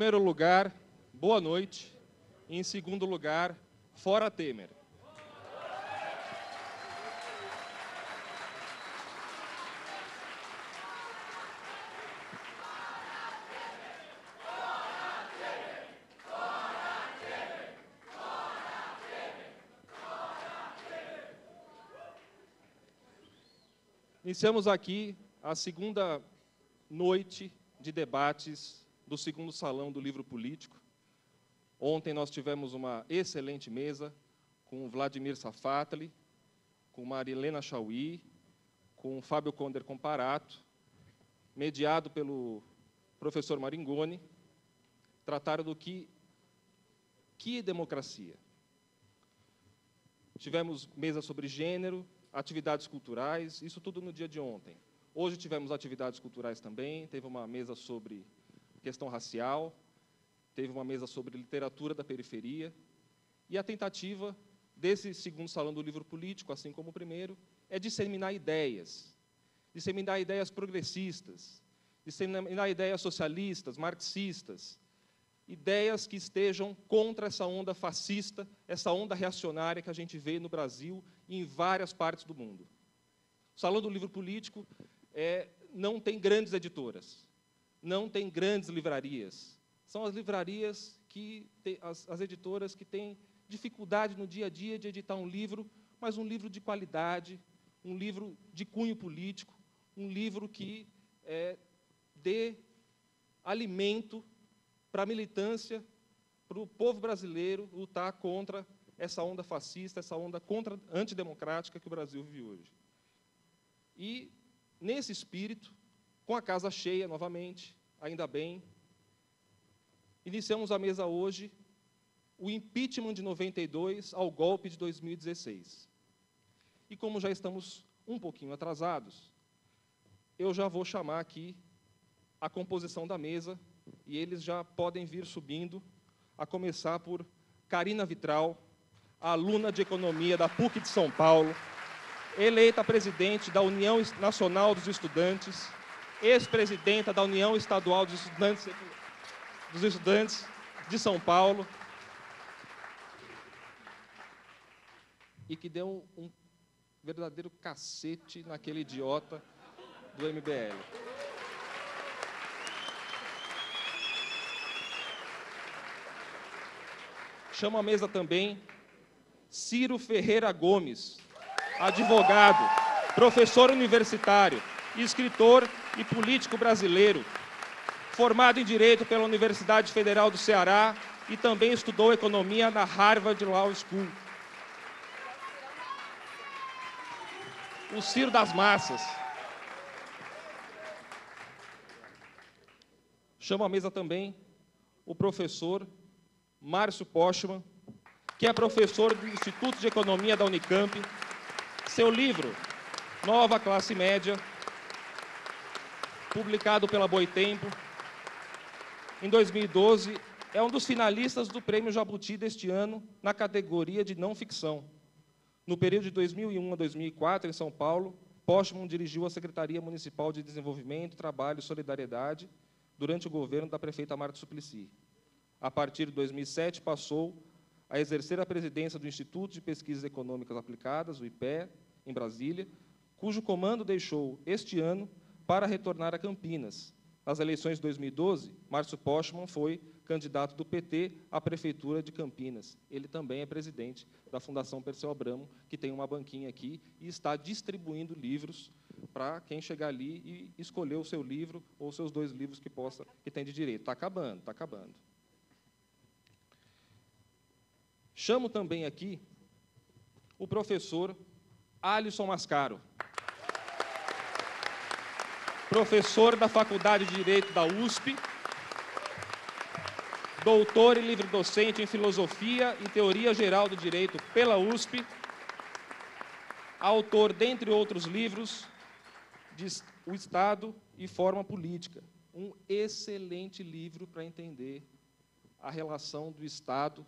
primeiro lugar, boa noite. E, em segundo lugar, fora Temer. Iniciamos aqui a segunda noite de debates do segundo salão do livro político. Ontem nós tivemos uma excelente mesa com o Vladimir Safatli, com Marilena Chauí, com o Fábio Conder Comparato, mediado pelo professor Maringoni. Trataram do que é democracia. Tivemos mesa sobre gênero, atividades culturais, isso tudo no dia de ontem. Hoje tivemos atividades culturais também, teve uma mesa sobre questão racial, teve uma mesa sobre literatura da periferia, e a tentativa desse segundo salão do livro político, assim como o primeiro, é disseminar ideias progressistas, disseminar ideias socialistas, marxistas, ideias que estejam contra essa onda fascista, essa onda reacionária que a gente vê no Brasil e em várias partes do mundo. O Salão do Livro Político não tem grandes editoras, não tem grandes livrarias. São as livrarias, as editoras que têm dificuldade no dia a dia de editar um livro, mas um livro de qualidade, um livro de cunho político, um livro que dê alimento para a militância, para o povo brasileiro lutar contra essa onda fascista, essa onda antidemocrática que o Brasil vive hoje. E, nesse espírito, com a casa cheia novamente, ainda bem, iniciamos a mesa hoje o impeachment de 92 ao golpe de 2016. E como já estamos um pouquinho atrasados, eu já vou chamar aqui a composição da mesa, e eles já podem vir subindo, a começar por Carina Vitral, aluna de Economia da PUC de São Paulo, eleita presidente da União Nacional dos Estudantes, ex-presidenta da União Estadual dos Estudantes de São Paulo, e que deu um verdadeiro cacete naquele idiota do MBL. Chamo à mesa também Ciro Ferreira Gomes, advogado, professor universitário, escritor e político brasileiro, formado em Direito pela Universidade Federal do Ceará e também estudou Economia na Harvard Law School. O Ciro das massas. Chamo à mesa também o professor Márcio Postman, que é professor do Instituto de Economia da Unicamp. Seu livro, Nova Classe Média, publicado pela Boitempo, em 2012, é um dos finalistas do Prêmio Jabuti deste ano, na categoria de não ficção. No período de 2001 a 2004, em São Paulo, Postman dirigiu a Secretaria Municipal de Desenvolvimento, Trabalho e Solidariedade durante o governo da prefeita Marta Suplicy. A partir de 2007, passou a exercer a presidência do Instituto de Pesquisas Econômicas Aplicadas, o IPE, em Brasília, cujo comando deixou este ano para retornar a Campinas. Nas eleições de 2012, Márcio Postman foi candidato do PT à Prefeitura de Campinas. Ele também é presidente da Fundação Perseu Abramo, que tem uma banquinha aqui e está distribuindo livros para quem chegar ali e escolher o seu livro ou seus 2 livros que tem de direito. Está acabando, está acabando. Chamo também aqui o professor Alisson Mascaro, professor da Faculdade de Direito da USP, doutor e livre-docente em Filosofia e Teoria Geral do Direito pela USP, autor, dentre outros livros, de O Estado e Forma Política. Um excelente livro para entender a relação do Estado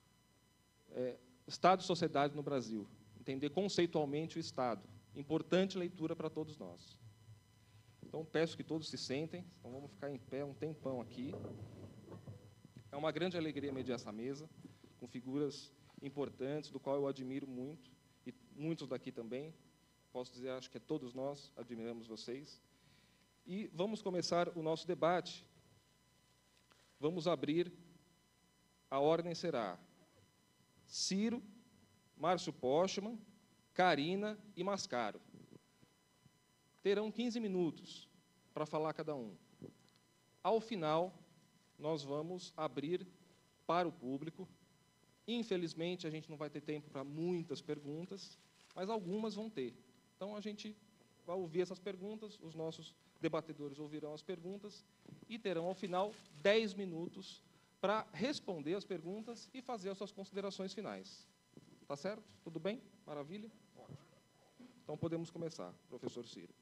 e sociedade no Brasil, entender conceitualmente o Estado. Importante leitura para todos nós. Então, peço que todos se sentem, então vamos ficar em pé um tempão aqui. É uma grande alegria medir essa mesa, com figuras importantes, do qual eu admiro muito, e muitos daqui também. Posso dizer, acho que todos nós admiramos vocês. E vamos começar o nosso debate. Vamos abrir, a ordem será Ciro, Márcio Postman, Carina e Mascaro. Terão 15 minutos para falar cada um. Ao final, nós vamos abrir para o público. Infelizmente, a gente não vai ter tempo para muitas perguntas, mas algumas vão ter. Então, a gente vai ouvir essas perguntas, os nossos debatedores ouvirão as perguntas e terão, ao final, 10 minutos para responder as perguntas e fazer as suas considerações finais. Tá certo? Tudo bem? Maravilha? Ótimo. Então, podemos começar, professor Ciro.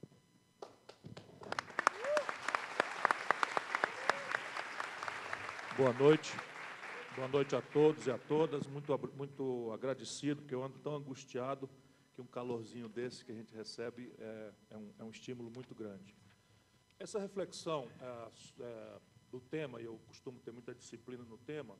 Boa noite a todos e a todas, muito agradecido, porque eu ando tão angustiado que um calorzinho desse que a gente recebe é um estímulo muito grande. Essa reflexão do tema, e eu costumo ter muita disciplina no tema,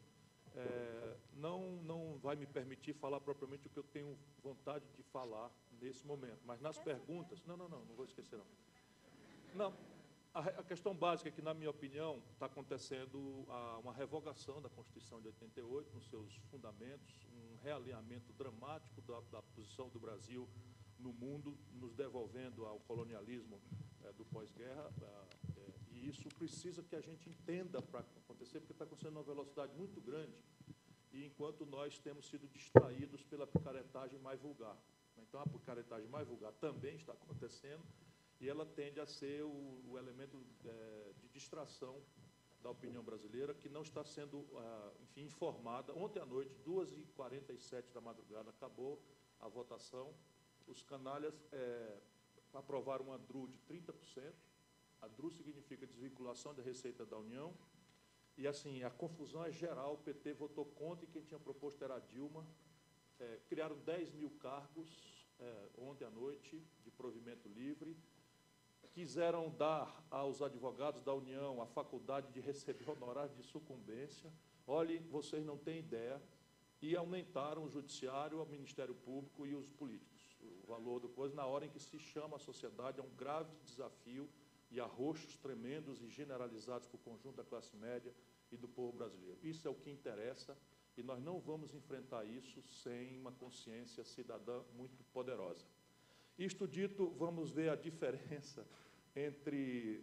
não vai me permitir falar propriamente o que eu tenho vontade de falar nesse momento, mas nas perguntas... Não vou esquecer, não. Não. A questão básica é que, na minha opinião, está acontecendo uma revogação da Constituição de 88, nos seus fundamentos, um realinhamento dramático da posição do Brasil no mundo, nos devolvendo ao colonialismo do pós-guerra, e isso precisa que a gente entenda para acontecer, porque está acontecendo uma velocidade muito grande, e enquanto nós temos sido distraídos pela picaretagem mais vulgar. Então, a picaretagem mais vulgar também está acontecendo, e ela tende a ser o elemento de distração da opinião brasileira, que não está sendo, enfim, informada. Ontem à noite, 2h47 da madrugada, acabou a votação. Os canalhas aprovaram uma DRU de 30%. A DRU significa desvinculação da Receita da União. E, assim, a confusão é geral. O PT votou contra e quem tinha proposto era a Dilma. Criaram 10 mil cargos ontem à noite de provimento livre. Quiseram dar aos advogados da União a faculdade de receber honorário de sucumbência. Olhe, vocês não têm ideia. E aumentaram o judiciário, o Ministério Público e os políticos. O valor do coisa, na hora em que se chama a sociedade a um grave desafio e arroxos tremendos e generalizados para o conjunto da classe média e do povo brasileiro. Isso é o que interessa e nós não vamos enfrentar isso sem uma consciência cidadã muito poderosa. Isto dito, vamos ver a diferença entre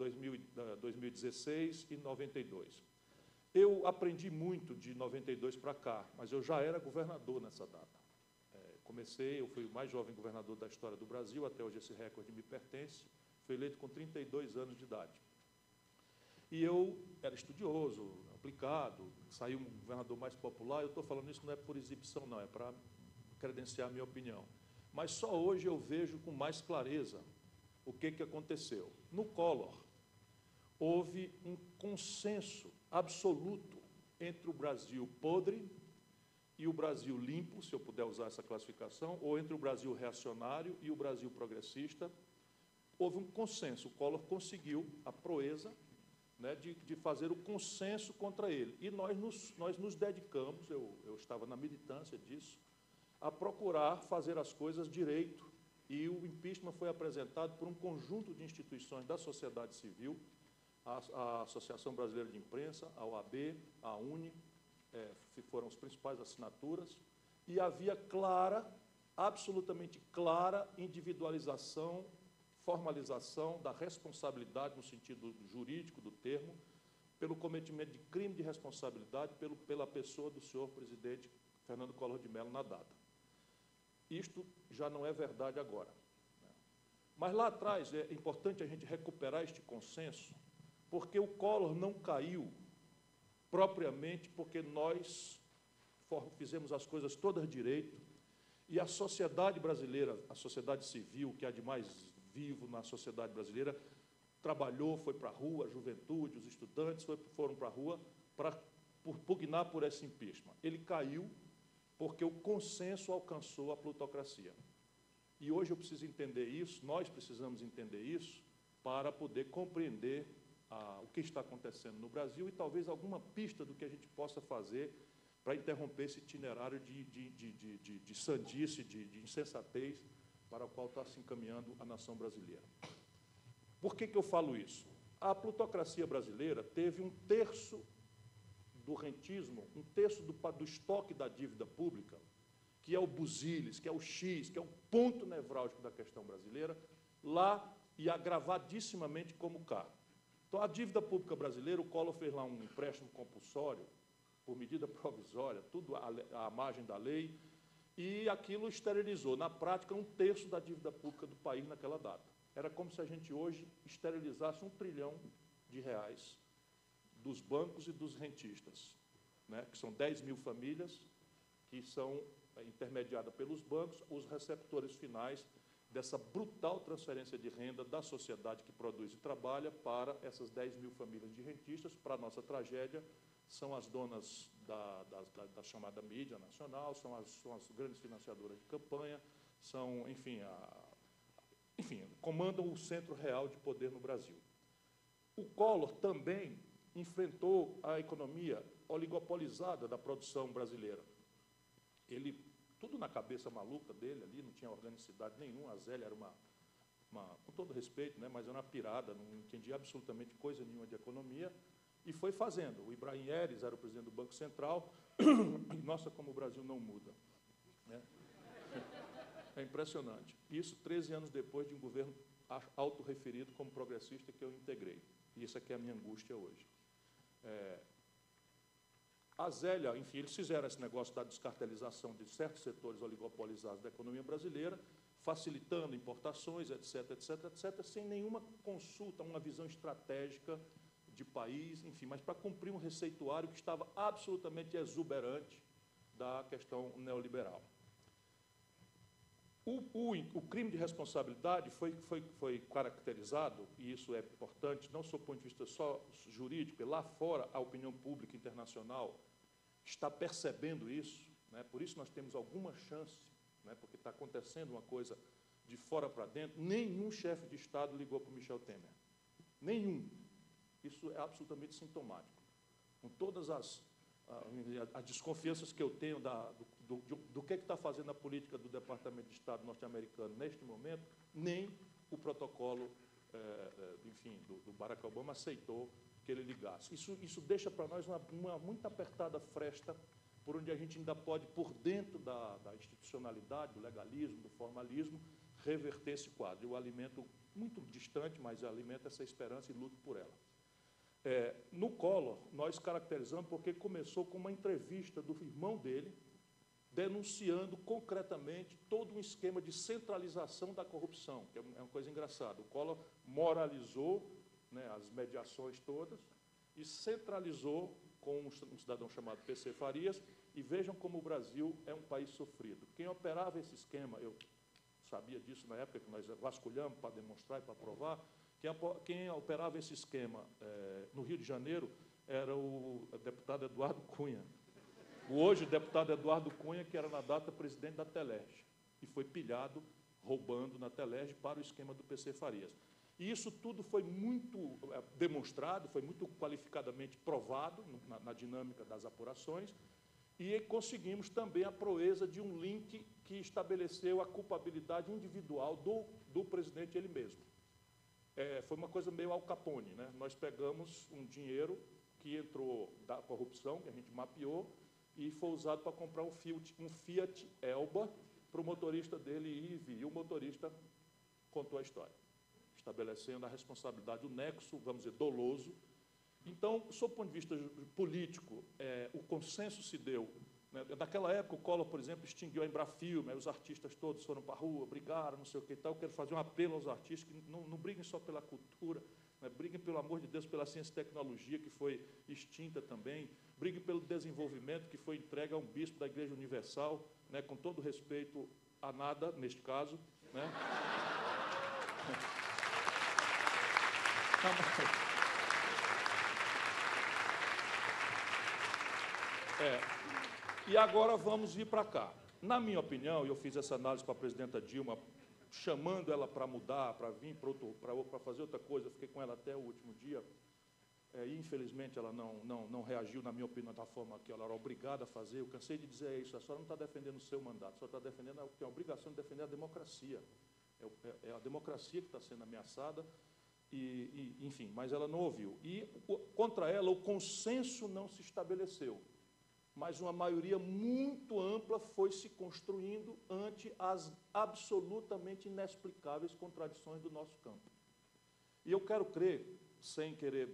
2016 e 92. Eu aprendi muito de 92 para cá, mas eu já era governador nessa data. Eu fui o mais jovem governador da história do Brasil, até hoje esse recorde me pertence, fui eleito com 32 anos de idade. E eu era estudioso, aplicado, saiu um governador mais popular. Eu estou falando isso não é por exibição, não, é para credenciar a minha opinião. Mas só hoje eu vejo com mais clareza o que aconteceu. No Collor, houve um consenso absoluto entre o Brasil podre e o Brasil limpo, se eu puder usar essa classificação, ou entre o Brasil reacionário e o Brasil progressista. Houve um consenso. O Collor conseguiu a proeza, né, de fazer o consenso contra ele. E nós nos dedicamos, eu estava na militância disso, a procurar fazer as coisas direito, e o impeachment foi apresentado por um conjunto de instituições da sociedade civil, a Associação Brasileira de Imprensa, a OAB, a UNE, foram as principais assinaturas, e havia absolutamente clara individualização, formalização da responsabilidade, no sentido jurídico do termo, pelo cometimento de crime de responsabilidade pela pessoa do senhor presidente Fernando Collor de Mello na data. Isto já não é verdade agora. Mas lá atrás é importante a gente recuperar este consenso, porque o Collor não caiu propriamente porque nós fizemos as coisas todas direito e a sociedade brasileira, a sociedade civil, que é a de mais vivo na sociedade brasileira, trabalhou, foi para a rua, a juventude, os estudantes foram para a rua para pugnar por esse impeachment. Ele caiu porque o consenso alcançou a plutocracia. E hoje eu preciso entender isso, nós precisamos entender isso, para poder compreender o que está acontecendo no Brasil e talvez alguma pista do que a gente possa fazer para interromper esse itinerário de sandice, de insensatez para o qual está se encaminhando a nação brasileira. Por que eu falo isso? A plutocracia brasileira teve 1/3 do rentismo, 1/3 do estoque da dívida pública, que é o busilis, que é o X, que é o ponto nevrálgico da questão brasileira, lá e agravadissimamente como cá. Então, a dívida pública brasileira, o Collor fez lá um empréstimo compulsório, por medida provisória, tudo à margem da lei, e aquilo esterilizou, na prática, 1/3 da dívida pública do país naquela data. Era como se a gente hoje esterilizasse R$1 trilhão dos bancos e dos rentistas, né, que são 10 mil famílias que são intermediadas pelos bancos, os receptores finais dessa brutal transferência de renda da sociedade que produz e trabalha para essas 10 mil famílias de rentistas. Para a nossa tragédia, são as donas da chamada mídia nacional, são as grandes financiadoras de campanha, são, enfim, comandam o centro real de poder no Brasil. O Collor também enfrentou a economia oligopolizada da produção brasileira. Ele, tudo na cabeça maluca dele ali, não tinha organicidade nenhuma, a Zélia era com todo respeito, né, mas era uma pirada, não entendia absolutamente coisa nenhuma de economia, e foi fazendo. O Ibrahim Eres era o presidente do Banco Central, e, nossa, como o Brasil não muda, né? É impressionante. Isso 13 anos depois de um governo autorreferido como progressista que eu integrei. E isso aqui é a minha angústia hoje. A Zélia, enfim, eles fizeram esse negócio da descartelização de certos setores oligopolizados da economia brasileira, facilitando importações, etc., etc., etc., sem nenhuma consulta, uma visão estratégica de país, enfim, mas para cumprir um receituário que estava absolutamente exuberante da questão neoliberal. O crime de responsabilidade foi caracterizado, e isso é importante, não só do ponto de vista só jurídico, lá fora a opinião pública internacional está percebendo isso, né? Por isso nós temos alguma chance, né? Porque está acontecendo uma coisa de fora para dentro. Nenhum chefe de Estado ligou para o Michel Temer. Nenhum. Isso é absolutamente sintomático. Com todas as desconfianças que eu tenho do que está fazendo a política do Departamento de Estado norte-americano neste momento, nem o protocolo, enfim, do Barack Obama aceitou que ele ligasse. Isso deixa para nós uma muito apertada fresta por onde a gente ainda pode, por dentro da institucionalidade, do legalismo, do formalismo, reverter esse quadro. Eu alimento muito distante, mas eu alimento essa esperança e luto por ela. No Collor, nós caracterizamos porque começou com uma entrevista do irmão dele, denunciando concretamente todo um esquema de centralização da corrupção, que é uma coisa engraçada. O Collor moralizou, né, as mediações todas e centralizou com um cidadão chamado PC Farias, e vejam como o Brasil é um país sofrido. Quem operava esse esquema, eu sabia disso na época que nós vasculhamos para demonstrar e para provar, quem operava esse esquema no Rio de Janeiro era o deputado Eduardo Cunha. O hoje deputado Eduardo Cunha, que era na data presidente da Telerge, e foi pilhado roubando na Telerge para o esquema do PC Farias. E isso tudo foi muito demonstrado, foi muito qualificadamente provado na dinâmica das apurações, e conseguimos também a proeza de um link que estabeleceu a culpabilidade individual do presidente ele mesmo. Foi uma coisa meio Al Capone, né? Nós pegamos um dinheiro que entrou da corrupção, que a gente mapeou, e foi usado para comprar um Fiat Elba para o motorista dele ir e vir. E o motorista contou a história, estabelecendo a responsabilidade, o nexo, vamos dizer, doloso. Então, sob o ponto de vista político, o consenso se deu, né? Naquela época, o Collor, por exemplo, extinguiu a Embrafilme, os artistas todos foram para a rua, brigaram, não sei o que e tal. Eu quero fazer um apelo aos artistas que não briguem só pela cultura, né? Briguem, pelo amor de Deus, pela ciência e tecnologia, que foi extinta também, briguem pelo desenvolvimento, que foi entregue a um bispo da Igreja Universal, né? Com todo respeito a nada, neste caso, né? E agora vamos ir para cá. Na minha opinião, eu fiz essa análise com a presidenta Dilma, chamando ela para mudar, para vir para fazer outra coisa, eu fiquei com ela até o último dia. e infelizmente ela não reagiu, na minha opinião, da forma que ela era obrigada a fazer. Eu cansei de dizer isso, a senhora não está defendendo o seu mandato, a senhora está defendendo, tem a obrigação de defender a democracia. É a democracia que está sendo ameaçada, enfim, mas ela não ouviu. E contra ela o consenso não se estabeleceu, mas uma maioria muito ampla foi se construindo ante as absolutamente inexplicáveis contradições do nosso campo. E eu quero crer, sem querer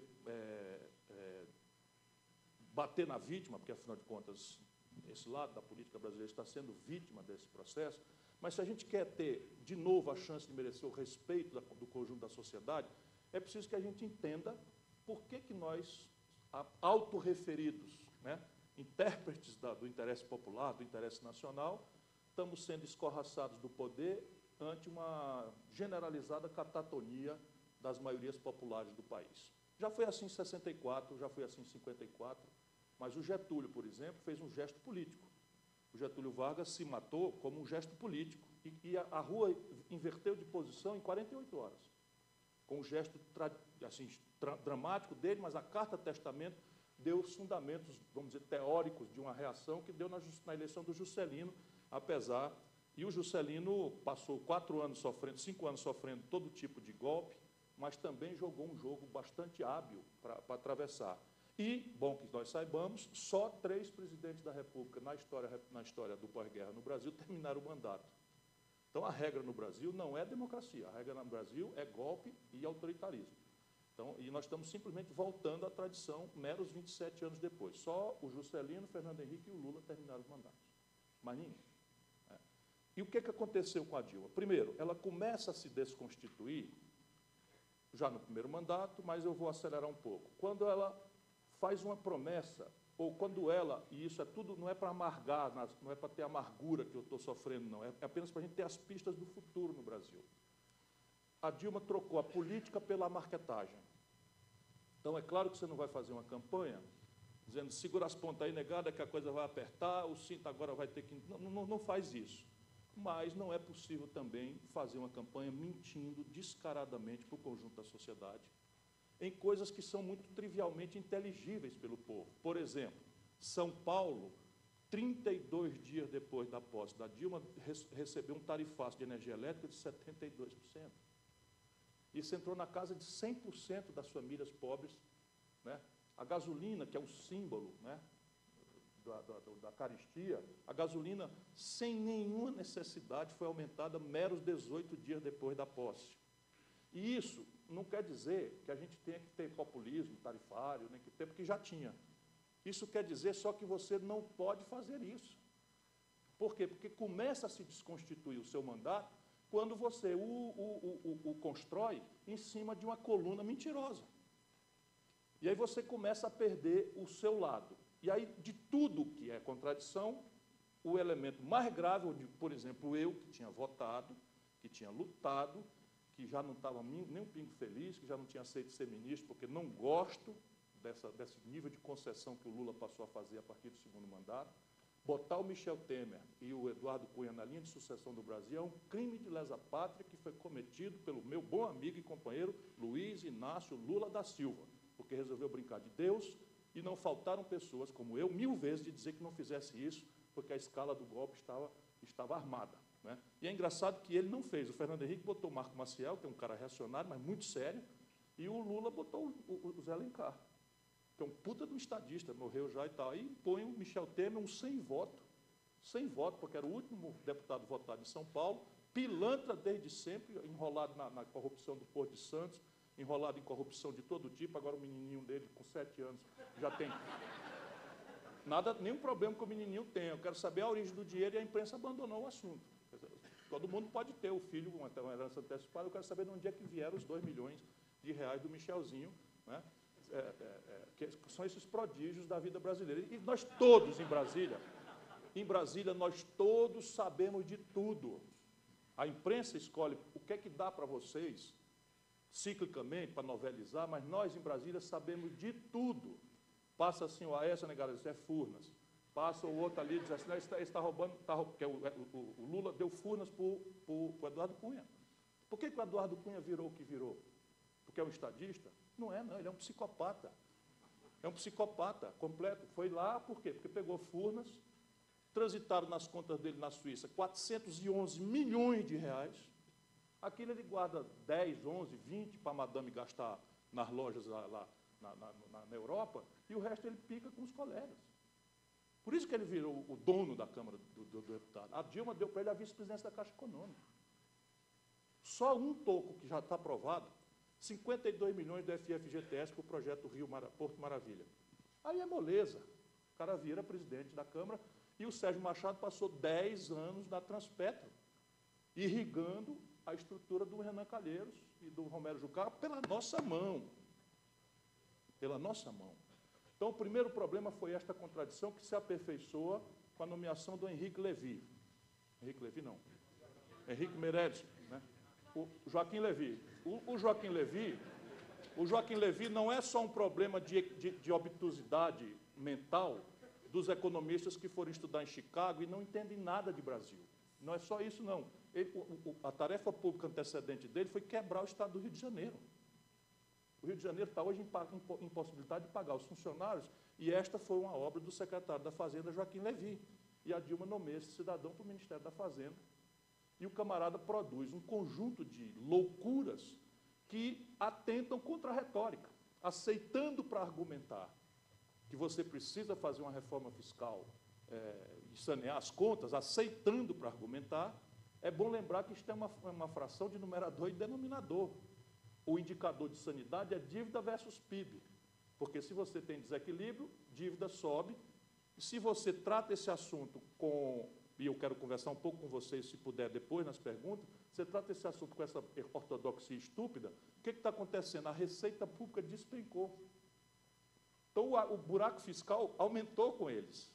bater na vítima, porque, afinal de contas, esse lado da política brasileira está sendo vítima desse processo, mas se a gente quer ter, de novo, a chance de merecer o respeito do conjunto da sociedade, é preciso que a gente entenda por que nós, autorreferidos, né, intérpretes do interesse popular, do interesse nacional, estamos sendo escorraçados do poder ante uma generalizada catatonia das maiorias populares do país. Já foi assim em 64, já foi assim em 54, mas o Getúlio, por exemplo, fez um gesto político. O Getúlio Vargas se matou como um gesto político, e a rua inverteu de posição em 48 horas, com um gesto assim, dramático dele, mas a carta-testamento deu os fundamentos, vamos dizer, teóricos de uma reação que deu na eleição do Juscelino, apesar... E o Juscelino passou 4 anos sofrendo, 5 anos sofrendo todo tipo de golpe, mas também jogou um jogo bastante hábil para atravessar. E, bom que nós saibamos, só 3 presidentes da República na história do pós-guerra no Brasil terminaram o mandato. Então, a regra no Brasil não é democracia, a regra no Brasil é golpe e autoritarismo. Então, e nós estamos simplesmente voltando à tradição meros 27 anos depois. Só o Juscelino, Fernando Henrique e o Lula terminaram os mandatos. Mas ninguém. E o que aconteceu com a Dilma? Primeiro, ela começa a se desconstituir já no primeiro mandato, mas eu vou acelerar um pouco. Quando ela faz uma promessa, ou quando ela, e isso é tudo, não é para amargar, não é para ter amargura que eu estou sofrendo, não, é apenas para a gente ter as pistas do futuro no Brasil. A Dilma trocou a política pela marquetagem. Então, é claro que você não vai fazer uma campanha dizendo, segura as pontas aí, negada, que a coisa vai apertar, o cinto agora vai ter que... Não faz isso. Mas não é possível também fazer uma campanha mentindo descaradamente para o conjunto da sociedade em coisas que são muito trivialmente inteligíveis pelo povo. Por exemplo, São Paulo, 32 dias depois da posse da Dilma, recebeu um tarifaço de energia elétrica de 72%. Isso entrou na casa de 100% das famílias pobres, né? A gasolina, que é um símbolo, né, da caristia, a gasolina, sem nenhuma necessidade, foi aumentada meros 18 dias depois da posse. E isso não quer dizer que a gente tenha que ter populismo tarifário, nem que ter, porque já tinha. Isso quer dizer só que você não pode fazer isso. Por quê? Porque começa a se desconstituir o seu mandato quando você o constrói em cima de uma coluna mentirosa. E aí você começa a perder o seu lado. E aí, de tudo que é contradição, o elemento mais grave, onde, por exemplo, eu, que tinha votado, que tinha lutado, que já não estava nem um pingo feliz, que já não tinha aceito ser ministro, porque não gosto desse nível de concessão que o Lula passou a fazer a partir do segundo mandato, botar o Michel Temer e o Eduardo Cunha na linha de sucessão do Brasil é um crime de lesa pátria que foi cometido pelo meu bom amigo e companheiro Luiz Inácio Lula da Silva, porque resolveu brincar de Deus, e não faltaram pessoas como eu, 1000 vezes, de dizer que não fizesse isso, porque a escala do golpe estava armada, né? E é engraçado que ele não fez. O Fernando Henrique botou o Marco Maciel, que é um cara reacionário, mas muito sério, e o Lula botou o Zé Alencar, que é um puta de um estadista, morreu já e tal. Aí põe o Michel Temer, um sem voto, porque era o último deputado votado em São Paulo, pilantra desde sempre, enrolado na corrupção do Porto de Santos, enrolado em corrupção de todo tipo. Agora o menininho dele, com 7 anos, já tem... nenhum problema que o menininho tem. Eu quero saber a origem do dinheiro, e a imprensa abandonou o assunto. Todo mundo pode ter o filho, uma herança antecipada, eu quero saber de onde é que vieram os 2 milhões de reais do Michelzinho, né? Que são esses prodígios da vida brasileira. E nós todos em Brasília, nós todos sabemos de tudo. A imprensa escolhe o que é que dá para vocês, ciclicamente, para novelizar, mas nós em Brasília sabemos de tudo. Passa assim o Aécio, negado, isso é Furnas. Passa o outro ali, diz assim, ele está roubando, porque o Lula deu Furnas para o Eduardo Cunha. Por que o Eduardo Cunha virou o que virou? Porque é um estadista? Não é, não, ele é um psicopata. É um psicopata completo. Foi lá, por quê? Porque pegou Furnas, transitaram nas contas dele na Suíça 411 milhões de reais. Aquilo ele guarda 10, 11, 20 para a madame gastar nas lojas lá na Europa, e o resto ele pica com os colegas. Por isso que ele virou o dono da Câmara do Deputado. A Dilma deu para ele a vice-presidência da Caixa Econômica. Só um toco que já está aprovado, 52 milhões do FFGTS para o projeto Porto Maravilha. Aí é moleza. O cara vira presidente da Câmara e o Sérgio Machado passou 10 anos na Transpetro, irrigando a estrutura do Renan Calheiros e do Romero Jucá pela nossa mão. Pela nossa mão. Então, o primeiro problema foi esta contradição que se aperfeiçoa com a nomeação do Henrique Levy. Henrique Levy, não. Henrique Meirelles, né? O Joaquim Levy. O Joaquim Levy não é só um problema de obtusidade mental dos economistas que foram estudar em Chicago e não entendem nada de Brasil. Não é só isso, não. A tarefa pública antecedente dele foi quebrar o Estado do Rio de Janeiro. O Rio de Janeiro está hoje em impossibilidade de pagar os funcionários, e esta foi uma obra do secretário da Fazenda, Joaquim Levy. E a Dilma nomeia esse cidadão para o Ministério da Fazenda. E o camarada produz um conjunto de loucuras que atentam contra a retórica, aceitando para argumentar que você precisa fazer uma reforma fiscal e sanear as contas, aceitando para argumentar. É bom lembrar que isto é uma fração de numerador e denominador. O indicador de sanidade é dívida versus PIB, porque se você tem desequilíbrio, dívida sobe, e se você trata esse assunto e eu quero conversar um pouco com vocês, se puder, depois, nas perguntas, você trata esse assunto com essa ortodoxia estúpida, o que está acontecendo? A receita pública despencou. Então, o buraco fiscal aumentou com eles,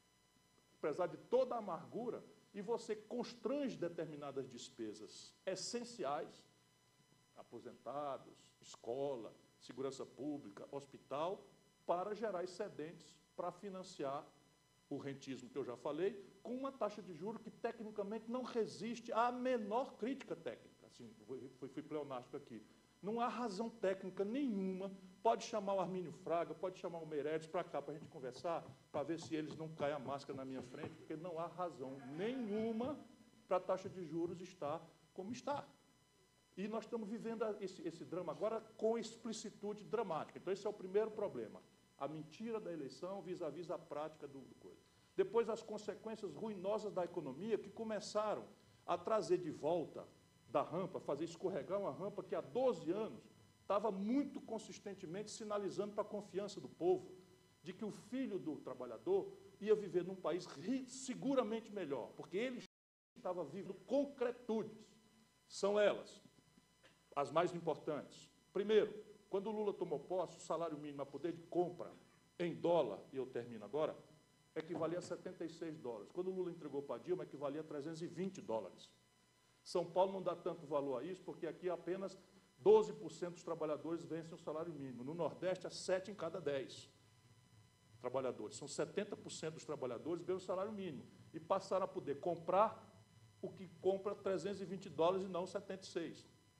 apesar de toda a amargura, e você constrange determinadas despesas essenciais, aposentados, escola, segurança pública, hospital, para gerar excedentes para financiar o rentismo que eu já falei, com uma taxa de juros que tecnicamente não resiste à menor crítica técnica. Assim, fui pleonástico aqui. Não há razão técnica nenhuma. Pode chamar o Armínio Fraga, pode chamar o Meirelles para cá para a gente conversar, para ver se eles não caem a máscara na minha frente, porque não há razão nenhuma para a taxa de juros estar como está. E nós estamos vivendo esse drama agora com explicitude dramática. Então, esse é o primeiro problema. A mentira da eleição vis-à-vis a prática do coisa. Depois, as consequências ruinosas da economia que começaram a trazer de volta da rampa, fazer escorregar uma rampa que há 12 anos estava muito consistentemente sinalizando para a confiança do povo de que o filho do trabalhador ia viver num país seguramente melhor, porque ele estava vivendo concretudes. São elas as mais importantes. Primeiro, quando o Lula tomou posse, o salário mínimo a poder de compra em dólar, e eu termino agora, equivalia a 76 dólares. Quando o Lula entregou para a Dilma, equivalia a 320 dólares. São Paulo não dá tanto valor a isso, porque aqui apenas 12% dos trabalhadores vencem o salário mínimo. No Nordeste, é 7 em cada 10 trabalhadores. São 70% dos trabalhadores que ganham o salário mínimo. E passaram a poder comprar o que compra 320 dólares e não 76.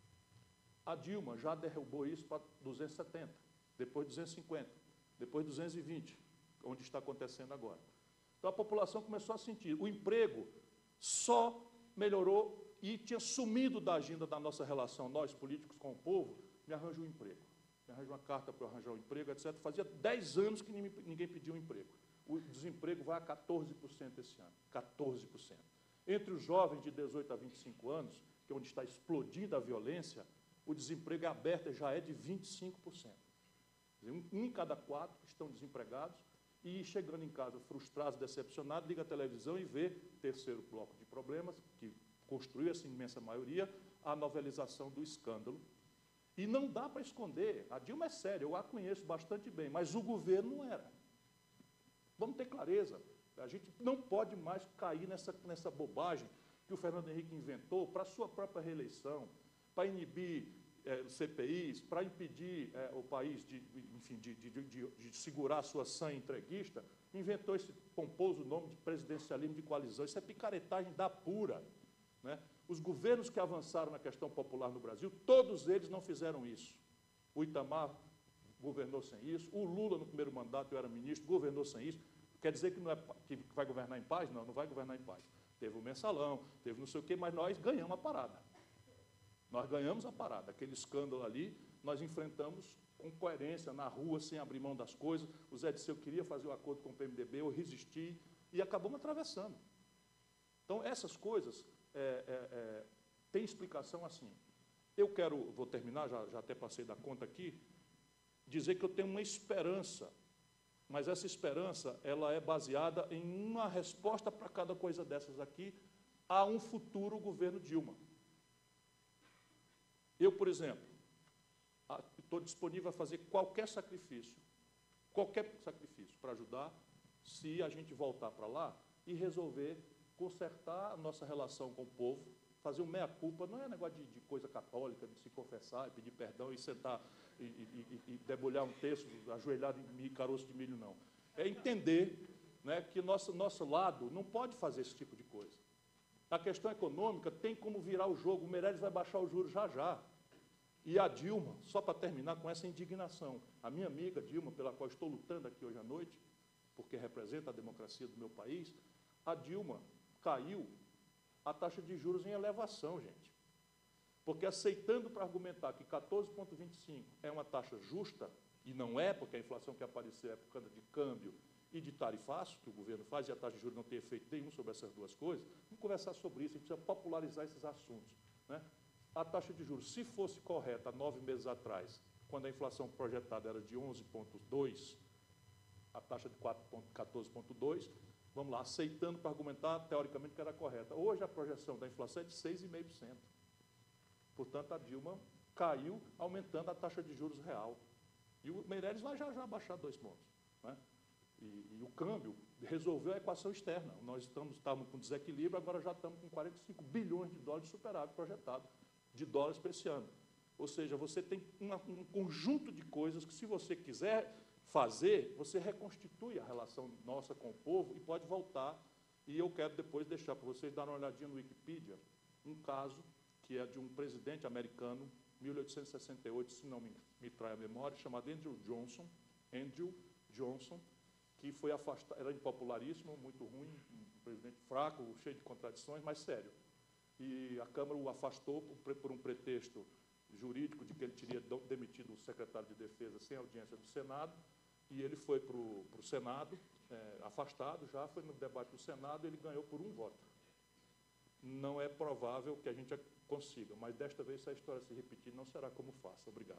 A Dilma já derrubou isso para 270, depois 250, depois 220, onde está acontecendo agora. Então, a população começou a sentir. O emprego só melhorou e tinha sumido da agenda da nossa relação, nós, políticos, com o povo. Me arranja um emprego, me arranja uma carta para eu arranjar um emprego, etc. Fazia 10 anos que ninguém pediu um emprego. O desemprego vai a 14% esse ano, 14%. Entre os jovens de 18 a 25 anos, que é onde está explodindo a violência, o desemprego aberto já é de 25%. Um em cada 4 estão desempregados e chegando em casa frustrados, decepcionados, liga a televisão e vê, terceiro bloco de problemas, que construiu essa imensa maioria, a novelização do escândalo. E não dá para esconder. A Dilma é séria, eu a conheço bastante bem, mas o governo não era. Vamos ter clareza. A gente não pode mais cair nessa bobagem que o Fernando Henrique inventou para a sua própria reeleição, para inibir CPIs, para impedir o país de segurar a sua sanha entreguista, inventou esse pomposo nome de presidencialismo de coalizão. Isso é picaretagem da pura. Né? Os governos que avançaram na questão popular no Brasil, todos eles não fizeram isso. O governou sem isso. O Lula, no primeiro mandato, eu era ministro, governou sem isso. Quer dizer que, não é, que vai governar em paz? Não, não vai governar em paz. Teve o mensalão, teve não sei o quê, mas nós ganhamos a parada. Nós ganhamos a parada. Aquele escândalo ali, nós enfrentamos com coerência, na rua, sem abrir mão das coisas. O Zé Disseu queria fazer o acordo com o PMDB, eu resisti e acabamos atravessando. Então, essas coisas têm explicação assim. Eu vou terminar, já até passei da conta aqui, dizer que eu tenho uma esperança, mas essa esperança ela é baseada em uma resposta para cada coisa dessas aqui, a um futuro governo Dilma. Eu, por exemplo, estou disponível a fazer qualquer sacrifício para ajudar, se a gente voltar para lá e resolver consertar a nossa relação com o povo, fazer um meia-culpa, não é negócio de coisa católica, de se confessar, pedir perdão e sentar e debulhar um texto, ajoelhado em caroço de milho, não. É entender, né, que nosso lado não pode fazer esse tipo de coisa. A questão econômica tem como virar o jogo, o Meirelles vai baixar os juros já já. E a Dilma, só para terminar com essa indignação, a minha amiga Dilma, pela qual estou lutando aqui hoje à noite, porque representa a democracia do meu país, a Dilma caiu a taxa de juros em elevação, gente. Porque aceitando para argumentar que 14,25 é uma taxa justa, e não é, porque a inflação que apareceu é por causa de câmbio e de tarifaço, que o governo faz, e a taxa de juros não tem efeito nenhum sobre essas duas coisas, vamos conversar sobre isso, a gente precisa popularizar esses assuntos, né? A taxa de juros, se fosse correta 9 meses atrás, quando a inflação projetada era de 11,2, a taxa de 14,2, vamos lá, aceitando para argumentar, teoricamente, que era correta. Hoje, a projeção da inflação é de 6,5%. Portanto, a Dilma caiu, aumentando a taxa de juros real. E o Meirelles vai já baixar 2 pontos. Né? E o câmbio resolveu a equação externa. Nós estávamos com desequilíbrio, agora já estamos com 45 bilhões de dólares de superávit projetado de dólares para esse ano. Ou seja, você tem um conjunto de coisas que, se você quiser fazer, você reconstitui a relação nossa com o povo e pode voltar. E eu quero depois deixar para vocês darem uma olhadinha no Wikipedia, um caso que é de um presidente americano, 1868, se não me trai a memória, chamado Andrew Johnson, que foi afastado, era impopularíssimo, muito ruim, um presidente fraco, cheio de contradições, mas sério. E a Câmara o afastou por um pretexto jurídico de que ele teria demitido o secretário de Defesa sem audiência do Senado, e ele foi para o Senado, afastado já, foi no debate do Senado, e ele ganhou por 1 voto. Não é provável que a gente consiga, mas desta vez, se a história se repetir, não será como faça. Obrigado.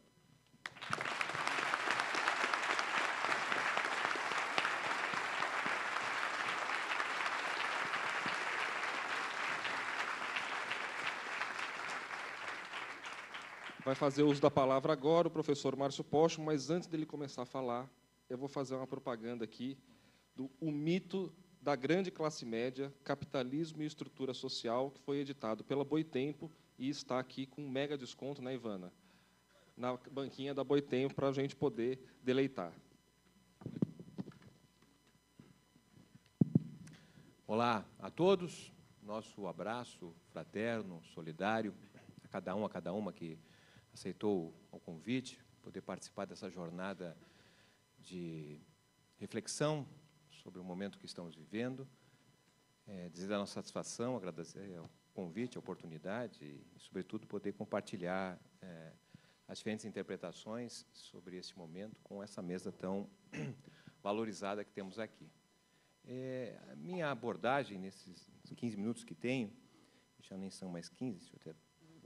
Vai fazer uso da palavra agora o professor Márcio Pocho, mas antes dele começar a falar, eu vou fazer uma propaganda aqui do O Mito da Grande Classe Média, Capitalismo e Estrutura Social, que foi editado pela Boitempo e está aqui com um mega desconto, né, Ivana? Na banquinha da Boitempo, para a gente poder deleitar. Olá a todos, nosso abraço fraterno, solidário, a cada uma que aceitou o convite, poder participar dessa jornada de reflexão sobre o momento que estamos vivendo, dizer a nossa satisfação, agradecer o convite, a oportunidade e, sobretudo, poder compartilhar as diferentes interpretações sobre esse momento com essa mesa tão valorizada que temos aqui. A minha abordagem, nesses 15 minutos que tenho, já nem são mais 15, deixa eu até...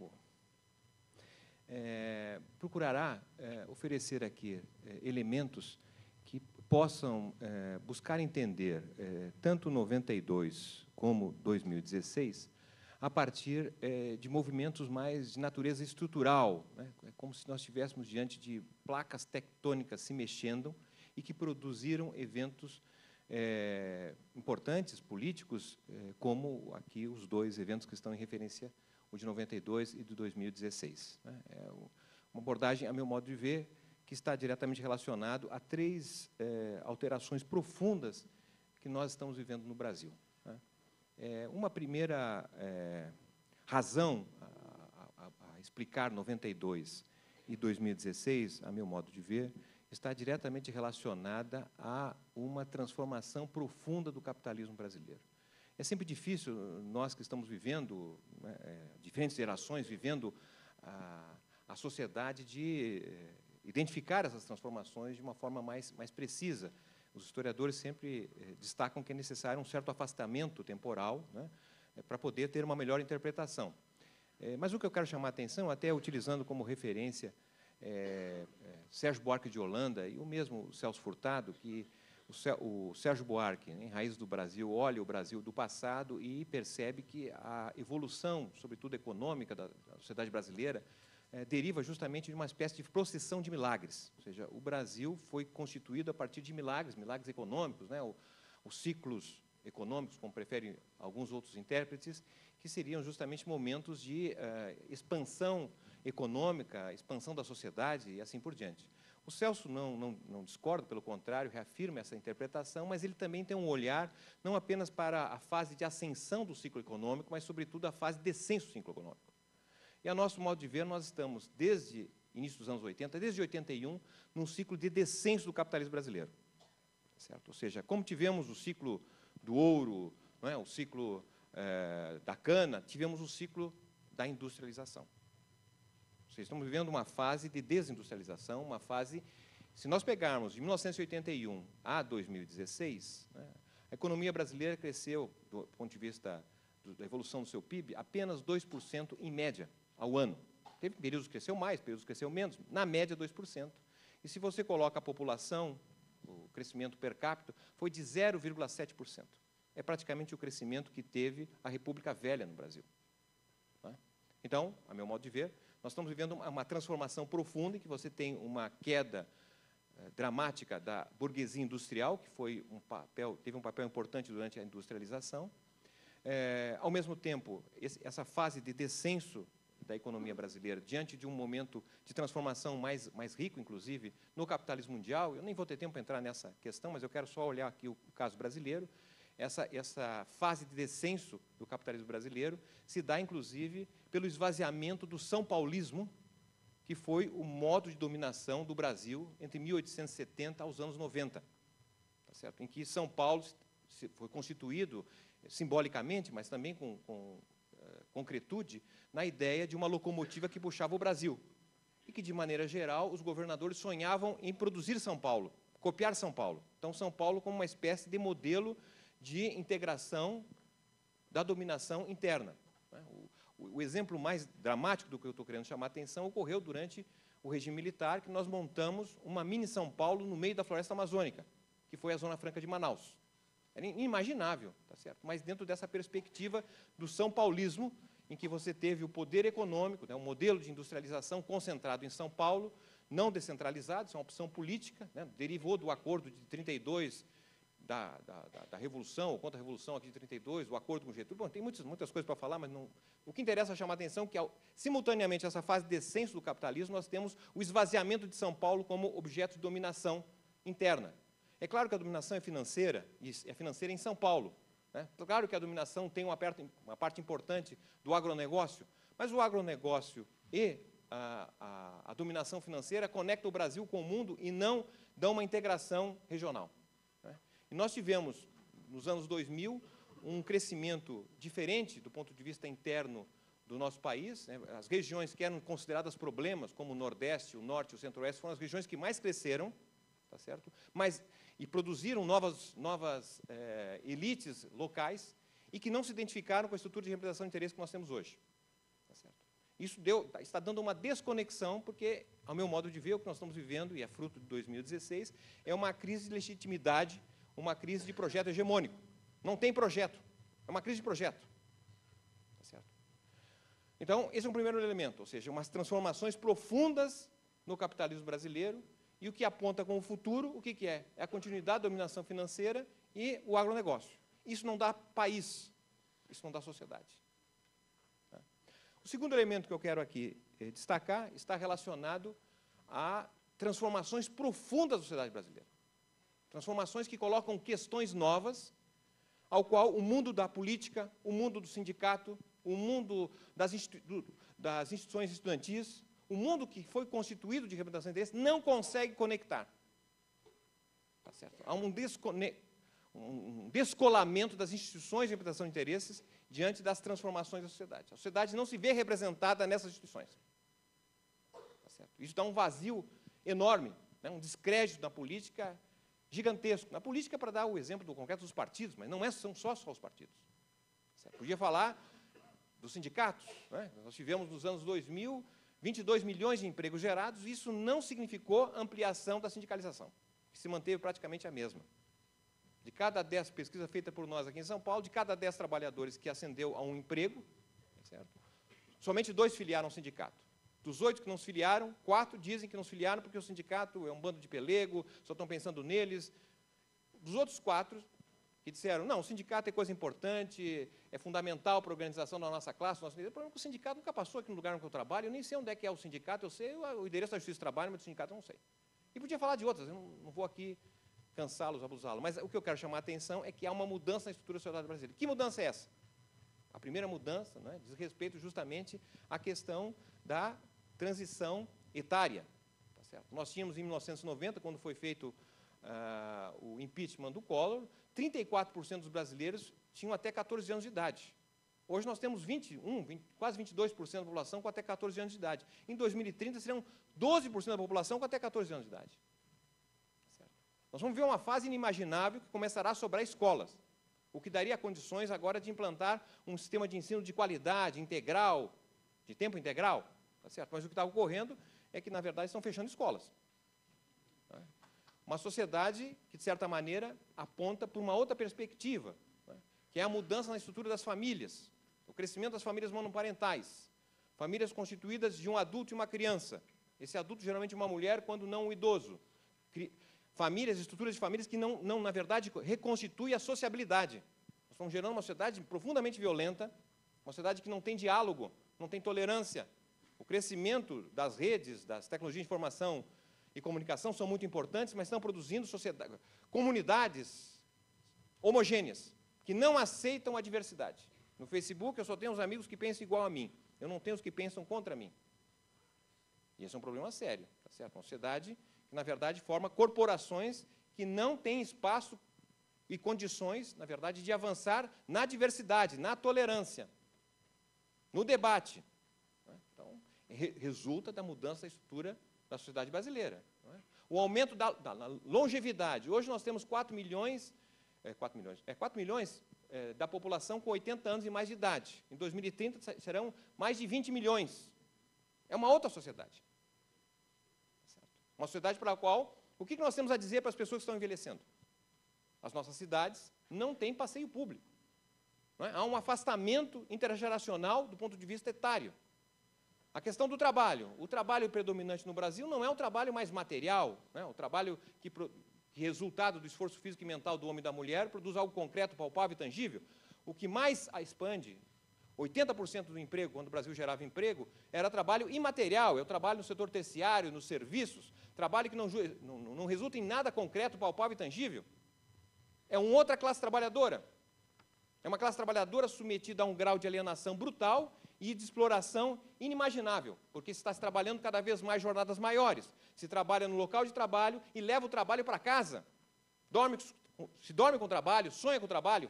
procurará oferecer aqui elementos que possam buscar entender tanto 92 como 2016 a partir de movimentos mais de natureza estrutural, né? É como se nós estivéssemos diante de placas tectônicas se mexendo e que produziram eventos importantes, políticos, como aqui os 2 eventos que estão em referência, o de 92 e de 2016. É uma abordagem, a meu modo de ver, que está diretamente relacionado a 3 alterações profundas que nós estamos vivendo no Brasil. Uma primeira razão a explicar 92 e 2016, a meu modo de ver, está diretamente relacionada a uma transformação profunda do capitalismo brasileiro. É sempre difícil, nós que estamos vivendo, né, diferentes gerações vivendo a sociedade, de identificar essas transformações de uma forma mais precisa. Os historiadores sempre destacam que é necessário um certo afastamento temporal, né, para poder ter uma melhor interpretação. Mas o que eu quero chamar a atenção, até utilizando como referência Sérgio Buarque de Holanda e o mesmo Celso Furtado, que o Sérgio Buarque, em Raízes do Brasil, olha o Brasil do passado e percebe que a evolução, sobretudo econômica, da sociedade brasileira, deriva justamente de uma espécie de procissão de milagres. Ou seja, o Brasil foi constituído a partir de milagres econômicos, né? Os ciclos econômicos, como preferem alguns outros intérpretes, que seriam justamente momentos de expansão econômica, expansão da sociedade e assim por diante. O Celso não discorda, pelo contrário, reafirma essa interpretação, mas ele também tem um olhar não apenas para a fase de ascensão do ciclo econômico, mas, sobretudo, a fase de descenso do ciclo econômico. E, a nosso modo de ver, nós estamos, desde início dos anos 80, desde 81, num ciclo de descenso do capitalismo brasileiro. Certo? Ou seja, como tivemos o ciclo do ouro, não é? O ciclo da cana, tivemos o ciclo da industrialização. Ou seja, estamos vivendo uma fase de desindustrialização, uma fase, se nós pegarmos de 1981 a 2016, né, a economia brasileira cresceu, do ponto de vista da evolução do seu PIB, apenas 2% em média ao ano. Teve períodos que cresceu mais, períodos que cresceu menos, na média 2%. E se você coloca a população, o crescimento per capita foi de 0,7%. É praticamente o crescimento que teve a República Velha no Brasil. Né? Então, a meu modo de ver, nós estamos vivendo uma transformação profunda, em que você tem uma queda dramática da burguesia industrial, que teve um papel importante durante a industrialização. Ao mesmo tempo, essa fase de descenso da economia brasileira, diante de um momento de transformação mais rico, inclusive, no capitalismo mundial. Eu nem vou ter tempo para entrar nessa questão, mas eu quero só olhar aqui o caso brasileiro. Essa fase de descenso do capitalismo brasileiro se dá, inclusive, pelo esvaziamento do São Paulismo, que foi o modo de dominação do Brasil entre 1870 aos anos 90, tá certo? Em que São Paulo foi constituído simbolicamente, mas também com concretude, na ideia de uma locomotiva que puxava o Brasil. E que, de maneira geral, os governadores sonhavam em produzir São Paulo, copiar São Paulo. Então, São Paulo como uma espécie de modelo de integração da dominação interna. O exemplo mais dramático do que eu estou querendo chamar a atenção ocorreu durante o regime militar, que nós montamos uma mini São Paulo no meio da floresta amazônica, que foi a Zona Franca de Manaus. Era inimaginável, tá certo? Mas dentro dessa perspectiva do São Paulismo, em que você teve o poder econômico, né, um modelo de industrialização concentrado em São Paulo, não descentralizado, isso é uma opção política, né, derivou do acordo de 32, da Revolução, ou contra a Revolução aqui de 32, o acordo com Getúlio. Bom, tem muitas coisas para falar, mas o que interessa é chamar a atenção que, simultaneamente, essa fase de descenso do capitalismo, nós temos o esvaziamento de São Paulo como objeto de dominação interna. É claro que a dominação é financeira, e é financeira em São Paulo. Né? Claro que a dominação tem uma parte importante do agronegócio, mas o agronegócio e a dominação financeira conectam o Brasil com o mundo e não dão uma integração regional. Né? E nós tivemos, nos anos 2000, um crescimento diferente do ponto de vista interno do nosso país. Né? As regiões que eram consideradas problemas, como o Nordeste, o Norte e o Centro-Oeste, foram as regiões que mais cresceram, tá certo? E produziram novas elites locais e que não se identificaram com a estrutura de representação de interesse que nós temos hoje. Tá certo? Isso está dando uma desconexão, porque, ao meu modo de ver, o que nós estamos vivendo, e é fruto de 2016, é uma crise de legitimidade, uma crise de projeto hegemônico. Não tem projeto, é uma crise de projeto. Tá certo? Então, esse é um primeiro elemento, ou seja, umas transformações profundas no capitalismo brasileiro. E o que aponta como futuro, o que é? É a continuidade da dominação financeira e o agronegócio. Isso não dá país, isso não dá sociedade. O segundo elemento que eu quero aqui destacar está relacionado a transformações profundas da sociedade brasileira. Transformações que colocam questões novas, ao qual o mundo da política, o mundo do sindicato, o mundo das instituições estudantis, o mundo que foi constituído de representação de interesse não consegue conectar. Tá certo? Há um descolamento das instituições de representação de interesses diante das transformações da sociedade. A sociedade não se vê representada nessas instituições. Tá certo? Isso dá um vazio enorme, né? Um descrédito na política gigantesco. Na política, para dar o exemplo do concreto dos partidos, mas não são só os partidos. Certo? Podia falar dos sindicatos, né? Nós tivemos, nos anos 2000, 22 milhões de empregos gerados, e isso não significou ampliação da sindicalização, que se manteve praticamente a mesma. De cada 10, pesquisa feita por nós aqui em São Paulo, de cada 10 trabalhadores que ascendeu a um emprego, certo? Somente 2 filiaram ao sindicato. Dos 8 que não se filiaram, 4 dizem que não se filiaram porque o sindicato é um bando de pelego, só estão pensando neles. Dos outros 4 que disseram, não, o sindicato é coisa importante, é fundamental para a organização da nossa classe, o problema é que o sindicato nunca passou aqui no lugar onde eu trabalho, eu nem sei onde é que é o sindicato, eu sei o endereço da Justiça do Trabalho, mas o sindicato eu não sei. E podia falar de outras, eu não vou aqui cansá-los, abusá-los, mas o que eu quero chamar a atenção é que há uma mudança na estrutura da sociedade brasileira. Que mudança é essa? A primeira mudança, né, diz respeito justamente à questão da transição etária. Tá certo? Nós tínhamos, em 1990, quando foi feito o impeachment do Collor, 34% dos brasileiros tinham até 14 anos de idade. Hoje nós temos quase 22% da população com até 14 anos de idade. Em 2030, serão 12% da população com até 14 anos de idade. Certo? Nós vamos ver uma fase inimaginável que começará a sobrar escolas, o que daria condições agora de implantar um sistema de ensino de qualidade, integral, de tempo integral. Tá certo? Mas o que está ocorrendo é que, na verdade, estão fechando escolas. Uma sociedade que, de certa maneira, aponta para uma outra perspectiva, né, que é a mudança na estrutura das famílias, o crescimento das famílias monoparentais, famílias constituídas de um adulto e uma criança. Esse adulto, geralmente, uma mulher, quando não um idoso. Famílias, estruturas de famílias que não, na verdade, reconstituem a sociabilidade. Nós estamos gerando uma sociedade profundamente violenta, uma sociedade que não tem diálogo, não tem tolerância. O crescimento das redes, das tecnologias de informação e comunicação são muito importantes, mas estão produzindo comunidades homogêneas, que não aceitam a diversidade. No Facebook, eu só tenho os amigos que pensam igual a mim. Eu não tenho os que pensam contra mim. E esse é um problema sério, tá certo? Uma sociedade que, na verdade, forma corporações que não têm espaço e condições, na verdade, de avançar na diversidade, na tolerância, no debate. Então, resulta da mudança da estrutura da sociedade brasileira. Não é? O aumento da longevidade. Hoje nós temos 4 milhões da população com 80 anos e mais de idade. Em 2030 serão mais de 20 milhões. É uma outra sociedade. Certo? Uma sociedade para a qual, o que nós temos a dizer para as pessoas que estão envelhecendo? As nossas cidades não têm passeio público. Não é? Há um afastamento intergeracional do ponto de vista etário. A questão do trabalho. O trabalho predominante no Brasil não é um trabalho mais material, né? O trabalho que resultado do esforço físico e mental do homem e da mulher, produz algo concreto, palpável e tangível. O que mais a expande, 80% do emprego, quando o Brasil gerava emprego, era trabalho imaterial, é o trabalho no setor terciário, nos serviços, trabalho que não resulta em nada concreto, palpável e tangível. É uma outra classe trabalhadora. É uma classe trabalhadora submetida a um grau de alienação brutal e de exploração inimaginável, porque se está se trabalhando cada vez mais jornadas maiores, se trabalha no local de trabalho e leva o trabalho para casa, se dorme com o trabalho, sonha com o trabalho,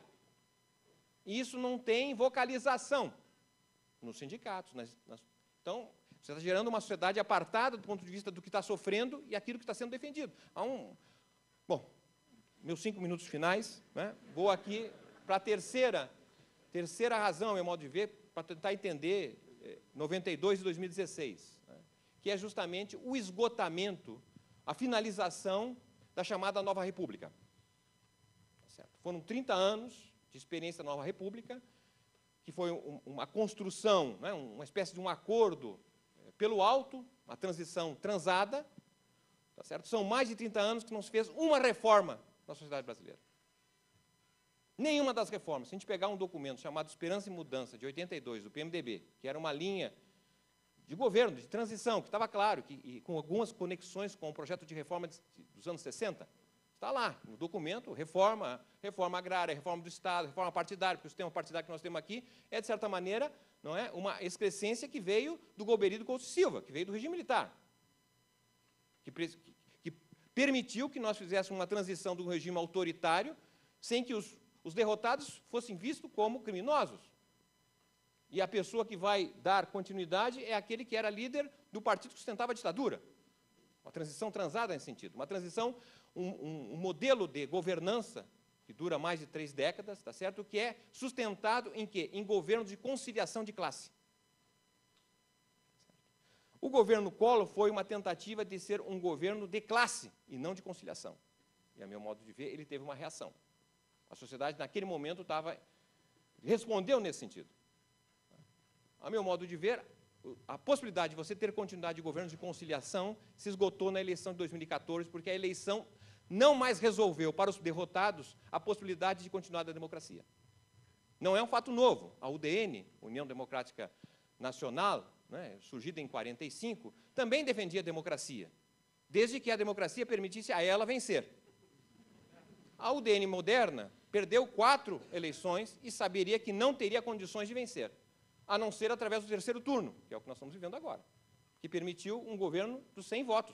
e isso não tem vocalização nos sindicatos. Então, você está gerando uma sociedade apartada do ponto de vista do que está sofrendo e aquilo que está sendo defendido. Bom, meus 5 minutos finais, né, vou aqui para a terceira razão, meu modo de ver, para tentar entender 92 e 2016, né, que é justamente o esgotamento, a finalização da chamada Nova República. Certo? Foram 30 anos de experiência da Nova República, que foi uma construção, né, uma espécie de um acordo pelo alto, uma transição transada. Tá certo? São mais de 30 anos que não se fez uma reforma na sociedade brasileira. Nenhuma das reformas. Se a gente pegar um documento chamado Esperança e Mudança, de 82, do PMDB, que era uma linha de governo, de transição, que estava claro, e com algumas conexões com o projeto de reforma dos anos 60, está lá, no documento, reforma agrária, reforma do Estado, reforma partidária, porque o sistema partidário que nós temos aqui é, de certa maneira, não é, uma excrescência que veio do Golbery e do Couto Silva, que veio do regime militar, que permitiu que nós fizéssemos uma transição de um regime autoritário sem que os derrotados fossem vistos como criminosos. E a pessoa que vai dar continuidade é aquele que era líder do partido que sustentava a ditadura. Uma transição transada nesse sentido. Uma transição, um modelo de governança que dura mais de 3 décadas, tá certo? Que é sustentado em quê? Em governos de conciliação de classe. O governo Collor foi uma tentativa de ser um governo de classe e não de conciliação. E, a meu modo de ver, ele teve uma reação. A sociedade, naquele momento, respondeu nesse sentido. A meu modo de ver, a possibilidade de você ter continuidade de governos de conciliação se esgotou na eleição de 2014, porque a eleição não mais resolveu para os derrotados a possibilidade de continuar da democracia. Não é um fato novo. A UDN, União Democrática Nacional, né, surgida em 45, também defendia a democracia, desde que a democracia permitisse a ela vencer. A UDN moderna perdeu 4 eleições e saberia que não teria condições de vencer, a não ser através do terceiro turno, que é o que nós estamos vivendo agora, que permitiu um governo dos 100 votos.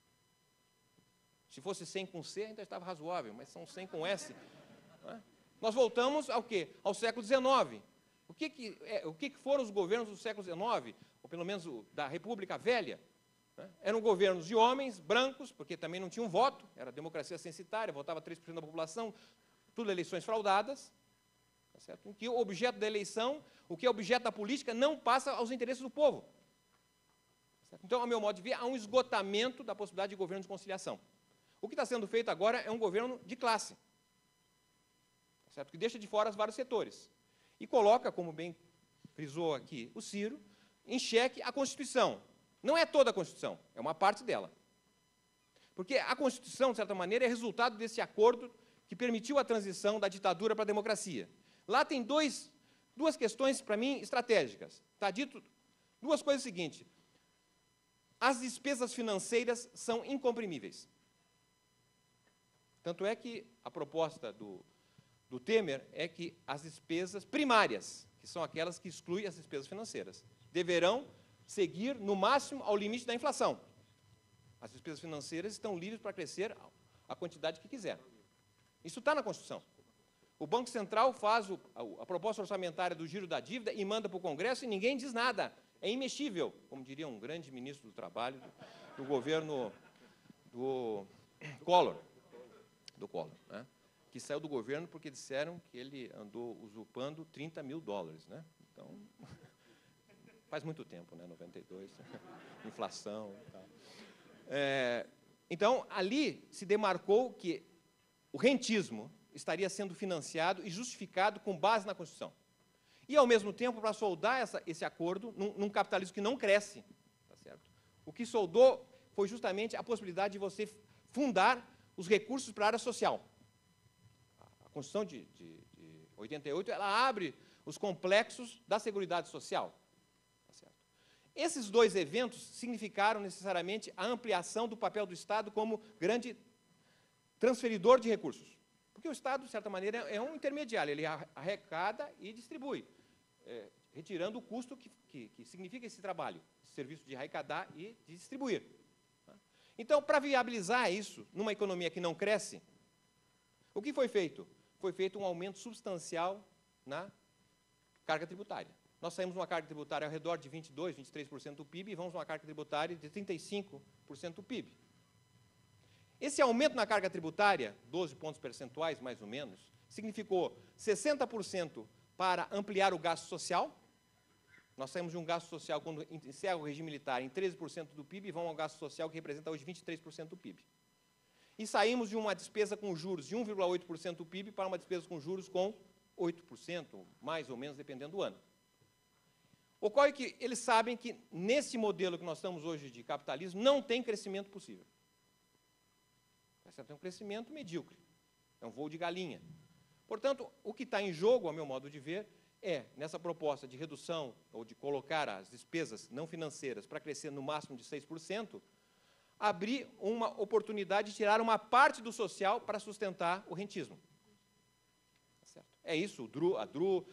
Se fosse 100 com C, ainda estava razoável, mas são 100 com S. Né? Nós voltamos ao quê? Ao século XIX. O que foram os governos do século XIX, ou pelo menos da República Velha? Né? Eram governos de homens brancos, porque também não tinham voto, era democracia censitária, votava 3% da população, tudo eleições fraudadas, tá certo? Em que o objeto da eleição, o que é objeto da política, não passa aos interesses do povo. Tá certo? Então, ao meu modo de ver, há um esgotamento da possibilidade de governo de conciliação. O que está sendo feito agora é um governo de classe, tá certo? Que deixa de fora os vários setores. E coloca, como bem frisou aqui o Ciro, em xeque a Constituição. Não é toda a Constituição, é uma parte dela. Porque a Constituição, de certa maneira, é resultado desse acordo que permitiu a transição da ditadura para a democracia. Lá tem duas questões, para mim, estratégicas. Está dito 2 coisas seguintes. As despesas financeiras são incomprimíveis. Tanto é que a proposta do Temer é que as despesas primárias, que são aquelas que excluem as despesas financeiras, deverão seguir, no máximo, ao limite da inflação. As despesas financeiras estão livres para crescer a quantidade que quiser. Isso está na Constituição. O Banco Central faz a proposta orçamentária do giro da dívida e manda para o Congresso e ninguém diz nada. É imexível, como diria um grande ministro do Trabalho do governo do Collor, né? Que saiu do governo porque disseram que ele andou usurpando $30 mil, né? Então, faz muito tempo, né? 92, inflação e tal. Então, ali se demarcou que o rentismo estaria sendo financiado e justificado com base na Constituição. E, ao mesmo tempo, para soldar esse acordo num capitalismo que não cresce, tá certo? O que soldou foi justamente a possibilidade de você fundar os recursos para a área social. A Constituição de 88, ela abre os complexos da Seguridade Social. Tá certo? Esses 2 eventos significaram necessariamente a ampliação do papel do Estado como grande transferidor de recursos. Porque o Estado, de certa maneira, é um intermediário, ele arrecada e distribui, retirando o custo que significa esse trabalho, esse serviço de arrecadar e de distribuir. Então, para viabilizar isso, numa economia que não cresce, o que foi feito? Foi feito um aumento substancial na carga tributária. Nós saímos de uma carga tributária ao redor de 22%, 23% do PIB e vamos a uma carga tributária de 35% do PIB. Esse aumento na carga tributária, 12 pontos percentuais, mais ou menos, significou 60% para ampliar o gasto social. Nós saímos de um gasto social, quando encerra o regime militar, em 13% do PIB, e vamos ao gasto social, que representa hoje 23% do PIB. E saímos de uma despesa com juros de 1,8% do PIB para uma despesa com juros com 8%, mais ou menos, dependendo do ano. Ocorre que eles sabem que, nesse modelo que nós estamos hoje de capitalismo, não tem crescimento possível. Tem um crescimento medíocre, é um voo de galinha. Portanto, o que está em jogo, a meu modo de ver, nessa proposta de redução, ou de colocar as despesas não financeiras para crescer no máximo de 6%, abrir uma oportunidade de tirar uma parte do social para sustentar o rentismo. Certo? É isso, a DRU.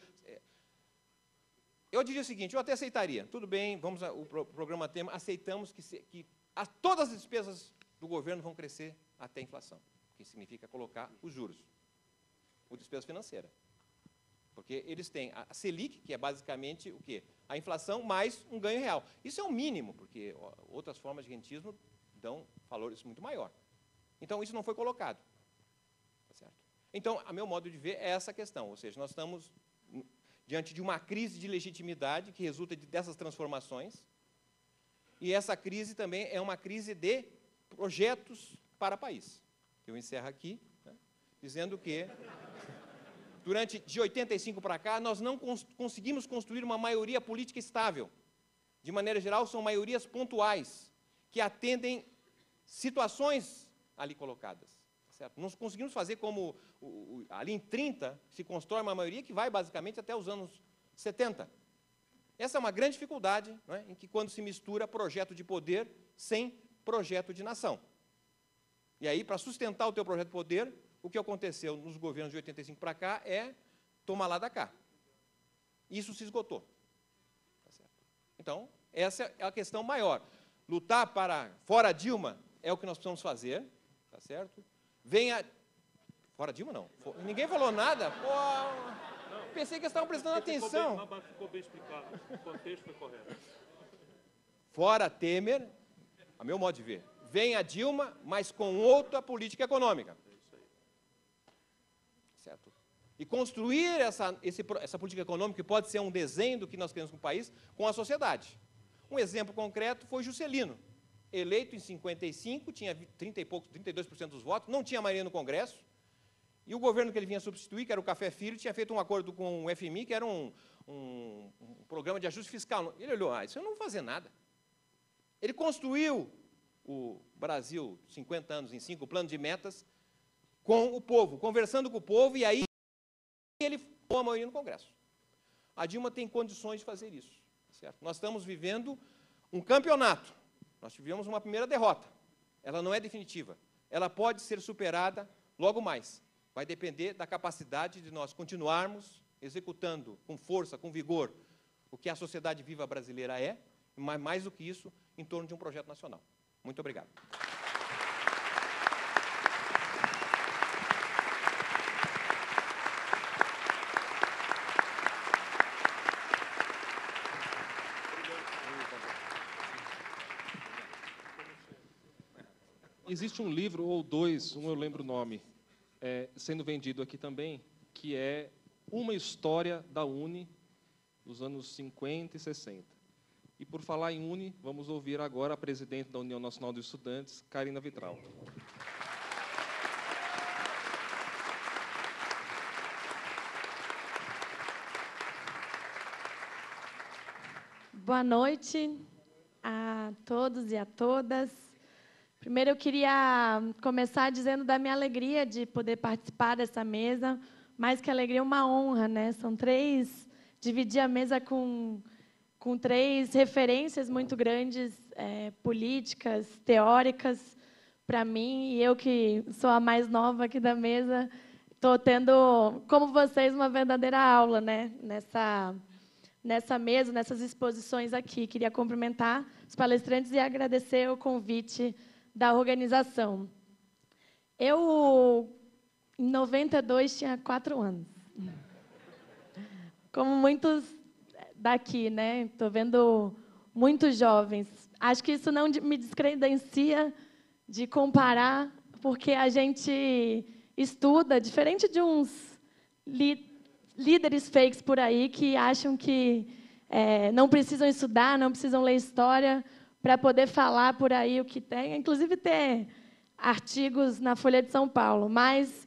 Eu diria o seguinte, eu até aceitaria, tudo bem, vamos o programa Temer, aceitamos que todas as despesas do governo vão crescer até a inflação, que significa colocar os juros, o despesa financeira. Porque eles têm a Selic, que é basicamente o quê? A inflação mais um ganho real. Isso é o mínimo, porque outras formas de rentismo dão valores muito maior. Então, isso não foi colocado. Tá certo? Então, a meu modo de ver, é essa a questão. Ou seja, nós estamos diante de uma crise de legitimidade que resulta dessas transformações, e essa crise também é uma crise de projetos para o país. Eu encerro aqui, né, dizendo que, de 85 para cá, nós não conseguimos construir uma maioria política estável. De maneira geral, são maiorias pontuais, que atendem situações ali colocadas. Certo? Não conseguimos fazer como, ali em 30, se constrói uma maioria que vai, basicamente, até os anos 70. Essa é uma grande dificuldade, não é? Em que, quando se mistura projeto de poder sem projeto de nação. E aí, para sustentar o teu projeto de poder, o que aconteceu nos governos de 85 para cá é tomar lá da cá. Isso se esgotou. Tá certo? Então, essa é a questão maior. Lutar para fora Dilma é o que nós precisamos fazer, tá certo? Venha... Fora Dilma, não. Ninguém falou nada. Pô, pensei que eles estavam prestando atenção. Ficou bem explicado. O contexto foi correto. Fora Temer, a meu modo de ver, venha Dilma, mas com outra política econômica. Certo? E construir essa política econômica, que pode ser um desenho do que nós queremos com o país, com a sociedade. Um exemplo concreto foi Juscelino, eleito em 55, tinha 32% dos votos, não tinha maioria no Congresso, e o governo que ele vinha substituir, que era o Café Filho, tinha feito um acordo com o FMI, que era um programa de ajuste fiscal. Ele olhou, isso eu não vou fazer nada. Ele construiu o Brasil, 50 anos em 5 planos de metas, com o povo, conversando com o povo, e aí ele pôs a maioria no Congresso. A Dilma tem condições de fazer isso. Certo? Nós estamos vivendo um campeonato. Nós tivemos uma primeira derrota. Ela não é definitiva. Ela pode ser superada logo mais. Vai depender da capacidade de nós continuarmos executando com força, com vigor, o que a sociedade viva brasileira é, mas mais do que isso, em torno de um projeto nacional. Muito obrigado. Existe um livro, ou dois, eu lembro o nome, sendo vendido aqui também, que é Uma História da UNE, dos anos 50 e 60. E, por falar em UNE, vamos ouvir agora a presidente da União Nacional dos Estudantes, Carina Vitral. Boa noite a todos e a todas. Primeiro, eu queria começar dizendo da minha alegria de poder participar dessa mesa. Mais que alegria, uma honra, né? São dividir a mesa com 3 referências muito grandes, políticas, teóricas, para mim. E eu, que sou a mais nova aqui da mesa, estou tendo, como vocês, uma verdadeira aula, né? Nessa mesa, nessas exposições aqui. Queria cumprimentar os palestrantes e agradecer o convite da organização. Eu, em 92, tinha 4 anos. Como muitos daqui, né? Estou vendo muitos jovens. Acho que isso não me descredencia de comparar, porque a gente estuda, diferente de uns líderes fakes por aí, que acham que não precisam estudar, não precisam ler história, para poder falar por aí o que tem, inclusive ter artigos na Folha de São Paulo. Mas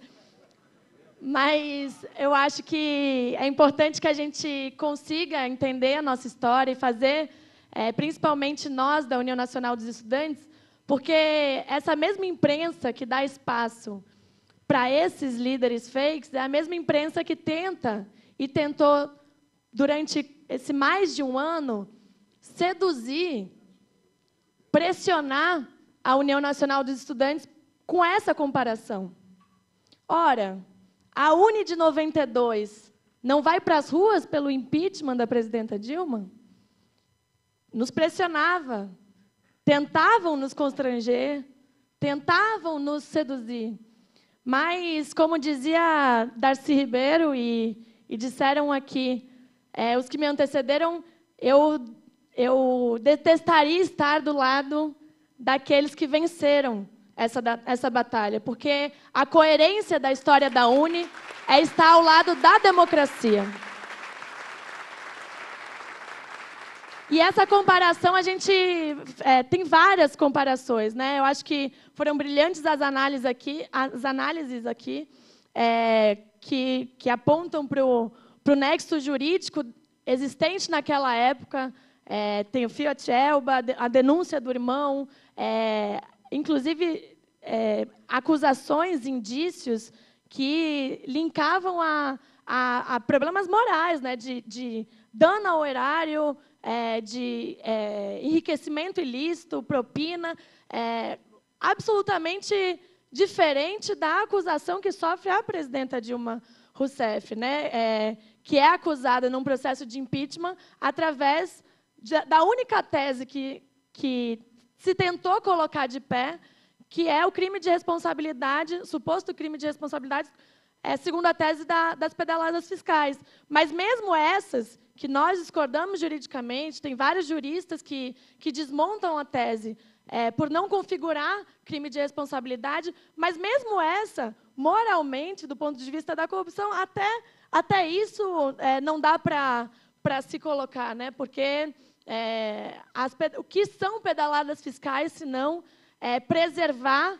eu acho que é importante que a gente consiga entender a nossa história e fazer, principalmente nós, da União Nacional dos Estudantes, porque essa mesma imprensa que dá espaço para esses líderes fakes é a mesma imprensa que tenta e tentou, durante esse mais de um ano, seduzir, pressionar a União Nacional dos Estudantes com essa comparação. Ora, a UNE de 92 não vai para as ruas pelo impeachment da presidenta Dilma? Nos pressionava, tentavam nos constranger, tentavam nos seduzir. Mas, como dizia Darcy Ribeiro, e disseram aqui, os que me antecederam, eu detestaria estar do lado daqueles que venceram essa batalha, porque a coerência da história da UNE é estar ao lado da democracia. E essa comparação, a gente tem várias comparações, né? Eu acho que foram brilhantes as análises aqui que apontam para o nexo jurídico existente naquela época. Tem o Fiat Elba, a denúncia do irmão, inclusive acusações, indícios que linkavam a problemas morais, né? De dano ao erário, de enriquecimento ilícito, propina, absolutamente diferente da acusação que sofre a presidenta Dilma Rousseff, né? Que é acusada num processo de impeachment através da única tese que se tentou colocar de pé, que é o crime de responsabilidade, suposto crime de responsabilidade, segundo a tese das pedaladas fiscais. Mas mesmo essas, que nós discordamos juridicamente, tem vários juristas que desmontam a tese por não configurar crime de responsabilidade, mas mesmo essa, moralmente, do ponto de vista da corrupção, até isso não dá para se colocar, né? Porque o que são pedaladas fiscais, se não preservar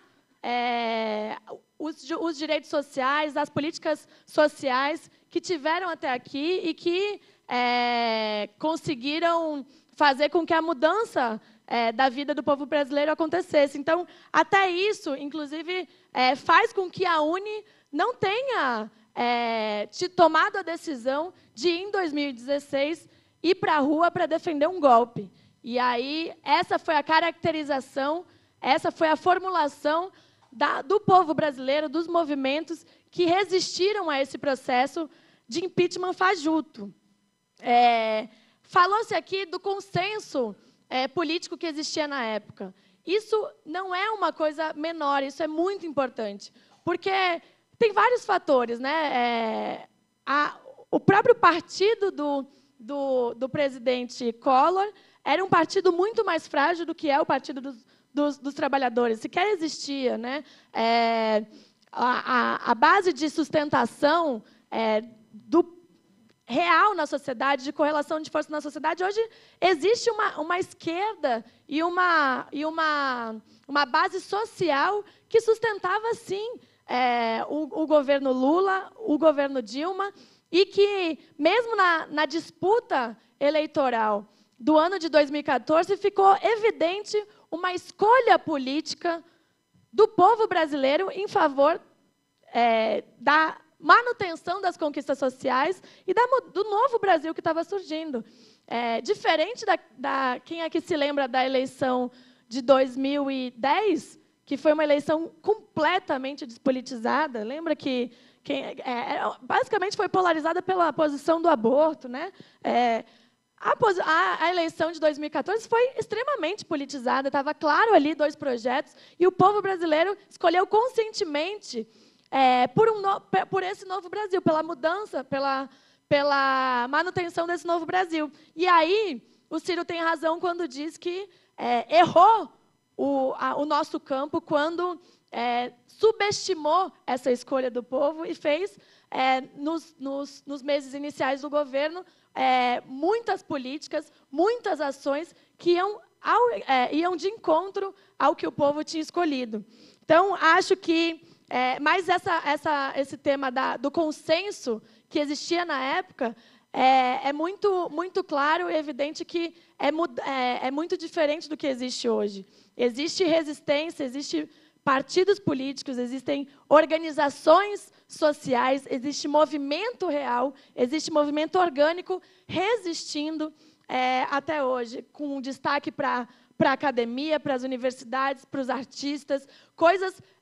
os direitos sociais, as políticas sociais que tiveram até aqui e que conseguiram fazer com que a mudança da vida do povo brasileiro acontecesse. Então, até isso, inclusive, faz com que a UNE não tenha tomado a decisão de, em 2016, ir para a rua para defender um golpe. E aí, essa foi a caracterização, essa foi a formulação do povo brasileiro, dos movimentos que resistiram a esse processo de impeachment fajuto. Falou-se aqui do consenso político que existia na época. Isso não é uma coisa menor, isso é muito importante, porque tem vários fatores, né? O próprio partido do presidente Collor era um partido muito mais frágil do que é o Partido dos Trabalhadores, sequer existia, né? A base de sustentação do real na sociedade, de correlação de força na sociedade, hoje existe uma esquerda e uma base social que sustentava, sim, o governo Lula, o governo Dilma, e que, mesmo na disputa eleitoral do ano de 2014, ficou evidente uma escolha política do povo brasileiro em favor da manutenção das conquistas sociais e do novo Brasil que estava surgindo. Diferente quem aqui se lembra da eleição de 2010, que foi uma eleição completamente despolitizada, lembra que basicamente foi polarizada pela posição do aborto, né? A eleição de 2014 foi extremamente politizada, estava claro ali 2 projetos, e o povo brasileiro escolheu conscientemente por esse novo Brasil, pela mudança, pela manutenção desse novo Brasil. E aí, o Ciro tem razão quando diz que errou o nosso campo quando subestimou essa escolha do povo e fez, nos meses iniciais do governo, muitas políticas, muitas ações que iam de encontro ao que o povo tinha escolhido. Então, acho que mas esse tema do consenso que existia na época é muito claro e evidente que é muito diferente do que existe hoje. Existe resistência, existem partidos políticos, existem organizações sociais, existe movimento real, existe movimento orgânico resistindo até hoje, com destaque para a academia, para as universidades, para os artistas, coisas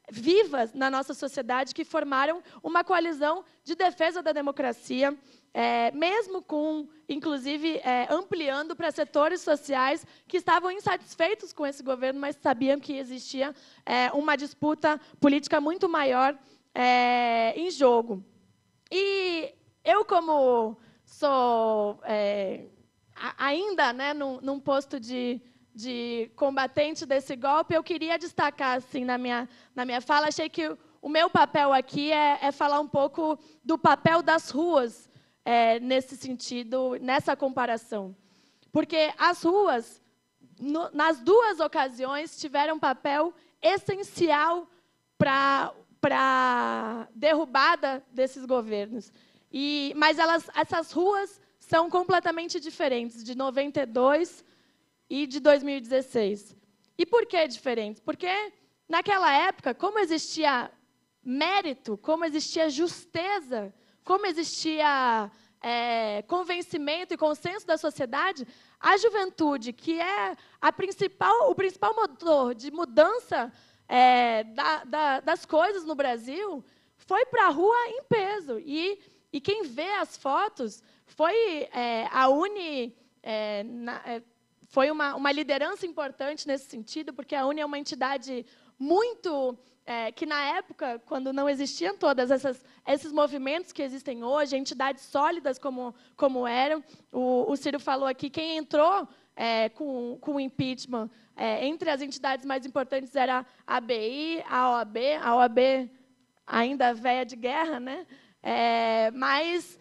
vivas na nossa sociedade que formaram uma coalizão de defesa da democracia, mesmo com, inclusive, ampliando para setores sociais que estavam insatisfeitos com esse governo, mas sabiam que existia uma disputa política muito maior em jogo. E eu, como sou ainda, né, num posto de combatente desse golpe, eu queria destacar, assim, na minha fala, achei que o meu papel aqui é falar um pouco do papel das ruas nesse sentido, nessa comparação. Porque as ruas, nas duas ocasiões, tiveram um papel essencial para a derrubada desses governos. Mas essas ruas são completamente diferentes, de 92 e de 2016. E por que diferentes? Porque, naquela época, como existia mérito, como existia justeza, como existia convencimento e consenso da sociedade, a juventude, que é o principal motor de mudança das coisas no Brasil, foi para a rua em peso. E quem vê as fotos foi a UNE, foi uma liderança importante nesse sentido, porque a UNE é uma entidade muito que, na época, quando não existiam todos esses movimentos que existem hoje, entidades sólidas como eram, o Ciro falou aqui, quem entrou com o impeachment, entre as entidades mais importantes era a ABI, a OAB ainda velha de guerra, né? Mas...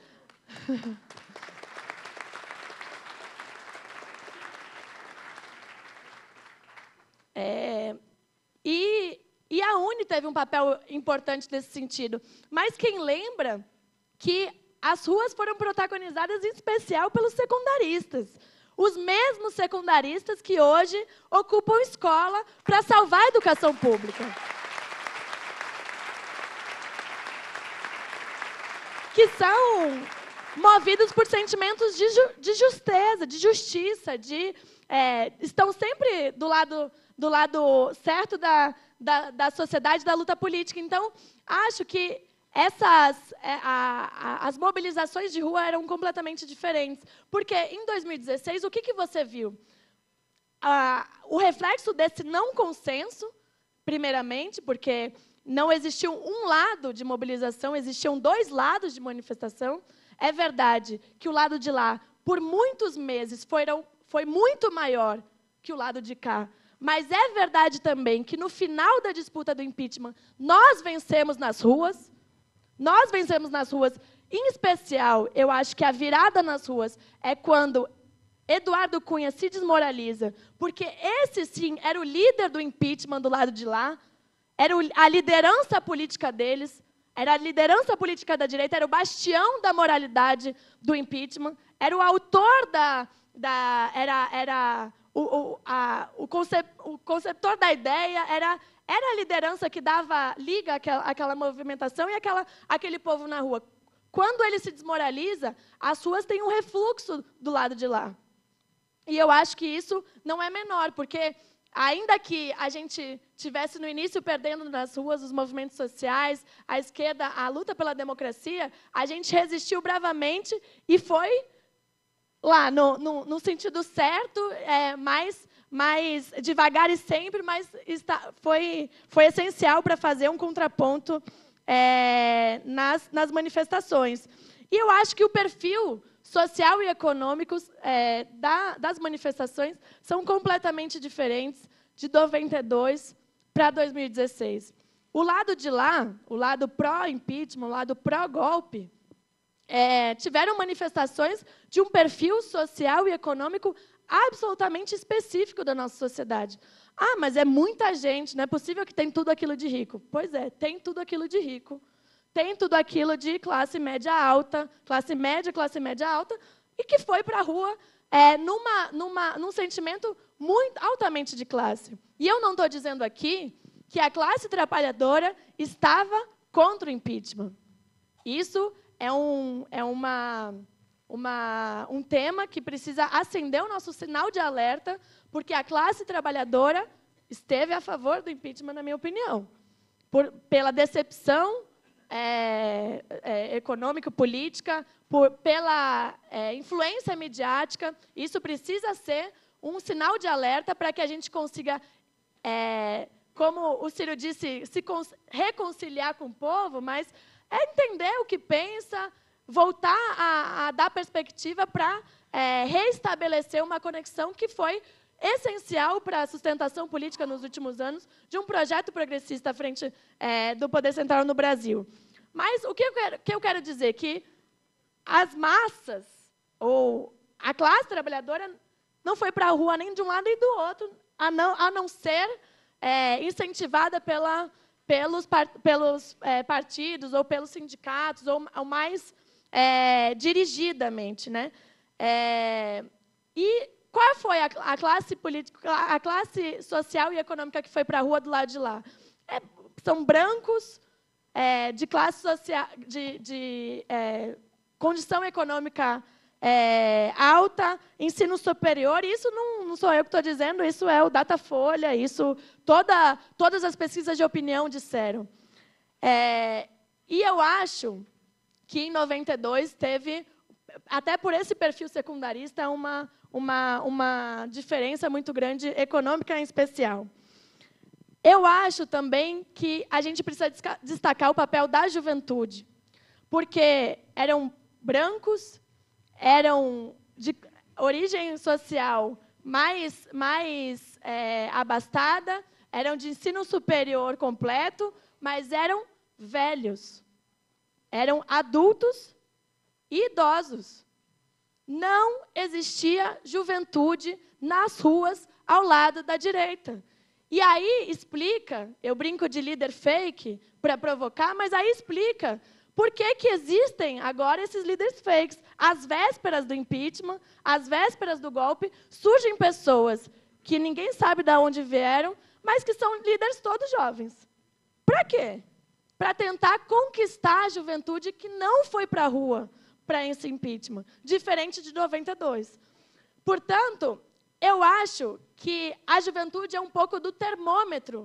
E a UNE teve um papel importante nesse sentido. Mas quem lembra que as ruas foram protagonizadas, em especial, pelos secundaristas. Os mesmos secundaristas que hoje ocupam escola para salvar a educação pública. Que são movidos por sentimentos de justeza, de justiça, estão sempre do lado certo da sociedade, da luta política. Então, acho que as mobilizações de rua eram completamente diferentes. Porque, em 2016, o que você viu? O reflexo desse não consenso, primeiramente, porque não existiu um lado de mobilização, existiam dois lados de manifestação. É verdade que o lado de lá, por muitos meses, foi muito maior que o lado de cá. Mas é verdade também que, no final da disputa do impeachment, nós vencemos nas ruas. Nós vencemos nas ruas. Em especial, eu acho que a virada nas ruas é quando Eduardo Cunha se desmoraliza, porque esse, sim, era o líder do impeachment do lado de lá, era a liderança política deles, era a liderança política da direita, era o bastião da moralidade do impeachment, era o autor o conceptor da ideia, era a liderança que dava liga àquela movimentação e aquele povo na rua. Quando ele se desmoraliza, as ruas têm um refluxo do lado de lá. E eu acho que isso não é menor, porque, ainda que a gente tivesse, no início, perdendo nas ruas os movimentos sociais, a esquerda, a luta pela democracia, a gente resistiu bravamente e foi lá, no sentido certo, mais devagar e sempre, mas foi essencial para fazer um contraponto nas manifestações. E eu acho que o perfil social e econômico das manifestações são completamente diferentes de 92 para 2016. O lado de lá, o lado pró-impeachment, o lado pró-golpe, tiveram manifestações de um perfil social e econômico absolutamente específico da nossa sociedade. Ah, mas é muita gente, não é possível que tem tudo aquilo de rico. Pois é, tem tudo aquilo de rico. Tem tudo aquilo de classe média alta, classe média alta, e que foi para a rua num sentimento muito altamente de classe. E eu não estou dizendo aqui que a classe trabalhadora estava contra o impeachment. Isso é um tema que precisa acender o nosso sinal de alerta, porque a classe trabalhadora esteve a favor do impeachment, na minha opinião. pela decepção econômica, política, pela influência midiática. Isso precisa ser um sinal de alerta para que a gente consiga, como o Ciro disse, se reconciliar com o povo, mas entender o que pensa, voltar a dar perspectiva para reestabelecer uma conexão que foi essencial para a sustentação política nos últimos anos de um projeto progressista à frente do poder central no Brasil. Mas o que eu quero dizer? Que as massas, ou a classe trabalhadora, não foi para a rua nem de um lado nem do outro, a não ser incentivada pelos partidos, ou pelos sindicatos, ou mais dirigidamente, né? E qual foi a classe política, a classe social e econômica que foi para a rua do lado de lá? São brancos, de classe social, de condição econômica alta, ensino superior. Isso não sou eu que estou dizendo, isso é o Datafolha, isso todas as pesquisas de opinião disseram. E eu acho que em 92 teve, até por esse perfil secundarista, uma diferença muito grande, econômica em especial. Eu acho também que a gente precisa destacar o papel da juventude, porque eram brancos, eram de origem social mais abastada, eram de ensino superior completo, mas eram velhos, eram adultos e idosos. Não existia juventude nas ruas ao lado da direita. E aí explica, eu brinco de líder fake para provocar, mas aí explica por que existem agora esses líderes fakes. Às vésperas do impeachment, às vésperas do golpe, surgem pessoas que ninguém sabe de onde vieram, mas que são líderes todos jovens. Para quê? Para tentar conquistar a juventude que não foi para a rua para esse impeachment, diferente de 92. Portanto, eu acho que a juventude é um pouco do termômetro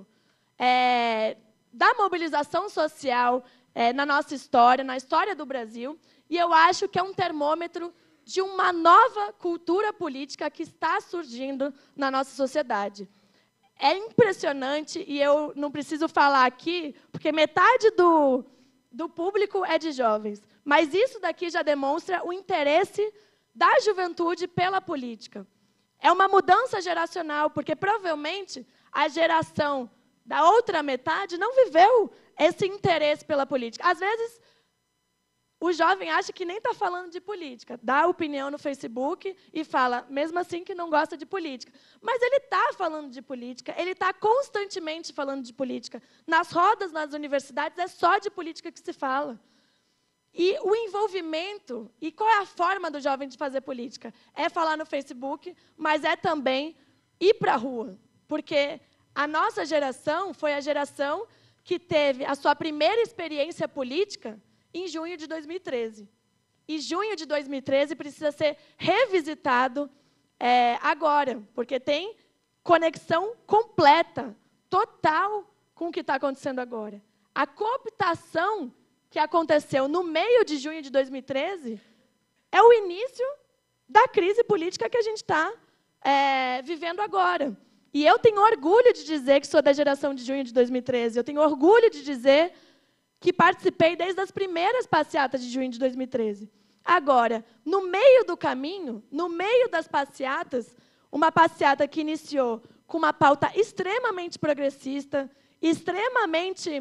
da mobilização social na nossa história, na história do Brasil, e eu acho que é um termômetro de uma nova cultura política que está surgindo na nossa sociedade. É impressionante, e eu não preciso falar aqui, porque metade do público é de jovens, mas isso daqui já demonstra o interesse da juventude pela política. É uma mudança geracional, porque provavelmente a geração da outra metade não viveu esse interesse pela política. Às vezes, o jovem acha que nem está falando de política, dá opinião no Facebook e fala, mesmo assim, que não gosta de política. Mas ele está falando de política, ele está constantemente falando de política. Nas rodas, nas universidades, é só de política que se fala. E o envolvimento, e qual é a forma do jovem de fazer política? É falar no Facebook, mas é também ir para a rua. Porque a nossa geração foi a geração que teve a sua primeira experiência política em junho de 2013. E junho de 2013 precisa ser revisitado agora, porque tem conexão completa, total, com o que está acontecendo agora. A cooptação que aconteceu no meio de junho de 2013 é o início da crise política que a gente está vivendo agora. E eu tenho orgulho de dizer que sou da geração de junho de 2013. Eu tenho orgulho de dizer que participei desde as primeiras passeatas de junho de 2013. Agora, no meio do caminho, no meio das passeatas, uma passeata que iniciou com uma pauta extremamente progressista, extremamente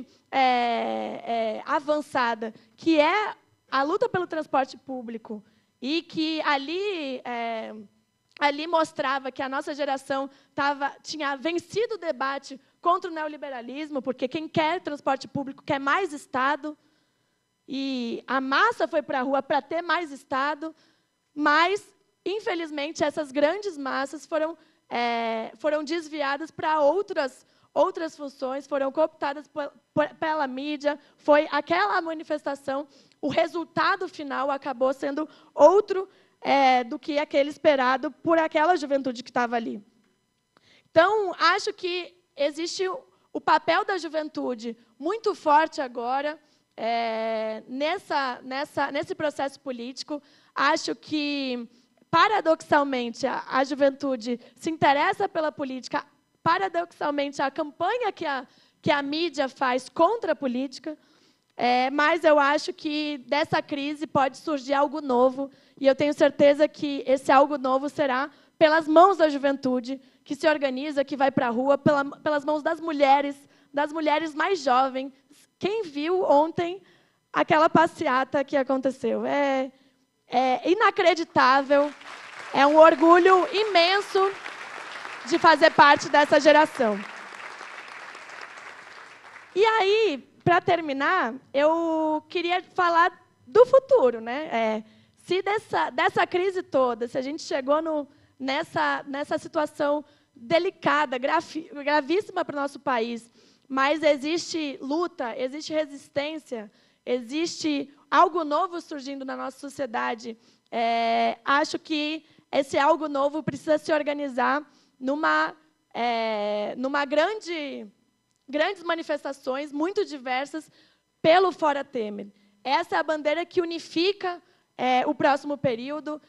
avançada, que é a luta pelo transporte público, e que ali mostrava que a nossa geração tinha vencido o debate contra o neoliberalismo, porque quem quer transporte público quer mais Estado, e a massa foi para a rua para ter mais Estado, mas, infelizmente, essas grandes massas foram desviadas para outras funções, foram cooptadas pela mídia, foi aquela manifestação, o resultado final acabou sendo outro do que aquele esperado por aquela juventude que estava ali. Então, acho que existe o papel da juventude muito forte agora nesse processo político. Acho que, paradoxalmente, a juventude se interessa pela política, paradoxalmente, a campanha que a mídia faz contra a política, mas eu acho que dessa crise pode surgir algo novo, e eu tenho certeza que esse algo novo será pelas mãos da juventude, que se organiza, que vai para a rua, pelas mãos das mulheres mais jovens. Quem viu ontem aquela passeata que aconteceu? É inacreditável, é um orgulho imenso de fazer parte dessa geração. E aí, para terminar, eu queria falar do futuro, né? Se dessa crise toda, se a gente chegou nessa situação delicada, gravíssima para o nosso país, mas existe luta, existe resistência, existe algo novo surgindo na nossa sociedade, acho que esse algo novo precisa se organizar numa grandes manifestações, muito diversas, pelo Fora Temer. Essa é a bandeira que unifica o próximo período,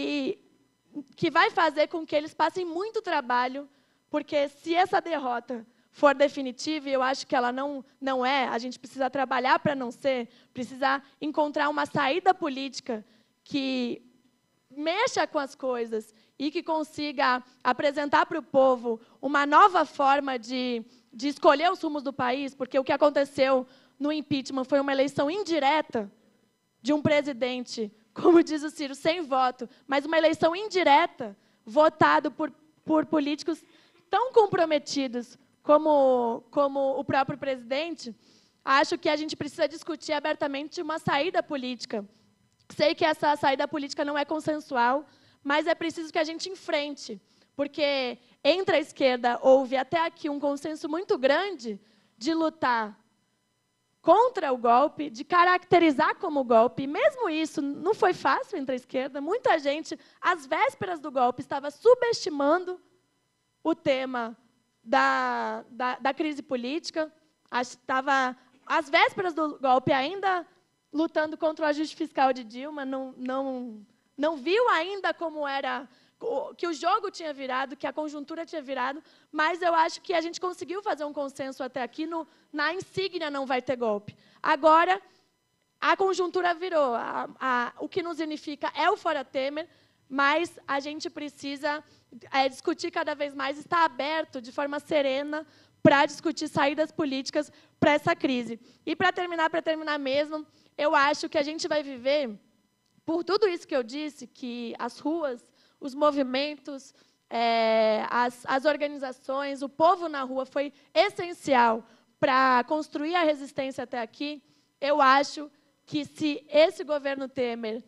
que vai fazer com que eles passem muito trabalho, porque se essa derrota for definitiva, e eu acho que ela não é, a gente precisa trabalhar para não ser, precisa encontrar uma saída política que mexa com as coisas e que consiga apresentar para o povo uma nova forma de escolher os rumos do país, porque o que aconteceu no impeachment foi uma eleição indireta de um presidente, como diz o Ciro, sem voto, mas uma eleição indireta, votado por políticos tão comprometidos como o próprio presidente. Acho que a gente precisa discutir abertamente uma saída política. Sei que essa saída política não é consensual, mas é preciso que a gente enfrente, porque entre a esquerda houve até aqui um consenso muito grande de lutar contra o golpe, de caracterizar como golpe. E mesmo isso não foi fácil entre a esquerda. Muita gente, às vésperas do golpe, estava subestimando o tema da crise política, estava, às vésperas do golpe, ainda lutando contra o ajuste fiscal de Dilma, não viu ainda como era, que o jogo tinha virado, que a conjuntura tinha virado, mas eu acho que a gente conseguiu fazer um consenso até aqui na insígnia não vai ter golpe. Agora, a conjuntura virou, o que nos unifica é o Fora Temer, mas a gente precisa discutir cada vez mais, estar aberto de forma serena para discutir saídas políticas para essa crise. E, para terminar mesmo, eu acho que a gente vai viver, por tudo isso que eu disse, que as ruas, os movimentos, as organizações, o povo na rua foi essencial para construir a resistência até aqui. Eu acho que, se esse governo Temer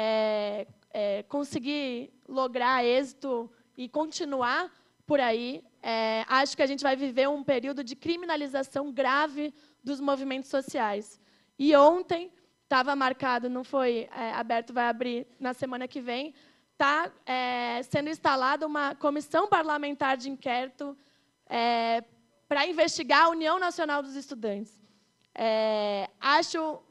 conseguir lograr êxito e continuar por aí, acho que a gente vai viver um período de criminalização grave dos movimentos sociais. E ontem estava marcado, não foi aberto, vai abrir na semana que vem, está sendo instalada uma comissão parlamentar de inquérito para investigar a União Nacional dos Estudantes. Acho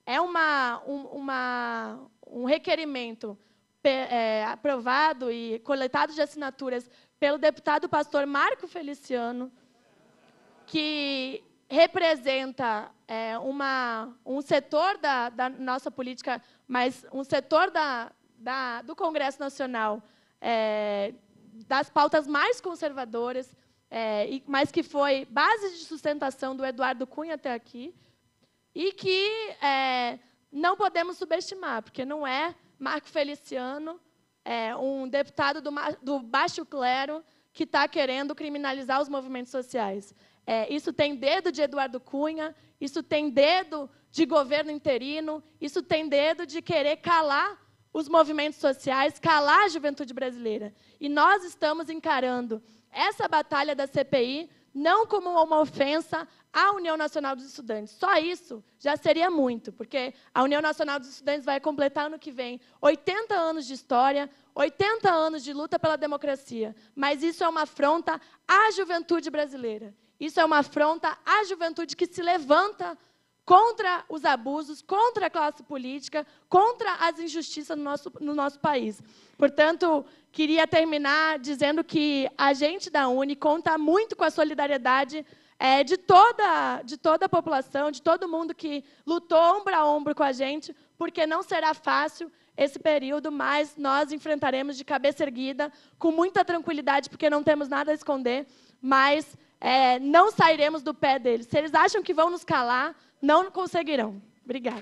um requerimento aprovado e coletado de assinaturas pelo deputado pastor Marco Feliciano, que representa um setor da nossa política, mas um setor do Congresso Nacional, das pautas mais conservadoras, mas que foi base de sustentação do Eduardo Cunha até aqui, e que não podemos subestimar, porque não é Marco Feliciano, um deputado do baixo clero, que está querendo criminalizar os movimentos sociais. Isso tem dedo de Eduardo Cunha, isso tem dedo de governo interino, isso tem dedo de querer calar os movimentos sociais, calar a juventude brasileira. E nós estamos encarando essa batalha da CPI não como uma ofensa à União Nacional dos Estudantes. Só isso já seria muito, porque a União Nacional dos Estudantes vai completar ano que vem 80 anos de história, 80 anos de luta pela democracia. Mas isso é uma afronta à juventude brasileira. Isso é uma afronta à juventude que se levanta contra os abusos, contra a classe política, contra as injustiças no nosso país. Portanto, queria terminar dizendo que a gente da UNE conta muito com a solidariedade de toda a população, de todo mundo que lutou ombro a ombro com a gente, porque não será fácil esse período, mas nós enfrentaremos de cabeça erguida, com muita tranquilidade, porque não temos nada a esconder, mas não sairemos do pé deles. Se eles acham que vão nos calar, não conseguirão. Obrigada.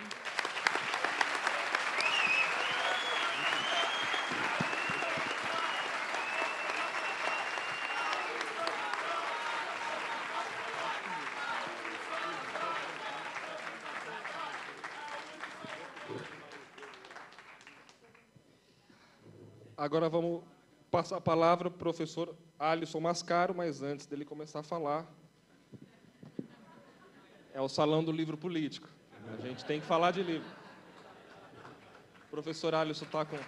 Agora vamos passar a palavra para o professor Alisson Mascaro, mas antes dele começar a falar, é o Salão do Livro Político. A gente tem que falar de livro. O professor Alisson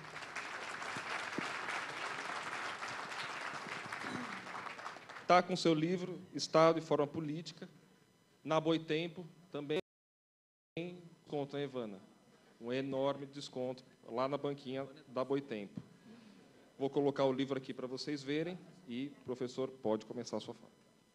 está com seu livro, Estado e Forma Política, na Boitempo, também desconto, hein, Ivana? Um enorme desconto lá na banquinha da Boitempo. Vou colocar o livro aqui para vocês verem e o professor pode começar a sua fala.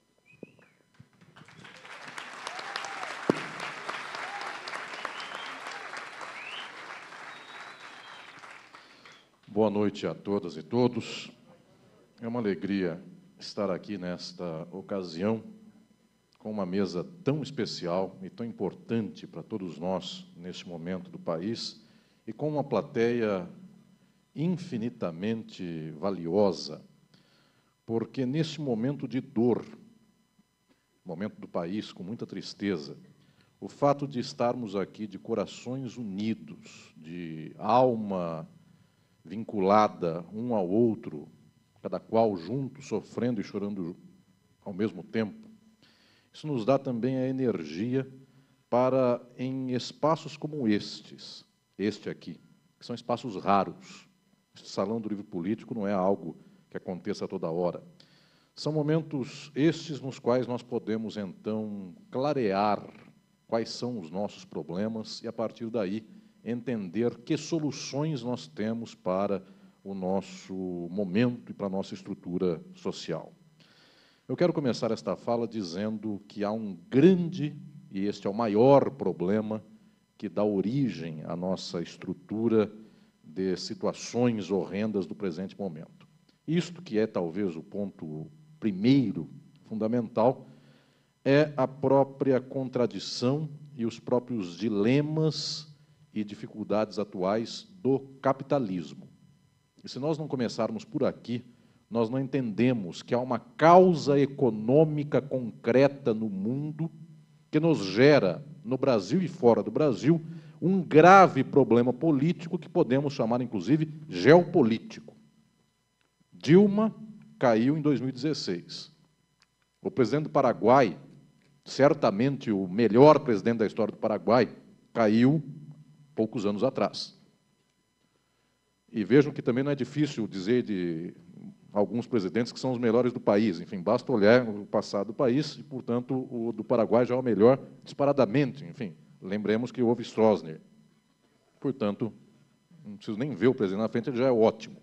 Boa noite a todas e todos. É uma alegria estar aqui nesta ocasião com uma mesa tão especial e tão importante para todos nós neste momento do país e com uma plateia infinitamente valiosa, porque nesse momento de dor, momento do país com muita tristeza, o fato de estarmos aqui de corações unidos, de alma vinculada um ao outro, cada qual junto, sofrendo e chorando ao mesmo tempo, isso nos dá também a energia para, em espaços como este aqui, que são espaços raros. Este Salão do Livro Político não é algo que aconteça a toda hora. São momentos estes nos quais nós podemos, então, clarear quais são os nossos problemas e, a partir daí, entender que soluções nós temos para o nosso momento e para a nossa estrutura social. Eu quero começar esta fala dizendo que há um grande, e este é o maior problema, que dá origem à nossa estrutura de situações horrendas do presente momento. Isto que é talvez o ponto primeiro, fundamental, é a própria contradição e os próprios dilemas e dificuldades atuais do capitalismo. E se nós não começarmos por aqui, nós não entendemos que há uma causa econômica concreta no mundo que nos gera, no Brasil e fora do Brasil, um grave problema político que podemos chamar, inclusive, geopolítico. Dilma caiu em 2016. O presidente do Paraguai, certamente o melhor presidente da história do Paraguai, caiu poucos anos atrás. E vejam que também não é difícil dizer de alguns presidentes que são os melhores do país. Enfim, basta olhar o passado do país e, portanto, o do Paraguai já é o melhor disparadamente. Enfim, lembremos que houve Stroessner. Portanto, não preciso nem ver o presidente na frente, ele já é ótimo.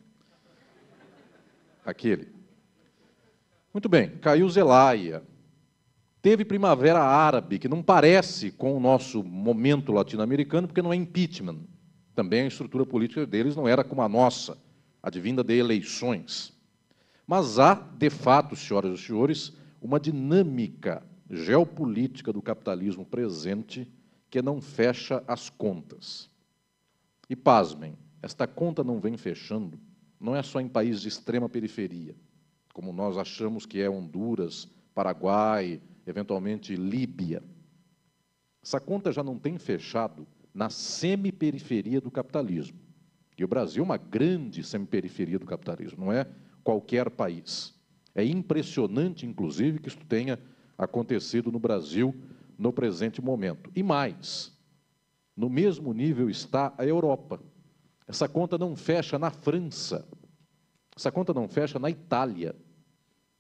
Aquele. Muito bem, caiu Zelaya. Teve Primavera Árabe, que não parece com o nosso momento latino-americano, porque não é impeachment. Também a estrutura política deles não era como a nossa, advinda de eleições. Mas há, de fato, senhoras e senhores, uma dinâmica geopolítica do capitalismo presente que não fecha as contas. E, pasmem, esta conta não vem fechando, não é só em países de extrema periferia, como nós achamos que é Honduras, Paraguai, eventualmente Líbia. Essa conta já não tem fechado na semiperiferia do capitalismo. E o Brasil é uma grande semiperiferia do capitalismo, não é qualquer país. É impressionante, inclusive, que isso tenha acontecido no Brasil no presente momento. E mais, no mesmo nível está a Europa. Essa conta não fecha na França. Essa conta não fecha na Itália.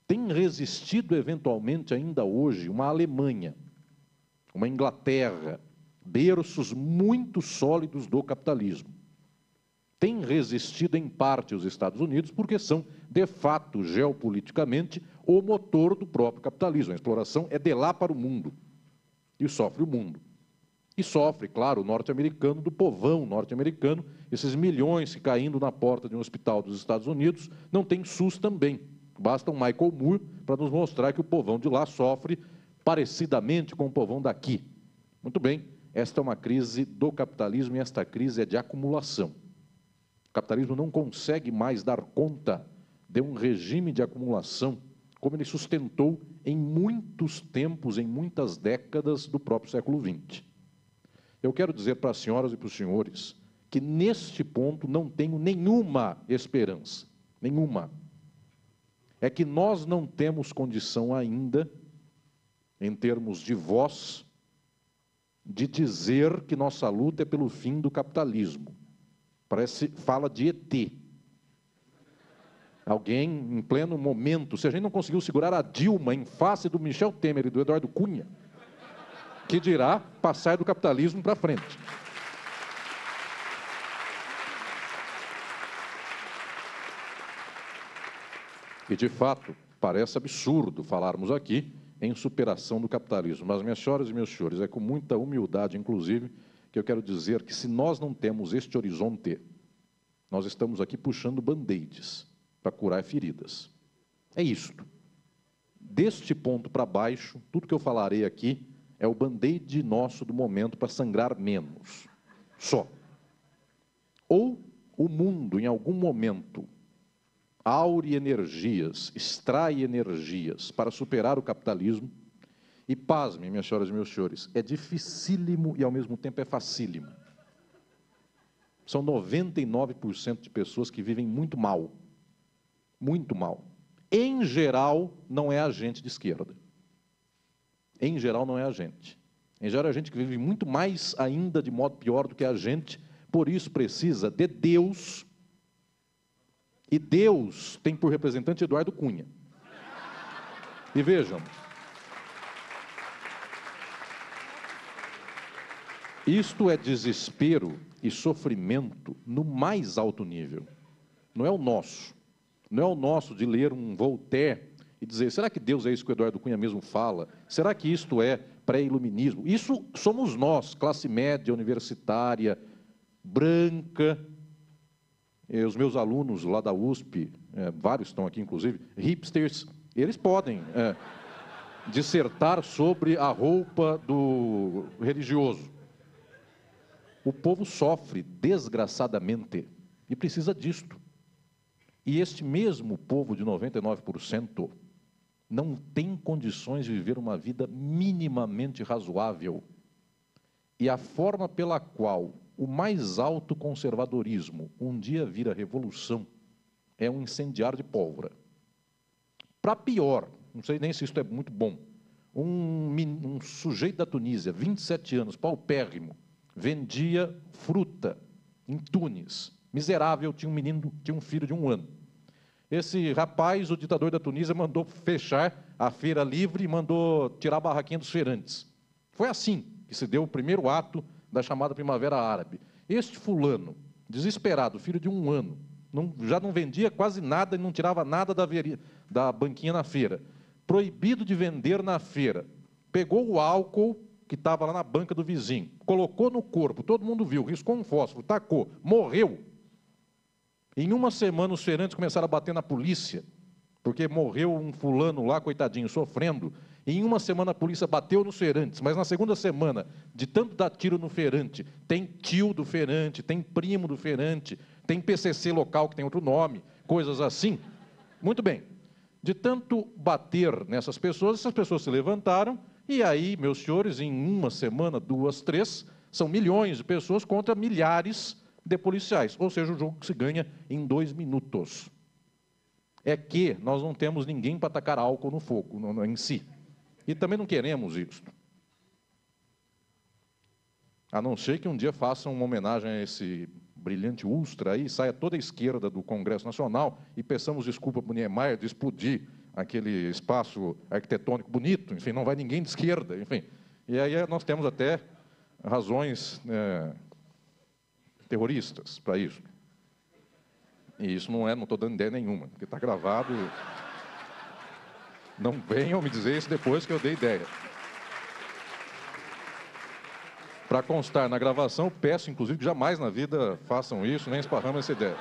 Tem resistido eventualmente ainda hoje uma Alemanha, uma Inglaterra, berços muito sólidos do capitalismo. Tem resistido em parte os Estados Unidos porque são, de fato, geopoliticamente, o motor do próprio capitalismo. A exploração é de lá para o mundo. E sofre o mundo. E sofre, claro, o norte-americano, do povão norte-americano, esses milhões que caindo na porta de um hospital dos Estados Unidos, não tem SUS também. Basta um Michael Moore para nos mostrar que o povão de lá sofre parecidamente com o povão daqui. Muito bem, esta é uma crise do capitalismo e esta crise é de acumulação. O capitalismo não consegue mais dar conta de um regime de acumulação como ele sustentou em muitos tempos, em muitas décadas do próprio século XX. Eu quero dizer para as senhoras e para os senhores que neste ponto não tenho nenhuma esperança, nenhuma. É que nós não temos condição ainda, em termos de voz, de dizer que nossa luta é pelo fim do capitalismo. Fala de ET. Alguém, em pleno momento, se a gente não conseguiu segurar a Dilma em face do Michel Temer e do Eduardo Cunha, que dirá passar do capitalismo para frente. E, de fato, parece absurdo falarmos aqui em superação do capitalismo. Mas, minhas senhoras e meus senhores, é com muita humildade, inclusive, que eu quero dizer que se nós não temos este horizonte, nós estamos aqui puxando band-aids para curar feridas. É isto. Deste ponto para baixo, tudo que eu falarei aqui é o band-aid nosso do momento para sangrar menos. Só. Ou o mundo, em algum momento, aure energias, extrai energias para superar o capitalismo, e pasmem, minhas senhoras e meus senhores, é dificílimo e ao mesmo tempo é facílimo. São 99% de pessoas que vivem muito mal. Muito mal. Em geral, não é a gente de esquerda. Em geral, não é a gente. Em geral, é a gente que vive muito mais ainda de modo pior do que a gente, por isso precisa de Deus. E Deus tem por representante Eduardo Cunha. E vejam, isto é desespero e sofrimento no mais alto nível. Não é o nosso. Não é o nosso de ler um Voltaire e dizer, será que Deus é isso que o Eduardo Cunha mesmo fala? Será que isto é pré-iluminismo? Isso somos nós, classe média, universitária, branca. Os meus alunos lá da USP, vários estão aqui inclusive, hipsters, eles podem dissertar sobre a roupa do religioso. O povo sofre desgraçadamente e precisa disto. E este mesmo povo de 99% não tem condições de viver uma vida minimamente razoável. E a forma pela qual o mais alto conservadorismo um dia vira revolução é um incendiar de pólvora. Para pior, não sei nem se isso é muito bom, um sujeito da Tunísia, 27 anos, paupérrimo, vendia fruta em Tunis. Miserável, tinha um filho de 1 ano. Esse rapaz, o ditador da Tunísia, mandou fechar a feira livre e mandou tirar a barraquinha dos feirantes. Foi assim que se deu o primeiro ato da chamada Primavera Árabe. Este fulano, desesperado, filho de 1 ano, já não vendia quase nada e não tirava nada da banquinha na feira. Proibido de vender na feira. Pegou o álcool que estava lá na banca do vizinho, colocou no corpo, todo mundo viu, riscou um fósforo, tacou, morreu. Em 1 semana, os feirantes começaram a bater na polícia, porque morreu um fulano lá, coitadinho, sofrendo. Em 1 semana, a polícia bateu nos feirantes, mas na 2ª semana, de tanto dar tiro no feirante, tem tio do feirante, tem primo do feirante, tem PCC local, que tem outro nome, coisas assim. Muito bem. De tanto bater nessas pessoas, essas pessoas se levantaram, e aí, meus senhores, em 1 semana, 2, 3, são milhões de pessoas contra milhares de policiais, ou seja, o jogo que se ganha em 2 minutos. É que nós não temos ninguém para tacar álcool no fogo, em si. E também não queremos isso. A não ser que um dia façam uma homenagem a esse brilhante Ustra aí, saia toda a esquerda do Congresso Nacional e peçamos desculpa para o Niemeyer de explodir aquele espaço arquitetônico bonito, enfim, não vai ninguém de esquerda, enfim. E aí nós temos até razões terroristas para isso. E isso não estou dando ideia nenhuma, porque está gravado. Não venham me dizer isso depois que eu dei ideia. Para constar na gravação, peço, inclusive, que jamais na vida façam isso, nem esparramem essa ideia.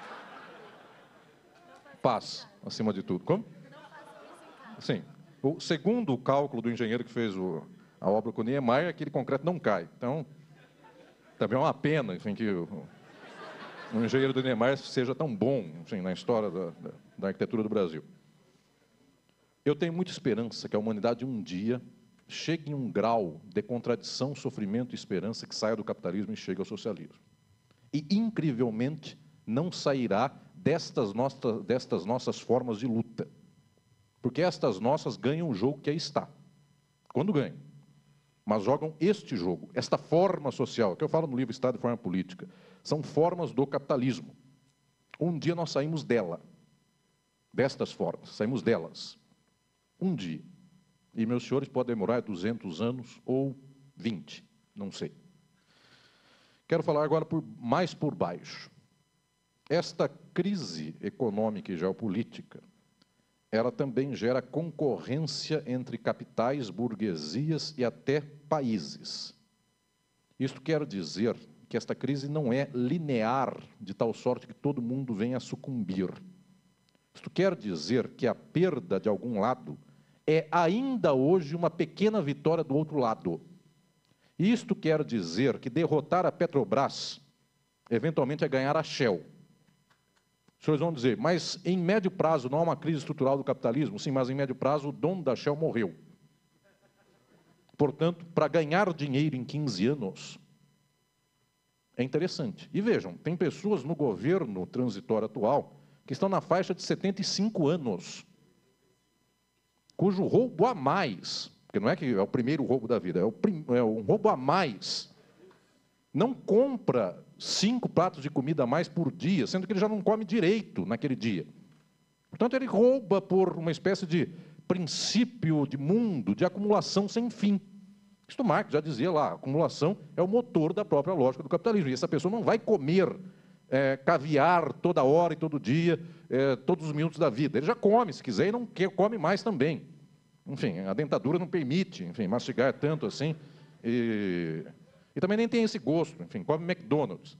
Paz, acima de tudo. Como? Sim. O segundo cálculo do engenheiro que fez a obra com o Niemeyer é que aquele concreto não cai. Então, também é uma pena, enfim, que o engenheiro do Niemeyer seja tão bom, enfim, na história da arquitetura do Brasil. Eu tenho muita esperança que a humanidade um dia chegue em um grau de contradição, sofrimento e esperança que saia do capitalismo e chegue ao socialismo. E, incrivelmente, não sairá destas nossas formas de luta. Porque estas nossas ganham o jogo que aí está. Quando ganham. Mas jogam este jogo, esta forma social, que eu falo no livro Estado e Forma Política, são formas do capitalismo. Um dia nós saímos dela, destas formas, saímos delas. Um dia. E, meus senhores, pode demorar 200 anos ou 20, não sei. Quero falar agora mais por baixo. Esta crise econômica e geopolítica, ela também gera concorrência entre capitais, burguesias e até países. Isto quer dizer que esta crise não é linear, de tal sorte que todo mundo venha a sucumbir. Isto quer dizer que a perda de algum lado é ainda hoje uma pequena vitória do outro lado. Isto quer dizer que derrotar a Petrobras, eventualmente, é ganhar a Shell. Os senhores vão dizer, mas em médio prazo não há uma crise estrutural do capitalismo? Sim, mas em médio prazo o dono da Shell morreu. Portanto, para ganhar dinheiro em 15 anos, é interessante. E vejam, tem pessoas no governo transitório atual que estão na faixa de 75 anos, cujo roubo a mais, porque não é que é o primeiro roubo da vida, é um roubo a mais, não compra 5 pratos de comida a mais por dia, sendo que ele já não come direito naquele dia. Portanto, ele rouba por uma espécie de princípio de mundo, de acumulação sem fim. Isto Marx já dizia lá, a acumulação é o motor da própria lógica do capitalismo, e essa pessoa não vai comer caviar toda hora e todo dia, todos os minutos da vida. Ele já come, se quiser, e não come mais também. Enfim, a dentadura não permite, enfim, mastigar tanto assim. E também nem tem esse gosto, enfim, come McDonald's.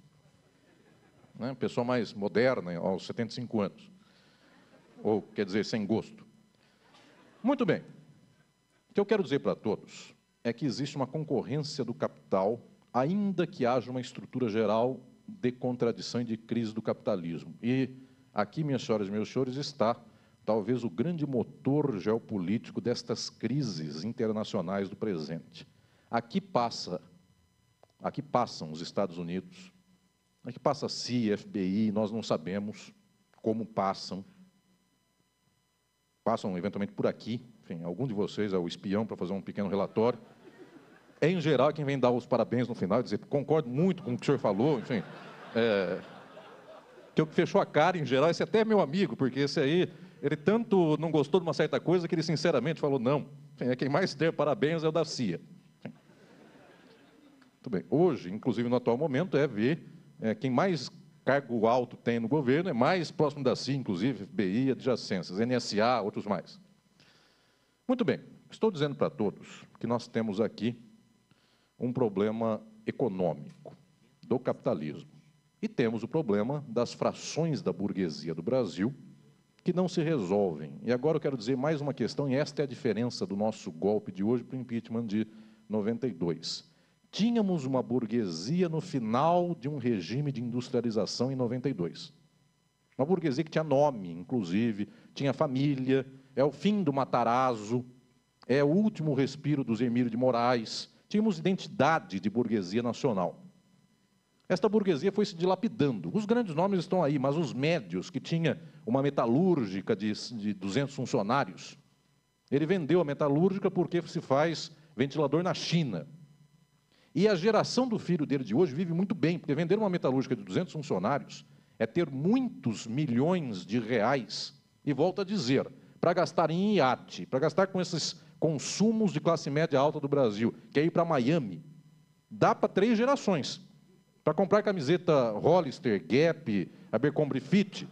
Né? Pessoa mais moderna, aos 75 anos. Ou, quer dizer, sem gosto. Muito bem. O que eu quero dizer para todos é que existe uma concorrência do capital, ainda que haja uma estrutura geral de contradição e de crise do capitalismo. E aqui, minhas senhoras e meus senhores, está talvez o grande motor geopolítico destas crises internacionais do presente. Aqui passam os Estados Unidos, aqui passa a CIA, FBI, nós não sabemos como passam. Passam eventualmente por aqui, enfim, algum de vocês é o espião para fazer um pequeno relatório. Em geral, quem vem dar os parabéns no final e dizer, concordo muito com o que o senhor falou, enfim. Que o que fechou a cara, em geral, esse até é meu amigo, porque esse aí, ele tanto não gostou de uma certa coisa que ele sinceramente falou, não. Enfim, quem mais der parabéns é o da CIA. Enfim. Muito bem. Hoje, inclusive no atual momento, é ver quem mais cargo alto tem no governo, é mais próximo da CIA, inclusive, FBI, adjacências, NSA, outros mais. Muito bem. Estou dizendo para todos que nós temos aqui um problema econômico do capitalismo. E temos o problema das frações da burguesia do Brasil que não se resolvem. E agora eu quero dizer mais uma questão, e esta é a diferença do nosso golpe de hoje para o impeachment de 92. Tínhamos uma burguesia no final de um regime de industrialização em 92. Uma burguesia que tinha nome, inclusive, tinha família, é o fim do Matarazzo, é o último respiro dos Emílio de Moraes. Tínhamos identidade de burguesia nacional. Esta burguesia foi se dilapidando. Os grandes nomes estão aí, mas os médios, que tinha uma metalúrgica de 200 funcionários, ele vendeu a metalúrgica porque se faz ventilador na China. E a geração do filho dele de hoje vive muito bem, porque vender uma metalúrgica de 200 funcionários é ter muitos milhões de reais. E volto a dizer, para gastar em iate, para gastar com esses consumos de classe média alta do Brasil, que é ir para Miami, dá para 3 gerações. Para comprar camiseta Hollister, Gap, Abercrombie Fitch.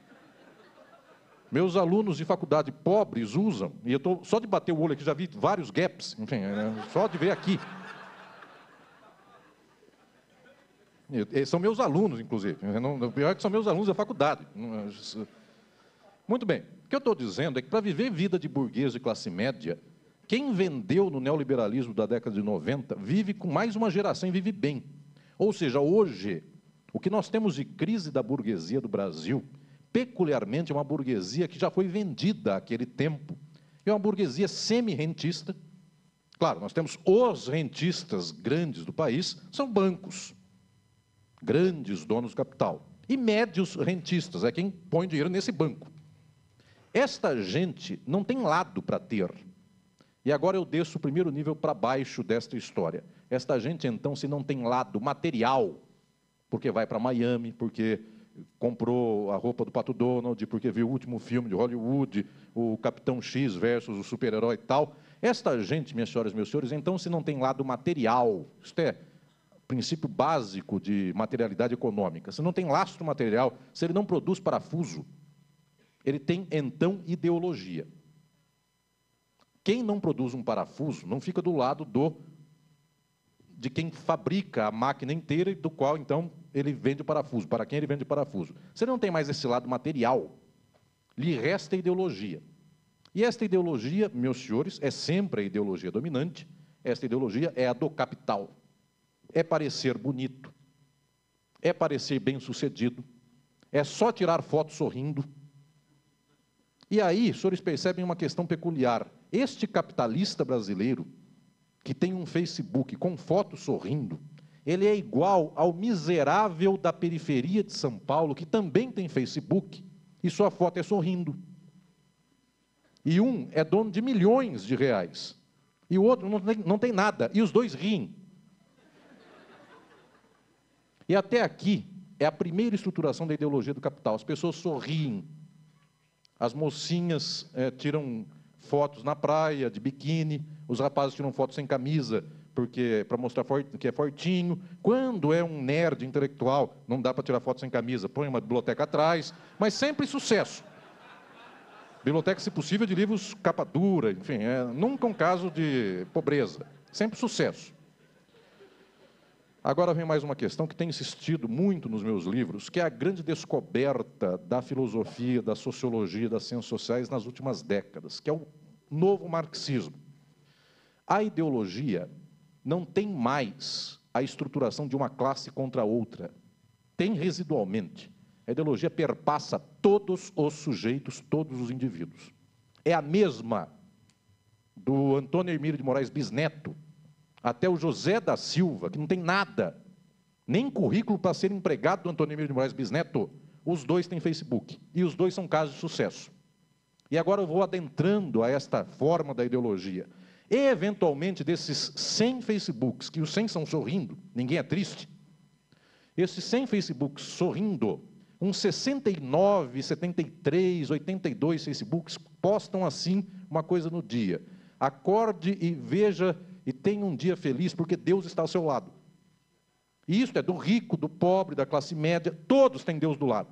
Meus alunos de faculdade pobres usam, e eu estou só de bater o olho aqui, já vi vários Gaps, enfim, só de ver aqui. São meus alunos, inclusive. O pior é que são meus alunos da faculdade. Muito bem. O que eu estou dizendo é que, para viver vida de burguês de classe média, quem vendeu no neoliberalismo da década de 90 vive com mais uma geração e vive bem. Ou seja, hoje, o que nós temos de crise da burguesia do Brasil, peculiarmente, é uma burguesia que já foi vendida àquele tempo. É uma burguesia semi-rentista. Claro, nós temos os rentistas grandes do país, são bancos. Grandes donos do capital. E médios rentistas, é quem põe dinheiro nesse banco. Esta gente não tem lado para ter. E agora eu desço o primeiro nível para baixo desta história. Esta gente, então, se não tem lado material, porque vai para Miami, porque comprou a roupa do Pato Donald, porque viu o último filme de Hollywood, o Capitão X versus o super-herói e tal, esta gente, minhas senhoras e meus senhores, então, se não tem lado material, isto é, princípio básico de materialidade econômica, se não tem lastro material, se ele não produz parafuso, ele tem, então, ideologia. Quem não produz um parafuso não fica do lado de quem fabrica a máquina inteira e do qual, então, ele vende o parafuso. Para quem ele vende o parafuso? Se ele não tem mais esse lado material, lhe resta ideologia. E esta ideologia, meus senhores, é sempre a ideologia dominante. Esta ideologia é a do capital. É parecer bonito, é parecer bem-sucedido, é só tirar foto sorrindo. E aí, os senhores percebem uma questão peculiar. Este capitalista brasileiro, que tem um Facebook com foto sorrindo, ele é igual ao miserável da periferia de São Paulo, que também tem Facebook, e sua foto é sorrindo. E um é dono de milhões de reais, e o outro não tem nada, e os dois riem. E até aqui é a primeira estruturação da ideologia do capital. As pessoas sorriem, as mocinhas tiram fotos na praia, de biquíni, os rapazes tiram fotos sem camisa, porque para mostrar que é fortinho. Quando é um nerd intelectual, não dá para tirar foto sem camisa, põe uma biblioteca atrás, mas sempre sucesso. Biblioteca, se possível, de livros capa dura, enfim, nunca um caso de pobreza, sempre sucesso. Agora vem mais uma questão que tem insistido muito nos meus livros, que é a grande descoberta da filosofia, da sociologia, das ciências sociais nas últimas décadas, que é o novo marxismo. A ideologia não tem mais a estruturação de uma classe contra outra. Tem residualmente. A ideologia perpassa todos os sujeitos, todos os indivíduos. É a mesma do Antônio Hermílio de Moraes Bisneto, até o José da Silva, que não tem nada, nem currículo para ser empregado do Antônio Hermílio de Moraes Bisneto, os dois têm Facebook, e os dois são casos de sucesso. E agora eu vou adentrando a esta forma da ideologia. E, eventualmente, desses 100 Facebooks, que os 100 são sorrindo, ninguém é triste, esses 100 Facebooks sorrindo, uns 69, 73, 82 Facebooks postam assim uma coisa no dia. Acorde e veja e tenha um dia feliz, porque Deus está ao seu lado. E isso é do rico, do pobre, da classe média, todos têm Deus do lado.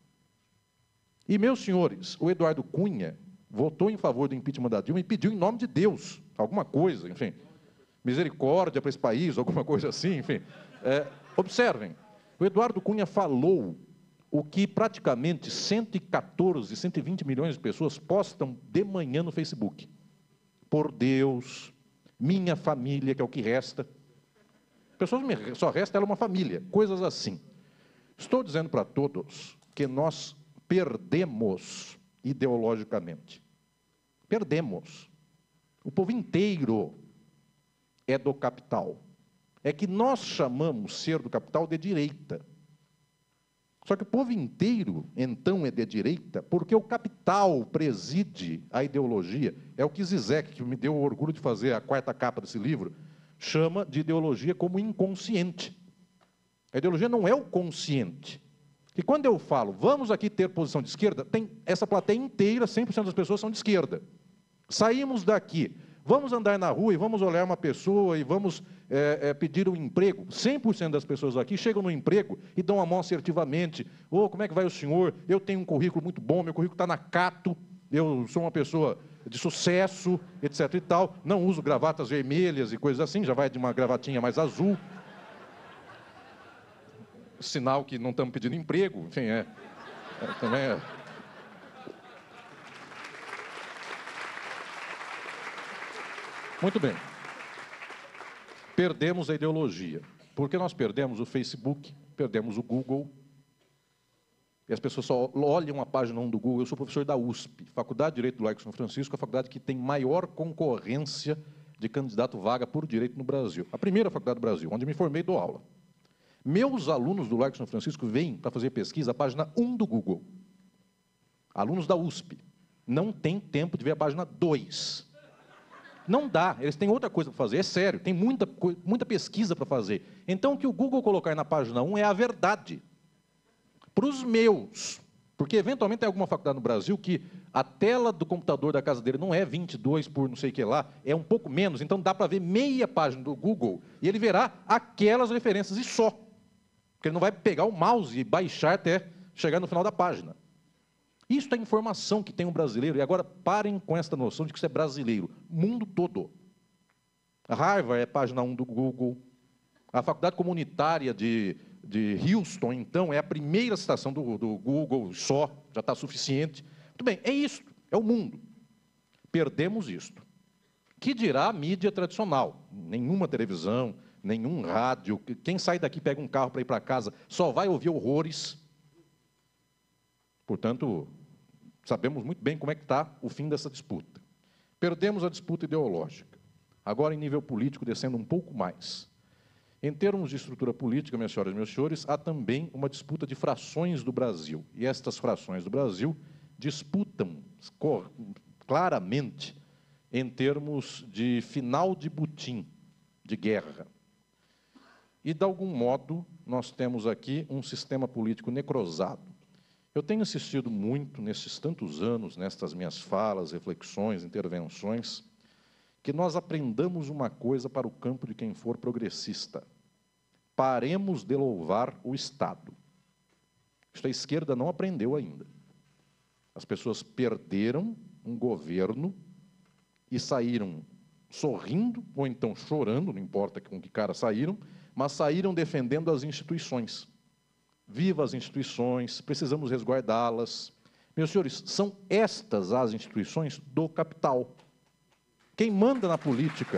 E, meus senhores, o Eduardo Cunha votou em favor do impeachment da Dilma e pediu em nome de Deus alguma coisa, enfim, misericórdia para esse país, alguma coisa assim, enfim. Observem, o Eduardo Cunha falou o que praticamente 114, 120 milhões de pessoas postam de manhã no Facebook. Por Deus, minha família, que é o que resta. Pessoas, só resta ela uma família, coisas assim. Estou dizendo para todos que nós perdemos ideologicamente. Perdemos. O povo inteiro é do capital. É que nós chamamos ser do capital de direita. Só que o povo inteiro, então, é de direita, porque o capital preside a ideologia. É o que Zizek, que me deu o orgulho de fazer a 4ª capa desse livro, chama de ideologia como inconsciente. A ideologia não é o consciente. que quando eu falo, vamos aqui ter posição de esquerda, tem essa plateia inteira, 100% das pessoas são de esquerda. Saímos daqui, vamos andar na rua e vamos olhar uma pessoa e vamos pedir um emprego. 100% das pessoas aqui chegam no emprego e dão a mão assertivamente. Ô, como é que vai o senhor? Eu tenho um currículo muito bom, meu currículo está na Cato, eu sou uma pessoa de sucesso, etc. e tal. Não uso gravatas vermelhas e coisas assim, já vai de uma gravatinha mais azul. Sinal que não estamos pedindo emprego, enfim, também é. Muito bem. Perdemos a ideologia. Porque nós perdemos o Facebook, perdemos o Google, e as pessoas só olham a página 1 do Google. Eu sou professor da USP, Faculdade de Direito do Largo de São Francisco, a faculdade que tem maior concorrência de candidato vaga por direito no Brasil. A primeira faculdade do Brasil, onde me formei e dou aula. Meus alunos do Largo de São Francisco vêm para fazer pesquisa a página 1 do Google. Alunos da USP. Não tem tempo de ver a página 2. Não dá, eles têm outra coisa para fazer, é sério, tem muita pesquisa para fazer. Então, o que o Google colocar na página 1 é a verdade. Para os meus, porque eventualmente tem alguma faculdade no Brasil que a tela do computador da casa dele não é 22 por não sei o que lá, é um pouco menos, então dá para ver meia página do Google e ele verá aquelas referências e só. Porque ele não vai pegar o mouse e baixar até chegar no final da página. Isso é a informação que tem um brasileiro. E agora parem com esta noção de que isso é brasileiro. Mundo todo. A Harvard é página 1 do Google. A Faculdade Comunitária de Houston, então, é a primeira citação do Google só. Já está suficiente. Muito bem, é isso. É o mundo. Perdemos isto. Que dirá a mídia tradicional? Nenhuma televisão, nenhum rádio. Quem sai daqui pega um carro para ir para casa só vai ouvir horrores. Portanto, sabemos muito bem como é que está o fim dessa disputa. Perdemos a disputa ideológica. Agora, em nível político, descendo um pouco mais. Em termos de estrutura política, minhas senhoras e meus senhores, há também uma disputa de frações do Brasil. E estas frações do Brasil disputam claramente em termos de final de butim, de guerra. E, de algum modo, nós temos aqui um sistema político necrosado. Eu tenho insistido muito, nesses tantos anos, nestas minhas falas, reflexões, intervenções, que nós aprendamos uma coisa para o campo de quem for progressista. Paremos de louvar o Estado. Isto a esquerda não aprendeu ainda. As pessoas perderam um governo e saíram sorrindo, ou então chorando, não importa com que cara saíram, mas saíram defendendo as instituições. Viva as instituições, precisamos resguardá-las. Meus senhores, são estas as instituições do capital. Quem manda na política...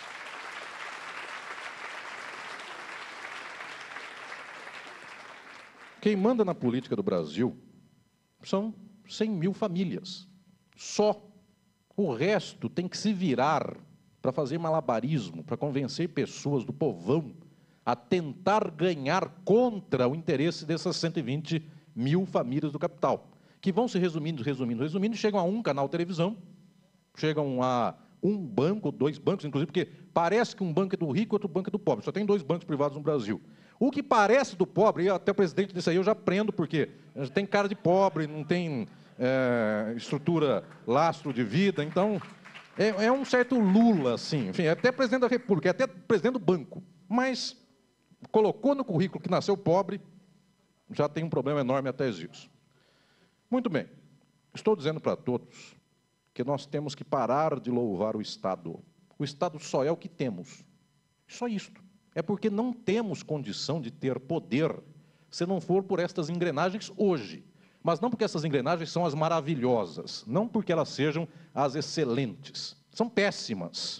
Quem manda na política do Brasil são 100 mil famílias. Só. O resto tem que se virar para fazer malabarismo, para convencer pessoas do povão a tentar ganhar contra o interesse dessas 120 mil famílias do capital, que vão se resumindo, e chegam a um canal de televisão, chegam a um banco, 2 bancos, inclusive, porque parece que um banco é do rico e outro banco é do pobre. Só tem 2 bancos privados no Brasil. O que parece do pobre, e até o presidente disse aí, eu já aprendo, porque tem cara de pobre, não tem estrutura, lastro de vida, então é um certo Lula, assim, enfim, é até presidente da República, é até presidente do banco, mas colocou no currículo que nasceu pobre, já tem um problema enorme até isso. Muito bem, estou dizendo para todos que nós temos que parar de louvar o Estado. O Estado só é o que temos, só isto. É porque não temos condição de ter poder se não for por estas engrenagens hoje. Mas não porque essas engrenagens são as maravilhosas, não porque elas sejam as excelentes. São péssimas.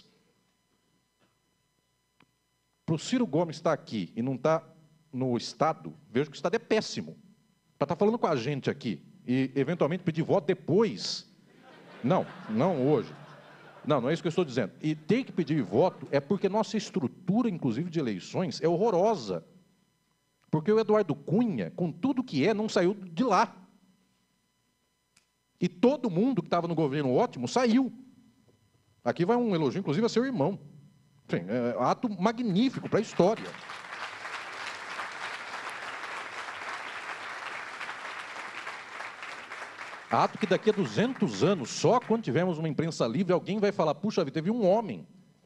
Para o Ciro Gomes estar aqui e não estar no Estado, vejo que o Estado é péssimo. Para estar falando com a gente aqui e, eventualmente, pedir voto depois. Não hoje. Não é isso que eu estou dizendo. E tem que pedir voto é porque nossa estrutura, inclusive, de eleições é horrorosa. Porque o Eduardo Cunha, com tudo que não saiu de lá. E todo mundo que estava no governo ótimo saiu. Aqui vai um elogio, inclusive, a seu irmão. Enfim, é um ato magnífico para a história. Ato que daqui a 200 anos, só quando tivermos uma imprensa livre, alguém vai falar, puxa vida, teve um homem.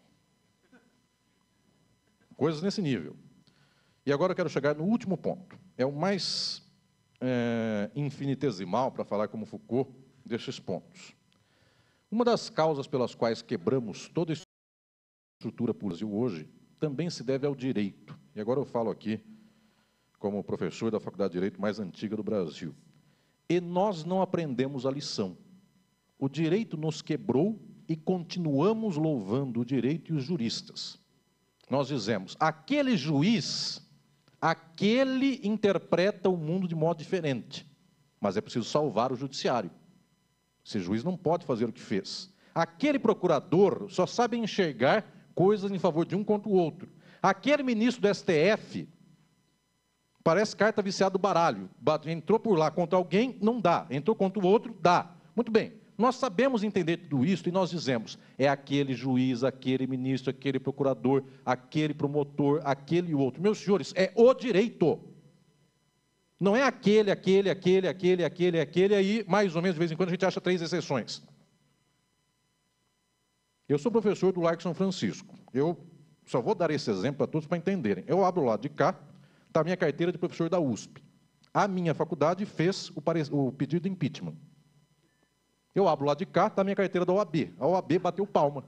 Coisas nesse nível. E agora eu quero chegar no último ponto. É o mais infinitesimal, para falar como Foucault, desses pontos. Uma das causas pelas quais quebramos toda a estrutura política hoje também se deve ao direito. E agora eu falo aqui como professor da Faculdade de Direito mais antiga do Brasil. E nós não aprendemos a lição. O direito nos quebrou e continuamos louvando o direito e os juristas. Nós dizemos, aquele juiz, aquele interpreta o mundo de modo diferente, mas é preciso salvar o judiciário. Esse juiz não pode fazer o que fez. Aquele procurador só sabe enxergar coisas em favor de um contra o outro. Aquele ministro do STF parece carta viciada do baralho. Entrou por lá contra alguém, não dá. Entrou contra o outro, dá. Muito bem. Nós sabemos entender tudo isso e nós dizemos, é aquele juiz, aquele ministro, aquele procurador, aquele promotor, aquele e outro. Meus senhores, é o direito. Não é aquele, aí, mais ou menos, de vez em quando, a gente acha 3 exceções. Eu sou professor do Largo São Francisco. Eu só vou dar esse exemplo para todos para entenderem. Eu abro o lado de cá, está a minha carteira de professor da USP. A minha faculdade fez o pedido de impeachment. Eu abro o lado de cá, está a minha carteira da OAB. A OAB bateu palma.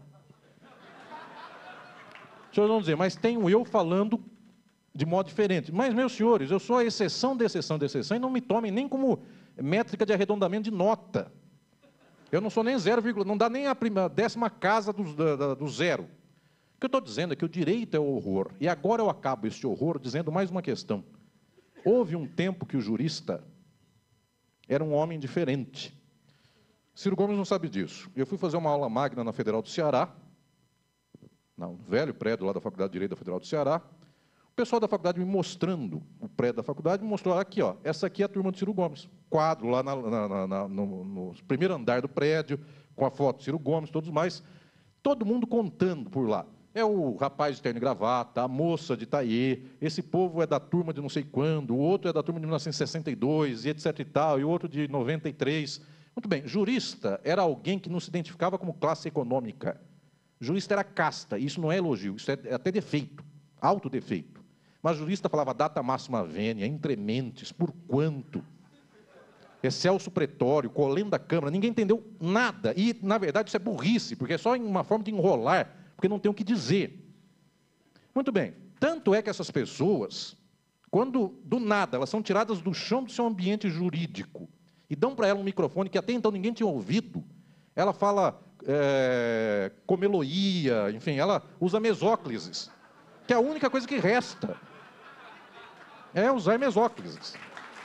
Os senhores vão dizer, mas tenho eu falando de modo diferente. Mas, meus senhores, eu sou a exceção da exceção da exceção e não me tomem nem como métrica de arredondamento de nota. Eu não sou nem 0, não dá nem a 10ª casa do zero. O que eu estou dizendo é que o direito é o horror. E agora eu acabo este horror dizendo mais uma questão. Houve um tempo que o jurista era um homem diferente. Ciro Gomes não sabe disso. Eu fui fazer uma aula magna na Federal do Ceará, no velho prédio lá da Faculdade de Direito da Federal do Ceará. O pessoal da faculdade me mostrando o prédio da faculdade, me mostrou aqui, ó, essa aqui é a turma do Ciro Gomes. Quadro lá no primeiro andar do prédio, com a foto do Ciro Gomes, todos mais. Todo mundo contando por lá. É o rapaz de terno e gravata, a moça de Itaê, esse povo é da turma de não sei quando, o outro é da turma de 1962, e etc e tal, e o outro de 93. Muito bem, jurista era alguém que não se identificava como classe econômica. Jurista era casta, isso não é elogio, isso é até defeito, autodefeito. Mas jurista falava data máxima vênia, entrementes, por quanto, excelso pretório, colenda câmara, ninguém entendeu nada. E, na verdade, isso é burrice, porque é só uma forma de enrolar, porque não tem o que dizer. Muito bem, tanto é que essas pessoas, quando, do nada, elas são tiradas do chão do seu ambiente jurídico, e dão para ela um microfone que até então ninguém tinha ouvido, ela fala comeloia, enfim, ela usa mesóclises, que é a única coisa que resta. É usar mesóclises.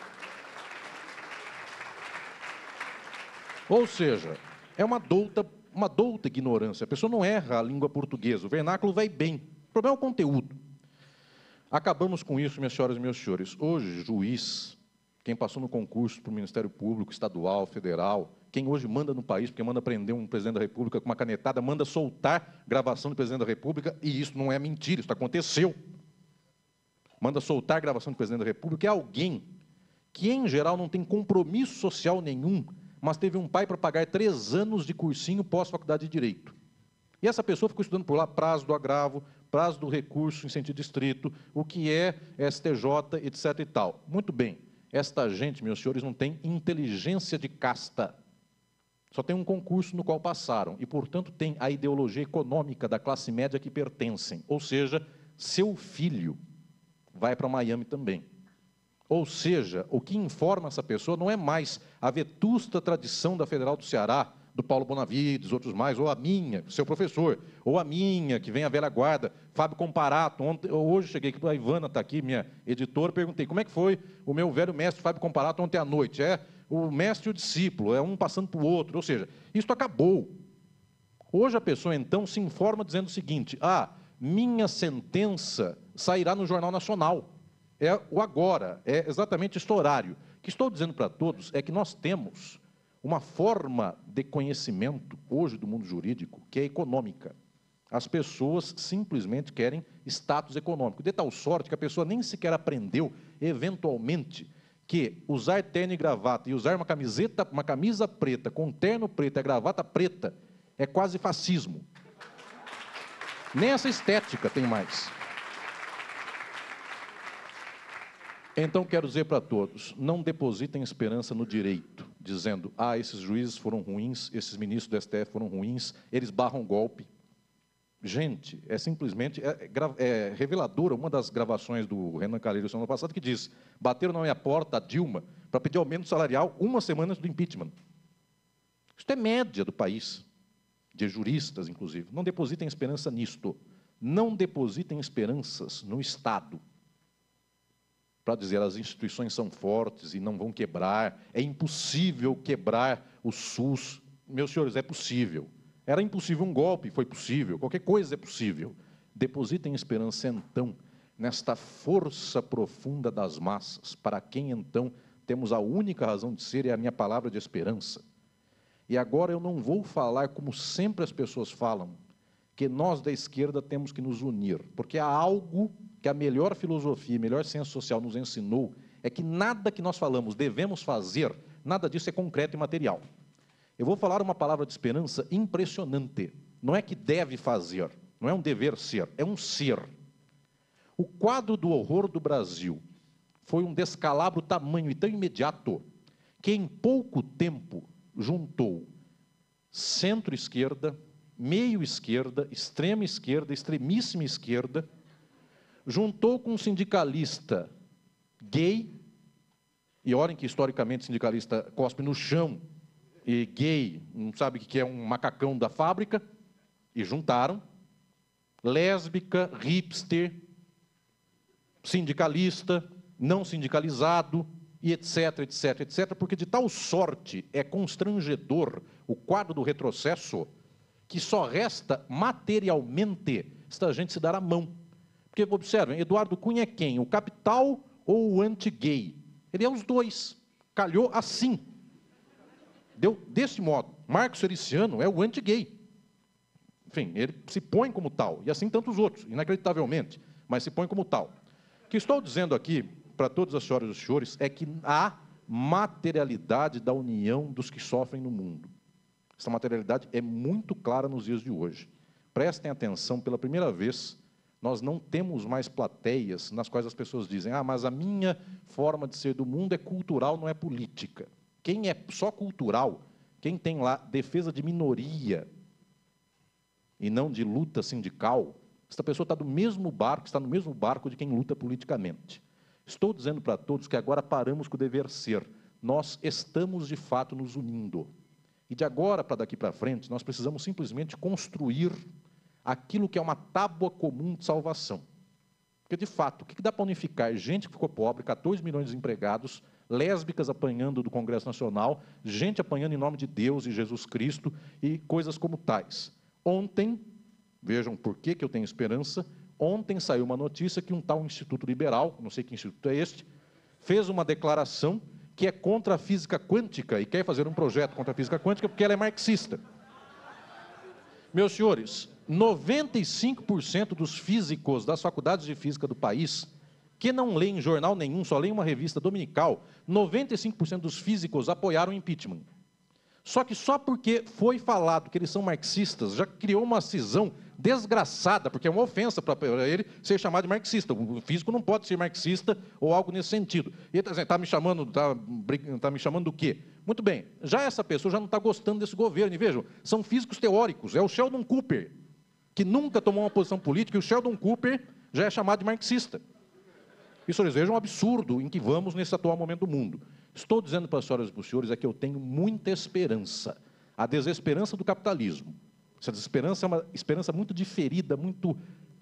Ou seja, é uma douta ignorância. A pessoa não erra a língua portuguesa, o vernáculo vai bem. O problema é o conteúdo. Acabamos com isso, minhas senhoras e meus senhores. Hoje, juiz, quem passou no concurso para o Ministério Público, estadual, federal, quem hoje manda no país, porque manda prender um presidente da República com uma canetada, manda soltar gravação do presidente da República, e isso não é mentira, isso aconteceu. Manda soltar gravação do presidente da República, é alguém que, em geral, não tem compromisso social nenhum, mas teve um pai para pagar 3 anos de cursinho pós-faculdade de Direito. E essa pessoa ficou estudando por lá prazo do agravo, prazo do recurso em sentido estrito, o que é STJ, etc. e tal. Muito bem, esta gente, meus senhores, não tem inteligência de casta. Só tem um concurso no qual passaram, e, portanto, tem a ideologia econômica da classe média que pertencem, ou seja, seu filho vai para Miami também. Ou seja, o que informa essa pessoa não é mais a vetusta tradição da Federal do Ceará, do Paulo Bonavides, outros mais, ou a minha, seu professor, ou a minha, que vem a velha guarda, Fábio Comparato. Hoje cheguei aqui, a Ivana está aqui, minha editora, perguntei, como é que foi o meu velho mestre Fábio Comparato ontem à noite? É o mestre e o discípulo, é um passando para o outro, ou seja, isso acabou. Hoje a pessoa, então, se informa dizendo o seguinte, minha sentença sairá no Jornal Nacional. É o agora, é exatamente este horário. O que estou dizendo para todos é que nós temos uma forma de conhecimento, hoje, do mundo jurídico, que é econômica. As pessoas simplesmente querem status econômico, de tal sorte que a pessoa nem sequer aprendeu, eventualmente, que usar terno e gravata e usar uma camisa preta com terno preto e gravata preta é quase fascismo. Nem essa estética tem mais. Então, quero dizer para todos, não depositem esperança no direito, dizendo, esses juízes foram ruins, esses ministros do STF foram ruins, eles barram golpe. Gente, é simplesmente reveladora uma das gravações do Renan Calheiros semana passada que diz: bateram na minha porta a Dilma para pedir aumento salarial 1 semana antes do impeachment. Isso é média do país, de juristas, inclusive. Não depositem esperança nisto. Não depositem esperanças no Estado, para dizer as instituições são fortes e não vão quebrar. É impossível quebrar o SUS. Meus senhores, é possível. Era impossível um golpe, foi possível. Qualquer coisa é possível. Depositem esperança, então, nesta força profunda das massas, para quem, então, temos a única razão de ser, é a minha palavra de esperança. E agora eu não vou falar como sempre as pessoas falam, que nós da esquerda temos que nos unir, porque há algo que a melhor filosofia, a melhor ciência social nos ensinou, é que nada que nós falamos devemos fazer, nada disso é concreto e material. Eu vou falar uma palavra de esperança impressionante. Não é que deve fazer, não é um dever ser, é um ser. O quadro do horror do Brasil foi um descalabro tamanho e tão imediato que em pouco tempo juntou centro-esquerda, meio-esquerda, extrema-esquerda, extremíssima esquerda, juntou com um sindicalista gay, e olhem que historicamente sindicalista cospe no chão, e gay, não sabe o que é um macacão da fábrica, e juntaram, lésbica, hipster, sindicalista, não sindicalizado, e etc, etc, etc, porque de tal sorte é constrangedor o quadro do retrocesso, que só resta materialmente esta gente se dar a mão. Porque, observem, Eduardo Cunha é quem? O capital ou o anti-gay? Ele é os dois, calhou assim. Deu desse modo. Marcos Feliciano é o anti-gay. Enfim, ele se põe como tal, e assim tantos outros, inacreditavelmente, mas se põe como tal. O que estou dizendo aqui, para todas as senhoras e os senhores, é que há materialidade da união dos que sofrem no mundo. Essa materialidade é muito clara nos dias de hoje. Prestem atenção, pela primeira vez, nós não temos mais plateias nas quais as pessoas dizem, mas a minha forma de ser do mundo é cultural, não é política. Quem é só cultural, quem tem lá defesa de minoria e não de luta sindical, essa pessoa está no mesmo barco de quem luta politicamente. Estou dizendo para todos que agora paramos com o dever ser. Nós estamos, de fato, nos unindo. E de agora para daqui para frente, nós precisamos simplesmente construir aquilo que é uma tábua comum de salvação. Porque, de fato, o que dá para unificar? Gente que ficou pobre, 14 milhões de desempregados, lésbicas apanhando do Congresso Nacional, gente apanhando em nome de Deus e Jesus Cristo e coisas como tais. Ontem, vejam por que eu tenho esperança, ontem saiu uma notícia que um tal Instituto Liberal, não sei que instituto é este, fez uma declaração que é contra a física quântica e quer fazer um projeto contra a física quântica porque ela é marxista. Meus senhores, 95% dos físicos das faculdades de física do país, que não leem jornal nenhum, só leem uma revista dominical, 95% dos físicos apoiaram o impeachment. Só que só porque foi falado que eles são marxistas, já criou uma cisão desgraçada, porque é uma ofensa para ele ser chamado de marxista. O físico não pode ser marxista ou algo nesse sentido. E ele está me chamando do quê? Muito bem, já essa pessoa já não está gostando desse governo. E vejam, são físicos teóricos, é o Sheldon Cooper, que nunca tomou uma posição política, e o Sheldon Cooper já é chamado de marxista. Isso eles vejam um absurdo em que vamos nesse atual momento do mundo. Estou dizendo para as senhoras e para os senhores é que eu tenho muita esperança. A desesperança do capitalismo. Essa desesperança é uma esperança muito diferida, muito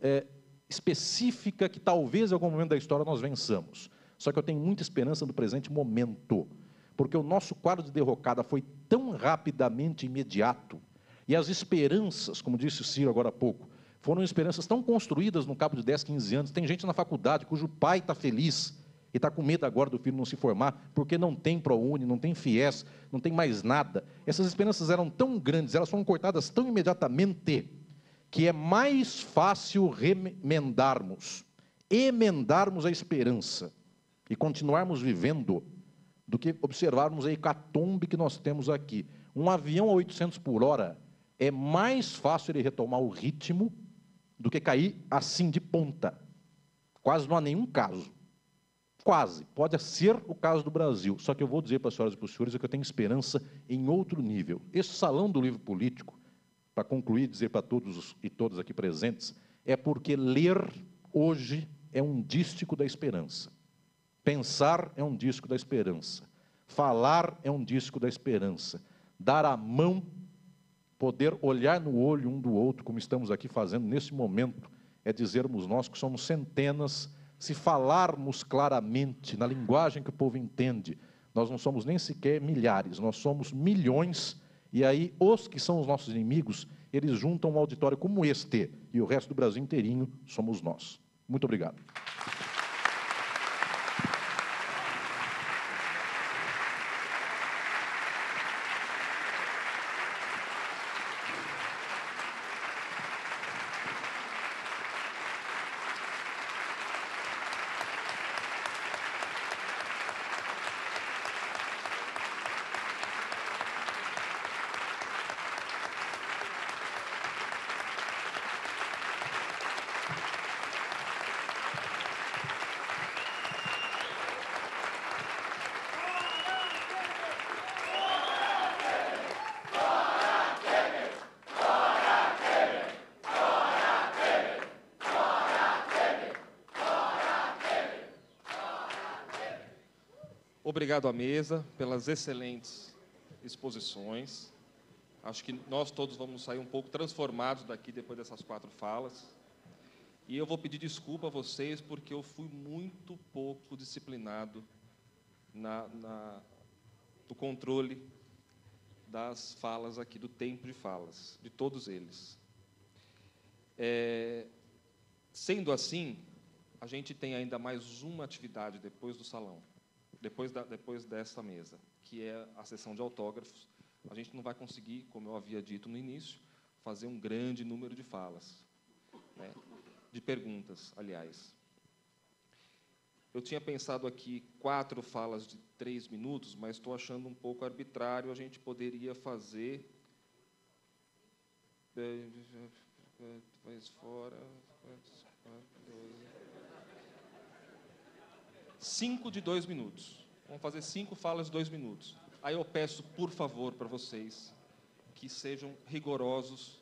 específica, que talvez em algum momento da história nós vençamos. Só que eu tenho muita esperança no presente momento, porque o nosso quadro de derrocada foi tão rapidamente imediato, e as esperanças, como disse o Ciro agora há pouco, foram esperanças tão construídas no cabo de 10, 15 anos. Tem gente na faculdade cujo pai está feliz e está com medo agora do filho não se formar, porque não tem ProUni, não tem FIES, não tem mais nada. Essas esperanças eram tão grandes, elas foram cortadas tão imediatamente, que é mais fácil emendarmos a esperança e continuarmos vivendo do que observarmos a hecatombe que nós temos aqui. Um avião a 800 por hora é mais fácil ele retomar o ritmo do que cair assim de ponta. Quase não há nenhum caso. Quase. Pode ser o caso do Brasil. Só que eu vou dizer para as senhoras e para os senhores que eu tenho esperança em outro nível. Esse salão do livro político, para concluir, dizer para todos e todas aqui presentes, é porque ler hoje é um dístico da esperança. Pensar é um dístico da esperança. Falar é um dístico da esperança. Dar a mão, poder olhar no olho um do outro, como estamos aqui fazendo nesse momento, é dizermos nós que somos centenas. Se falarmos claramente, na linguagem que o povo entende, nós não somos nem sequer milhares, nós somos milhões, e aí os que são os nossos inimigos, eles juntam um auditório como este, e o resto do Brasil inteirinho somos nós. Muito obrigado. Obrigado à mesa pelas excelentes exposições. Acho que nós todos vamos sair um pouco transformados daqui depois dessas 4 falas. E eu vou pedir desculpa a vocês porque eu fui muito pouco disciplinado no controle das falas aqui, do tempo de falas, de todos eles. Sendo assim, a gente tem ainda mais uma atividade depois do salão. Depois dessa mesa, que é a sessão de autógrafos. A gente não vai conseguir, como eu havia dito no início, fazer um grande número de falas, né? De perguntas, aliás. Eu tinha pensado aqui 4 falas de 3 minutos, mas estou achando um pouco arbitrário. A gente poderia fazer... fora... 5 de 2 minutos. Vamos fazer 5 falas de 2 minutos. Aí eu peço, por favor, para vocês, que sejam rigorosos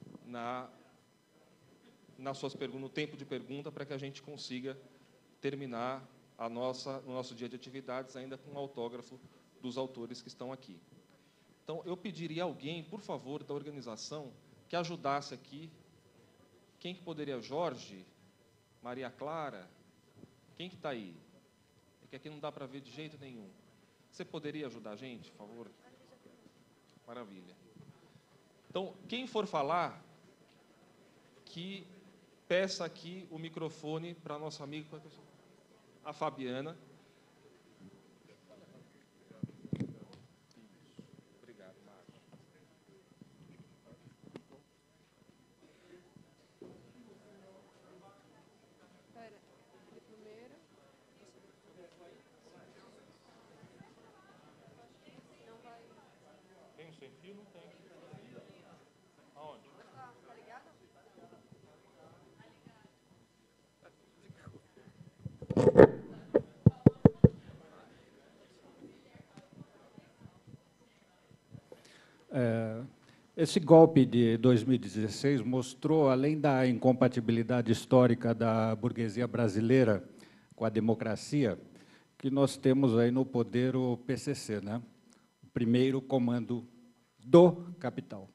no tempo de pergunta, para que a gente consiga terminar o nosso dia de atividades ainda com o autógrafo dos autores que estão aqui. Então, eu pediria a alguém, por favor, da organização, que ajudasse aqui. Quem que poderia? Jorge? Maria Clara? Quem que está aí? Que aqui não dá para ver de jeito nenhum. Você poderia ajudar a gente, por favor? Maravilha. Então, quem for falar, que peça aqui o microfone para a nossa amiga, a Fabiana. Obrigado, Marcos. Tem um sem fio? Não tem. Aonde? Tá ligado? Esse golpe de 2016 mostrou, além da incompatibilidade histórica da burguesia brasileira com a democracia, que nós temos aí no poder o PCC, né? O primeiro comando do capital.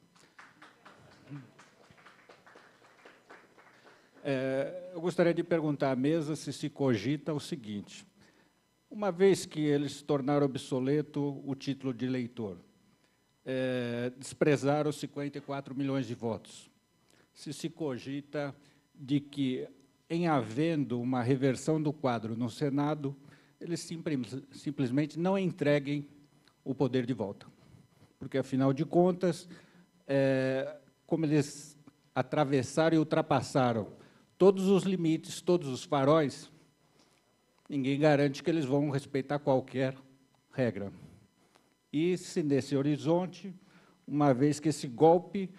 Eu gostaria de perguntar à mesa se cogita o seguinte: uma vez que eles se tornaram obsoleto o título de eleitor, desprezaram 54 milhões de votos, se cogita de que, em havendo uma reversão do quadro no Senado, eles simplesmente não entreguem o poder de volta. Porque, afinal de contas, como eles atravessaram e ultrapassaram todos os limites, todos os faróis, ninguém garante que eles vão respeitar qualquer regra. E se nesse horizonte, uma vez que esse golpe,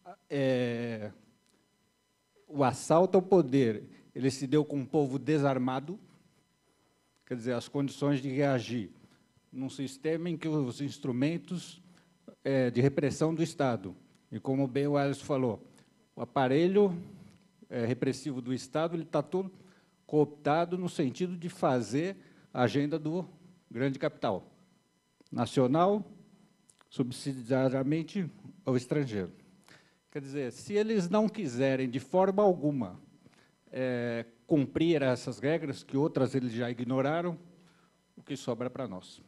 o assalto ao poder, ele se deu com um povo desarmado, quer dizer, as condições de reagir num sistema em que os instrumentos de repressão do Estado, e como bem o Alisson falou, o aparelho repressivo do Estado ele está todo cooptado no sentido de fazer a agenda do grande capital nacional, subsidiariamente ao estrangeiro. Quer dizer, se eles não quiserem, de forma alguma, cumprir essas regras, que outras eles já ignoraram, o que sobra para nós?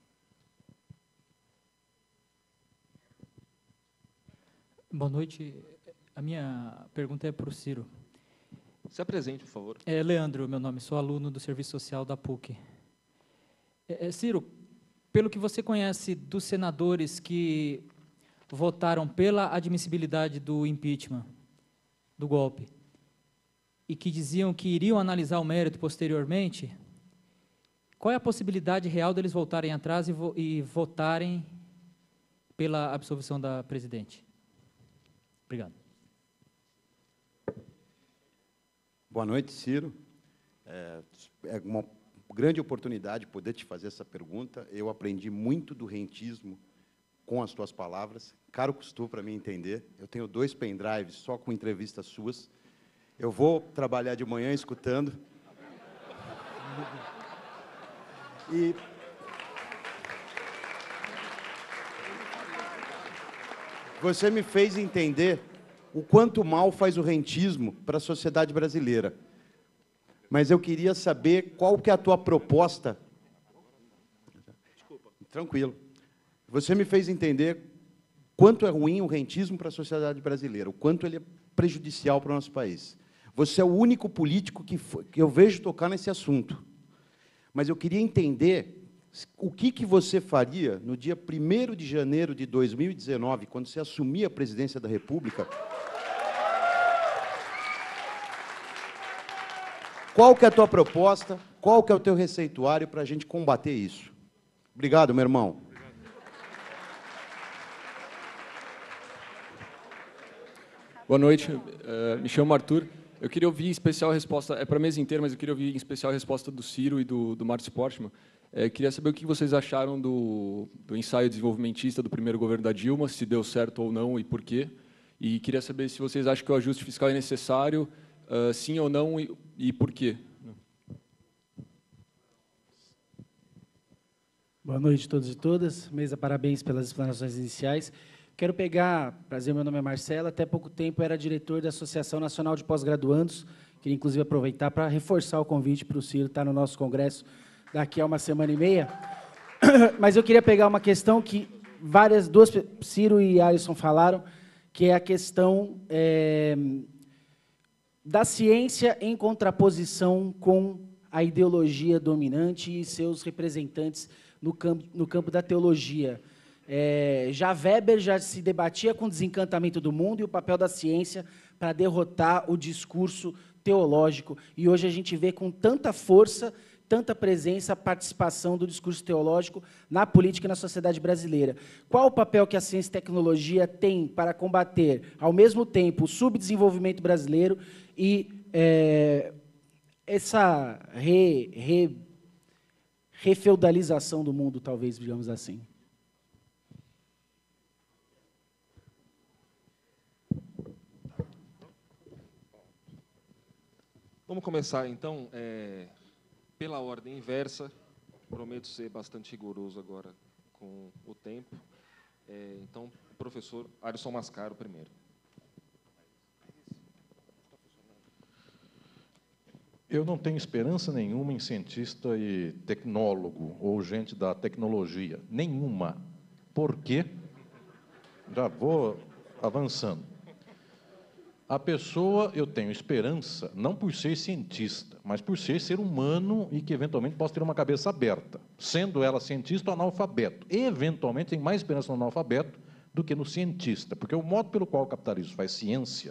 Boa noite. A minha pergunta é para o Ciro. Se apresente, por favor. Leandro, meu nome, sou aluno do Serviço Social da PUC. Ciro, pelo que você conhece dos senadores que votaram pela admissibilidade do impeachment, do golpe, e que diziam que iriam analisar o mérito posteriormente, qual é a possibilidade real deles voltarem atrás e votarem pela absolvição da presidente? Obrigado. Boa noite, Ciro. É uma grande oportunidade poder te fazer essa pergunta. Eu aprendi muito do rentismo com as tuas palavras. Caro custou para mim entender. Eu tenho 2 pendrives só com entrevistas suas. Eu vou trabalhar de manhã escutando. E você me fez entender o quanto mal faz o rentismo para a sociedade brasileira. Mas eu queria saber qual que é a tua proposta. Tranquilo. Você me fez entender quanto é ruim o rentismo para a sociedade brasileira, o quanto ele é prejudicial para o nosso país. Você é o único político que eu vejo tocar nesse assunto. Mas eu queria entender o que você faria no dia 1º de janeiro de 2019, quando você assumir a presidência da República. Qual que é a tua proposta, qual que é o teu receituário para a gente combater isso? Obrigado, meu irmão. Boa noite, me chamo Arthur. Eu queria ouvir em especial a resposta, para a mesa inteira, mas eu queria ouvir em especial a resposta do Ciro e do Márcio Portman. Queria saber o que vocês acharam do ensaio desenvolvimentista do primeiro governo da Dilma, se deu certo ou não e por quê. E queria saber se vocês acham que o ajuste fiscal é necessário, sim ou não e por quê. Boa noite a todos e todas. Mesa, parabéns pelas explanações iniciais. Quero prazer, meu nome é Marcelo, até pouco tempo era diretor da Associação Nacional de Pós-Graduandos, queria inclusive aproveitar para reforçar o convite para o Ciro estar no nosso congresso daqui a 1 semana e meia. Mas eu queria pegar uma questão que Ciro e Alisson falaram, que é a questão da ciência em contraposição com a ideologia dominante e seus representantes no campo da teologia. Já Weber já se debatia com o desencantamento do mundo e o papel da ciência para derrotar o discurso teológico. E hoje a gente vê com tanta força, tanta presença, a participação do discurso teológico na política e na sociedade brasileira. Qual o papel que a ciência e tecnologia tem para combater, ao mesmo tempo, o subdesenvolvimento brasileiro e essa refeudalização do mundo, talvez, digamos assim? Vamos começar, então, pela ordem inversa. Prometo ser bastante rigoroso agora com o tempo. Então, o professor Alisson Mascaro primeiro. Eu não tenho esperança nenhuma em cientista e tecnólogo ou gente da tecnologia. Nenhuma. Por quê? Já vou avançando. A pessoa, eu tenho esperança, não por ser cientista, mas por ser humano e que, eventualmente, possa ter uma cabeça aberta. Sendo ela cientista ou analfabeto. Eventualmente, tem mais esperança no analfabeto do que no cientista, porque o modo pelo qual o capitalismo faz ciência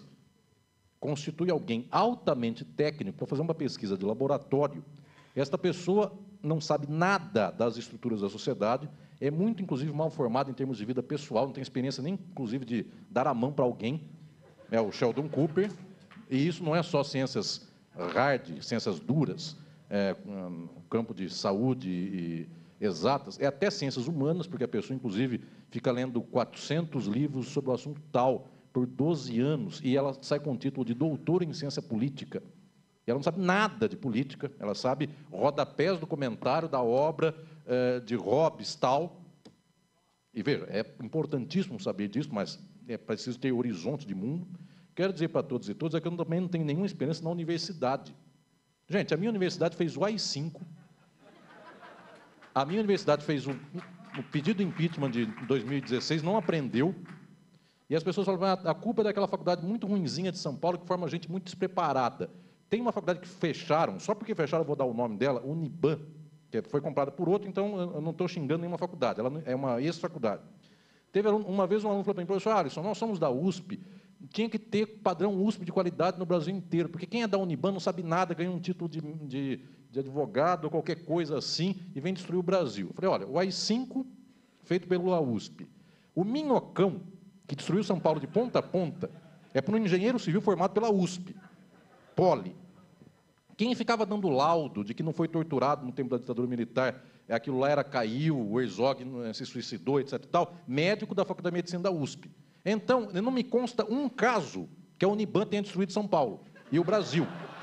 constitui alguém altamente técnico para fazer uma pesquisa de laboratório. Esta pessoa não sabe nada das estruturas da sociedade, é muito, inclusive, mal formado em termos de vida pessoal, não tem experiência nem, inclusive, de dar a mão para alguém, é o Sheldon Cooper, e isso não é só ciências hard, ciências duras, campo de saúde e exatas, é até ciências humanas, porque a pessoa, inclusive, fica lendo 400 livros sobre o assunto tal, por 12 anos, e ela sai com o título de doutora em ciência política. E ela não sabe nada de política, ela sabe rodapés do comentário da obra de Hobbes, tal. E, veja, é importantíssimo saber disso, mas é preciso ter horizonte de mundo. Quero dizer para todos e todas é que eu também não tenho nenhuma experiência na universidade. Gente, a minha universidade fez o AI-5, a minha universidade fez o pedido de impeachment de 2016, não aprendeu, e as pessoas falam, a culpa é daquela faculdade muito ruinzinha de São Paulo, que forma gente muito despreparada. Tem uma faculdade que fecharam, só porque fecharam eu vou dar o nome dela, Uniban, que foi comprada por outro, então eu não estou xingando nenhuma faculdade, ela é uma ex-faculdade. Teve uma vez um aluno falou para mim, professor Alisson, nós somos da USP, tinha que ter padrão USP de qualidade no Brasil inteiro, porque quem é da Uniban não sabe nada, ganha um título de advogado ou qualquer coisa assim, e vem destruir o Brasil. Eu falei, olha, o AI-5, feito pela USP, o Minhocão, que destruiu São Paulo de ponta a ponta, é para um engenheiro civil formado pela USP, Poli. Quem ficava dando laudo de que não foi torturado no tempo da ditadura militar, aquilo lá caiu, o Herzog se suicidou, etc. e tal, médico da Faculdade de Medicina da USP. Então, não me consta um caso que a Uniban tenha destruído São Paulo e o Brasil.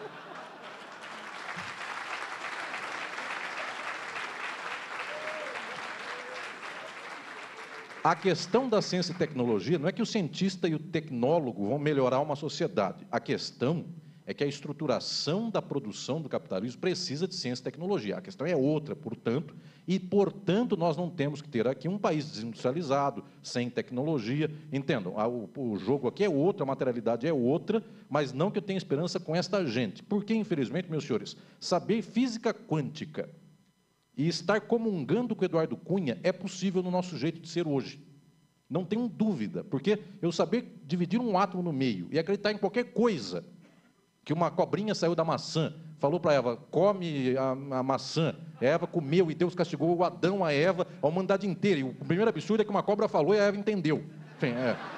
A questão da ciência e tecnologia não é que o cientista e o tecnólogo vão melhorar uma sociedade. A questão é que a estruturação da produção do capitalismo precisa de ciência e tecnologia. A questão é outra, portanto, e, portanto, nós não temos que ter aqui um país desindustrializado, sem tecnologia. Entendam, o jogo aqui é outro, a materialidade é outra, mas não que eu tenha esperança com esta gente. Porque, infelizmente, meus senhores, saber física quântica e estar comungando com o Eduardo Cunha é possível no nosso jeito de ser hoje. Não tenho dúvida, porque eu saber dividir um átomo no meio e acreditar em qualquer coisa, que uma cobrinha saiu da maçã, falou para Eva, come a maçã, a Eva comeu e Deus castigou o Adão, a Eva, a humanidade inteira. E o primeiro absurdo é que uma cobra falou e a Eva entendeu. Enfim,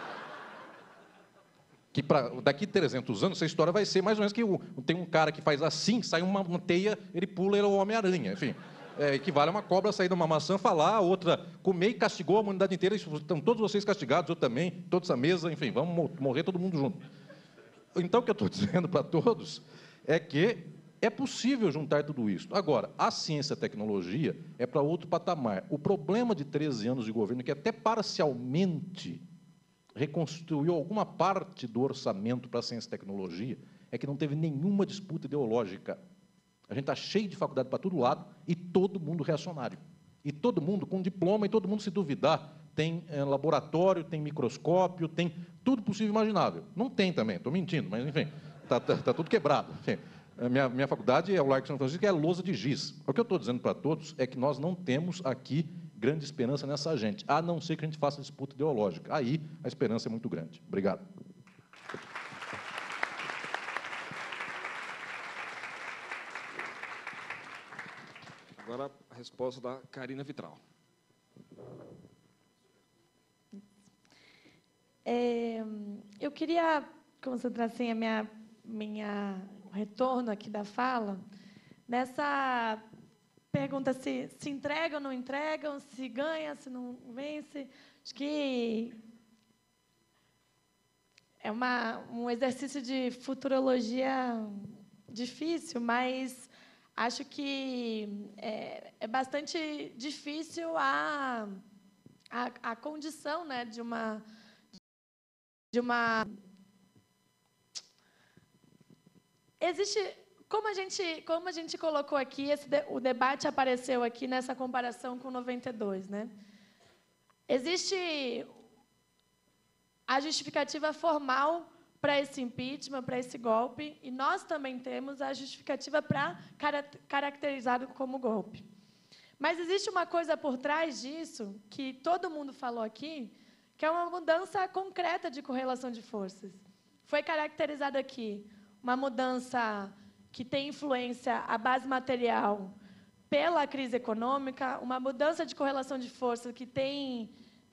que daqui a 300 anos essa história vai ser mais ou menos que tem um cara que faz assim, sai uma teia, ele pula, ele é o Homem-Aranha, enfim. Equivale a uma cobra sair de uma maçã, falar, a outra comer e castigou a humanidade inteira, estão todos vocês castigados, eu também, toda essa mesa, enfim, vamos morrer todo mundo junto. Então, o que eu estou dizendo para todos é que é possível juntar tudo isso. Agora, a ciência e a tecnologia é para outro patamar. O problema de 13 anos de governo, que até parcialmente reconstruiu alguma parte do orçamento para a ciência e tecnologia, é que não teve nenhuma disputa ideológica. A gente está cheio de faculdade para todo lado e todo mundo reacionário. E todo mundo com diploma, e todo mundo, se duvidar, tem laboratório, tem microscópio, tem tudo possível e imaginável. Não tem também, estou mentindo, mas, enfim, está tudo quebrado. Enfim, minha faculdade é o Largo de São Francisco, é a lousa de giz. O que eu estou dizendo para todos é que nós não temos aqui grande esperança nessa gente, a não ser que a gente faça disputa ideológica. Aí, a esperança é muito grande. Obrigado. Agora, a resposta da Carina Vitral. Eu queria concentrar assim, o retorno aqui da fala nessa pergunta se entregam ou não entregam, se ganha, se não vence. Acho que é um exercício de futurologia difícil, mas acho que é bastante difícil a condição, né, de uma existe, como a gente colocou aqui, o debate apareceu aqui nessa comparação com 92, né? Existe a justificativa formal para esse impeachment, para esse golpe, e nós também temos a justificativa para caracterizado como golpe. Mas existe uma coisa por trás disso, que todo mundo falou aqui, que é uma mudança concreta de correlação de forças. Foi caracterizada aqui uma mudança que tem influência à base material pela crise econômica, uma mudança de correlação de força que tem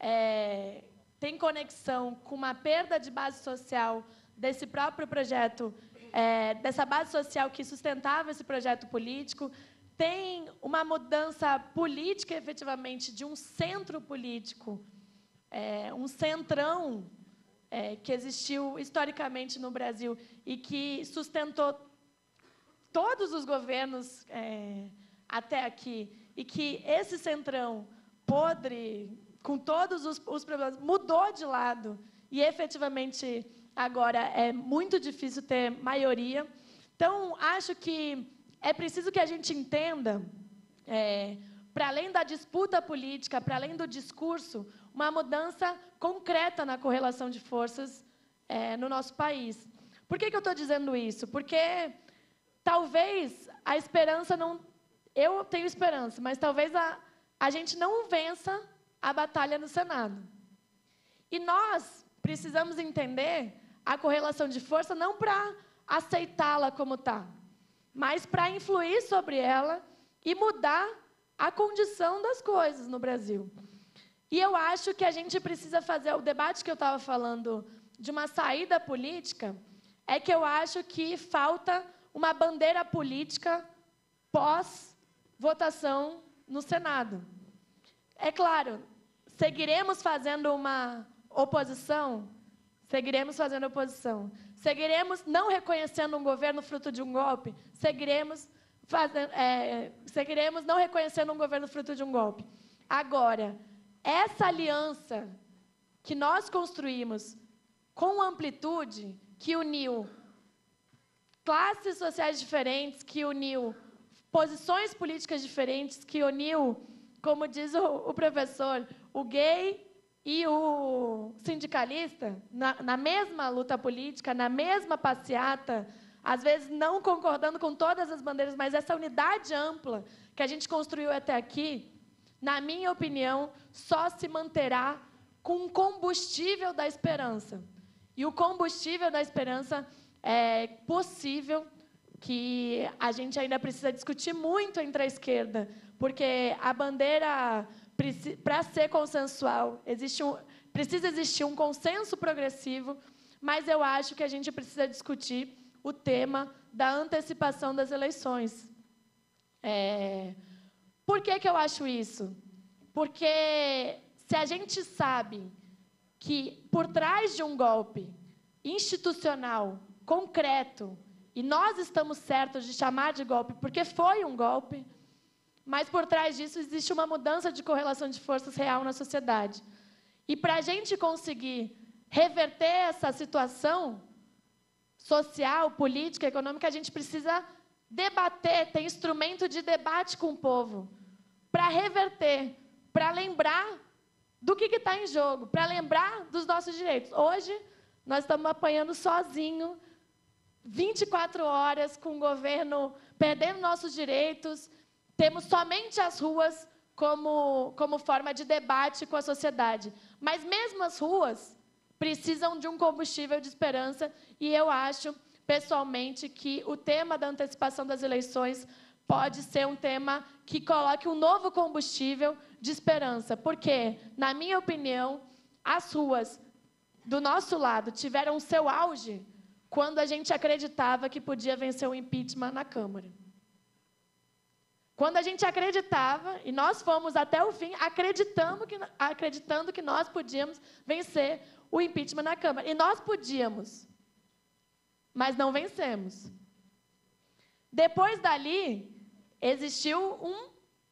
conexão com uma perda de base social desse próprio projeto, dessa base social que sustentava esse projeto político, tem uma mudança política, efetivamente, de um centro político, um centrão que existiu historicamente no Brasil e que sustentou todos os governos até aqui, e que esse centrão podre, com todos os problemas, mudou de lado, e, efetivamente, agora é muito difícil ter maioria. Então, acho que é preciso que a gente entenda, para além da disputa política, para além do discurso, uma mudança concreta na correlação de forças no nosso país. Por que eu estou dizendo isso? Porque talvez a esperança não... Eu tenho esperança, mas talvez a gente não vença a batalha no Senado. E nós precisamos entender a correlação de força não para aceitá-la como está, mas para influir sobre ela e mudar a condição das coisas no Brasil. E eu acho que a gente precisa fazer o debate que eu estava falando de uma saída política, é que eu acho que falta uma bandeira política pós-votação no Senado. É claro, seguiremos fazendo uma oposição, seguiremos não reconhecendo um governo fruto de um golpe, seguiremos não reconhecendo um governo fruto de um golpe. Agora, essa aliança que nós construímos com amplitude, que uniu classes sociais diferentes, que uniu posições políticas diferentes, que uniu, como diz o professor, o gay e o sindicalista, na mesma luta política, na mesma passeata, às vezes não concordando com todas as bandeiras, mas essa unidade ampla que a gente construiu até aqui, na minha opinião, só se manterá com o combustível da esperança. E o combustível da esperança é possível que a gente ainda precisa discutir muito entre a esquerda, porque a bandeira, para ser consensual, precisa existir um consenso progressivo, mas eu acho que a gente precisa discutir o tema da antecipação das eleições. Por que eu acho isso? Porque se a gente sabe que, por trás de um golpe institucional, concreto, e nós estamos certos de chamar de golpe, porque foi um golpe, mas, por trás disso, existe uma mudança de correlação de forças real na sociedade. E, para a gente conseguir reverter essa situação social, política, econômica, a gente precisa debater, ter instrumento de debate com o povo, para reverter, para lembrar do que está em jogo, para lembrar dos nossos direitos. Hoje, nós estamos apanhando sozinho, 24 horas, com o governo perdendo nossos direitos. Temos somente as ruas como forma de debate com a sociedade. Mas, mesmo as ruas precisam de um combustível de esperança, e eu acho, pessoalmente, que o tema da antecipação das eleições pode ser um tema que coloque um novo combustível de esperança, porque, na minha opinião, as ruas do nosso lado tiveram seu auge quando a gente acreditava que podia vencer o impeachment na Câmara. Quando a gente acreditava, e nós fomos até o fim, acreditando que nós podíamos vencer o impeachment na Câmara. E nós podíamos, mas não vencemos. Depois dali, existiu um...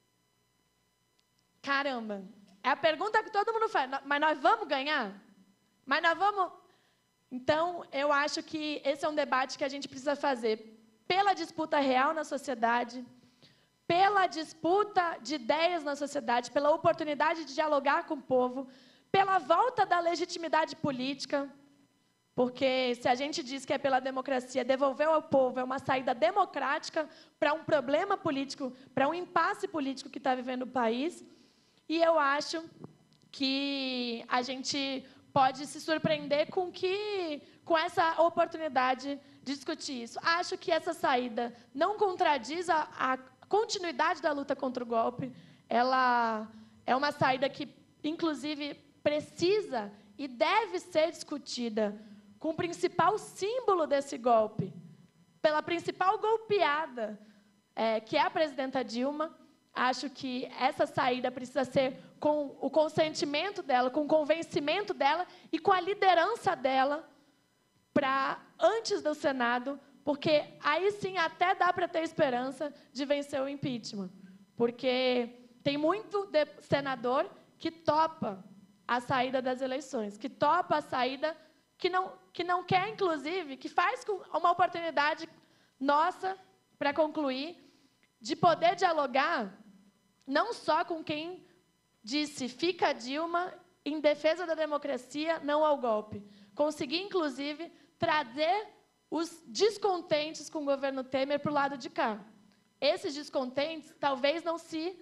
Caramba, é a pergunta que todo mundo faz, mas nós vamos ganhar? Mas nós vamos... Então, eu acho que esse é um debate que a gente precisa fazer pela disputa real na sociedade, pela disputa de ideias na sociedade, pela oportunidade de dialogar com o povo, pela volta da legitimidade política, porque se a gente diz que é pela democracia, devolver ao povo é uma saída democrática para um problema político, para um impasse político que está vivendo o país, e eu acho que a gente pode se surpreender com essa oportunidade de discutir isso. Acho que essa saída não contradiz continuidade da luta contra o golpe, ela é uma saída que, inclusive, precisa e deve ser discutida com o principal símbolo desse golpe, pela principal golpeada, que é a presidenta Dilma. Acho que essa saída precisa ser com o consentimento dela, com o convencimento dela e com a liderança dela para antes do Senado, porque aí sim até dá para ter esperança de vencer o impeachment, porque tem muito senador que topa a saída das eleições, que topa a saída, que não quer, inclusive, que faz uma oportunidade nossa, para concluir, de poder dialogar não só com quem disse fica Dilma em defesa da democracia, não ao golpe. Conseguir, inclusive, trazer os descontentes com o governo Temer para o lado de cá. Esses descontentes talvez não se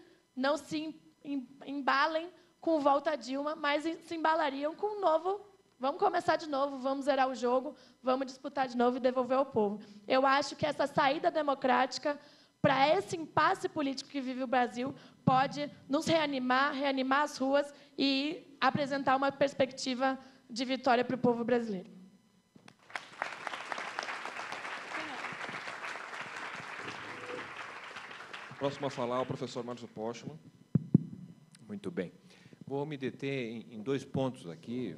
embalem com volta a Dilma, mas se embalariam com um novo. Vamos começar de novo, vamos zerar o jogo, vamos disputar de novo e devolver ao povo. Eu acho que essa saída democrática para esse impasse político que vive o Brasil pode nos reanimar as ruas e apresentar uma perspectiva de vitória para o povo brasileiro. Próximo a falar, o professor Márcio Postman. Muito bem. Vou me deter em 2 pontos aqui,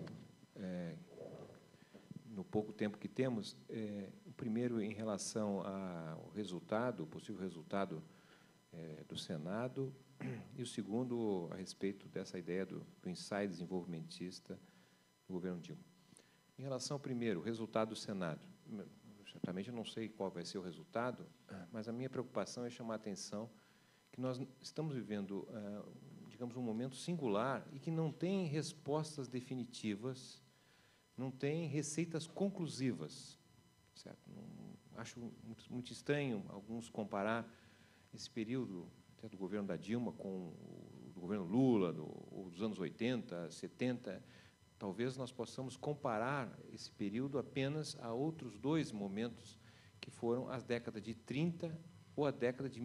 no pouco tempo que temos. O primeiro, em relação ao resultado, o possível resultado do Senado, e o segundo, a respeito dessa ideia do ensaio desenvolvimentista do governo Dilma. Em relação ao primeiro, o resultado do Senado, certamente eu não sei qual vai ser o resultado, mas a minha preocupação é chamar a atenção que nós estamos vivendo, digamos, um momento singular e que não tem respostas definitivas, não tem receitas conclusivas. Certo? Acho muito estranho alguns comparar esse período até do governo da Dilma com o do governo Lula, dos anos 80, 70. Talvez nós possamos comparar esse período apenas a outros 2 momentos, que foram as décadas de 30 ou a década de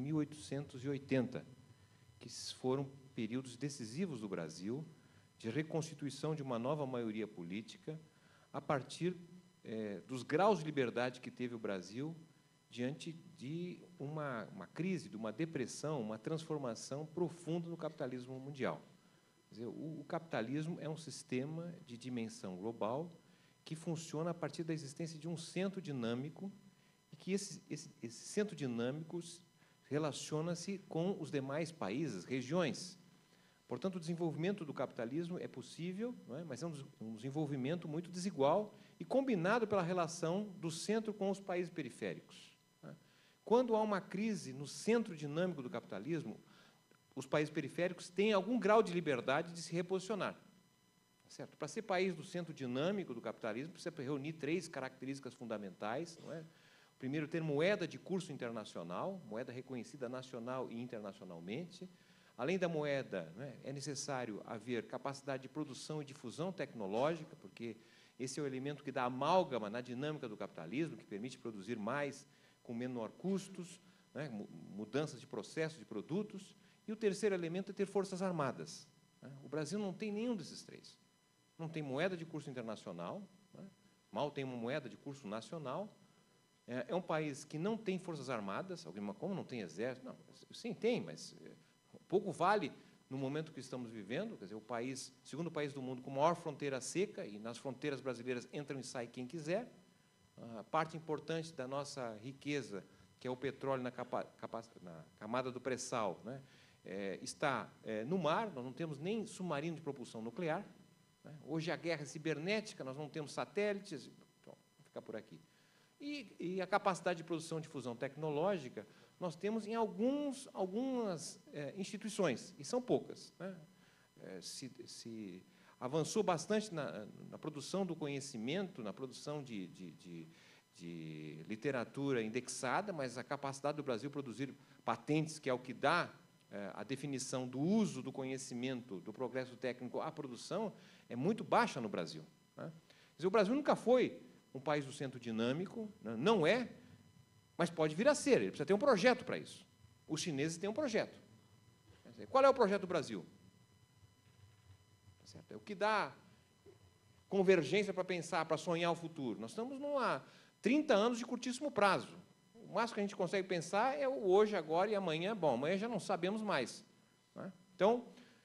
1880, que foram períodos decisivos do Brasil, de reconstituição de uma nova maioria política, a partir dos graus de liberdade que teve o Brasil diante de uma crise, de uma depressão, uma transformação profunda no capitalismo mundial. Quer dizer, o capitalismo é um sistema de dimensão global que funciona a partir da existência de um centro dinâmico e que esse centro dinâmico relaciona-se com os demais países, regiões. Portanto, o desenvolvimento do capitalismo é possível, não é? Mas é um desenvolvimento muito desigual e combinado pela relação do centro com os países periféricos. Quando há uma crise no centro dinâmico do capitalismo, os países periféricos têm algum grau de liberdade de se reposicionar. Certo? Para ser país do centro dinâmico do capitalismo, precisa reunir 3 características fundamentais. Não é? Primeiro, ter moeda de curso internacional, moeda reconhecida nacional e internacionalmente. Além da moeda, né, é necessário haver capacidade de produção e difusão tecnológica, porque esse é o elemento que dá amálgama na dinâmica do capitalismo, que permite produzir mais com menor custos, né, mudanças de processos, de produtos. E o terceiro elemento é ter forças armadas. Né? O Brasil não tem nenhum desses 3. Não tem moeda de curso internacional, né? Mal tem uma moeda de curso nacional. É um país que não tem forças armadas. Como não tem exército? Não, sim, tem, mas pouco vale no momento que estamos vivendo. Quer dizer, segundo país do mundo com maior fronteira seca, e nas fronteiras brasileiras entra e sai quem quiser. A parte importante da nossa riqueza, que é o petróleo na camada do pré-sal, né, está no mar. Nós não temos nem submarino de propulsão nuclear. Né? Hoje, a guerra é cibernética, nós não temos satélites. Então, vou ficar por aqui. E a capacidade de produção e difusão tecnológica nós temos em algumas instituições, e são poucas. Né? Se avançou bastante na produção do conhecimento, na produção de literatura indexada, mas a capacidade do Brasil produzir patentes, que é o que dá a definição do uso do conhecimento, do progresso técnico à produção, é muito baixa no Brasil. Né? Quer dizer, o Brasil nunca foi um país do centro dinâmico, não é, mas pode vir a ser, ele precisa ter um projeto para isso. Os chineses têm um projeto. Quer dizer, qual é o projeto do Brasil? Tá certo? É o que dá convergência para pensar, para sonhar o futuro. Nós estamos há 30 anos de curtíssimo prazo. O máximo que a gente consegue pensar é o hoje, agora e amanhã. Bom, amanhã já não sabemos mais, né? Então,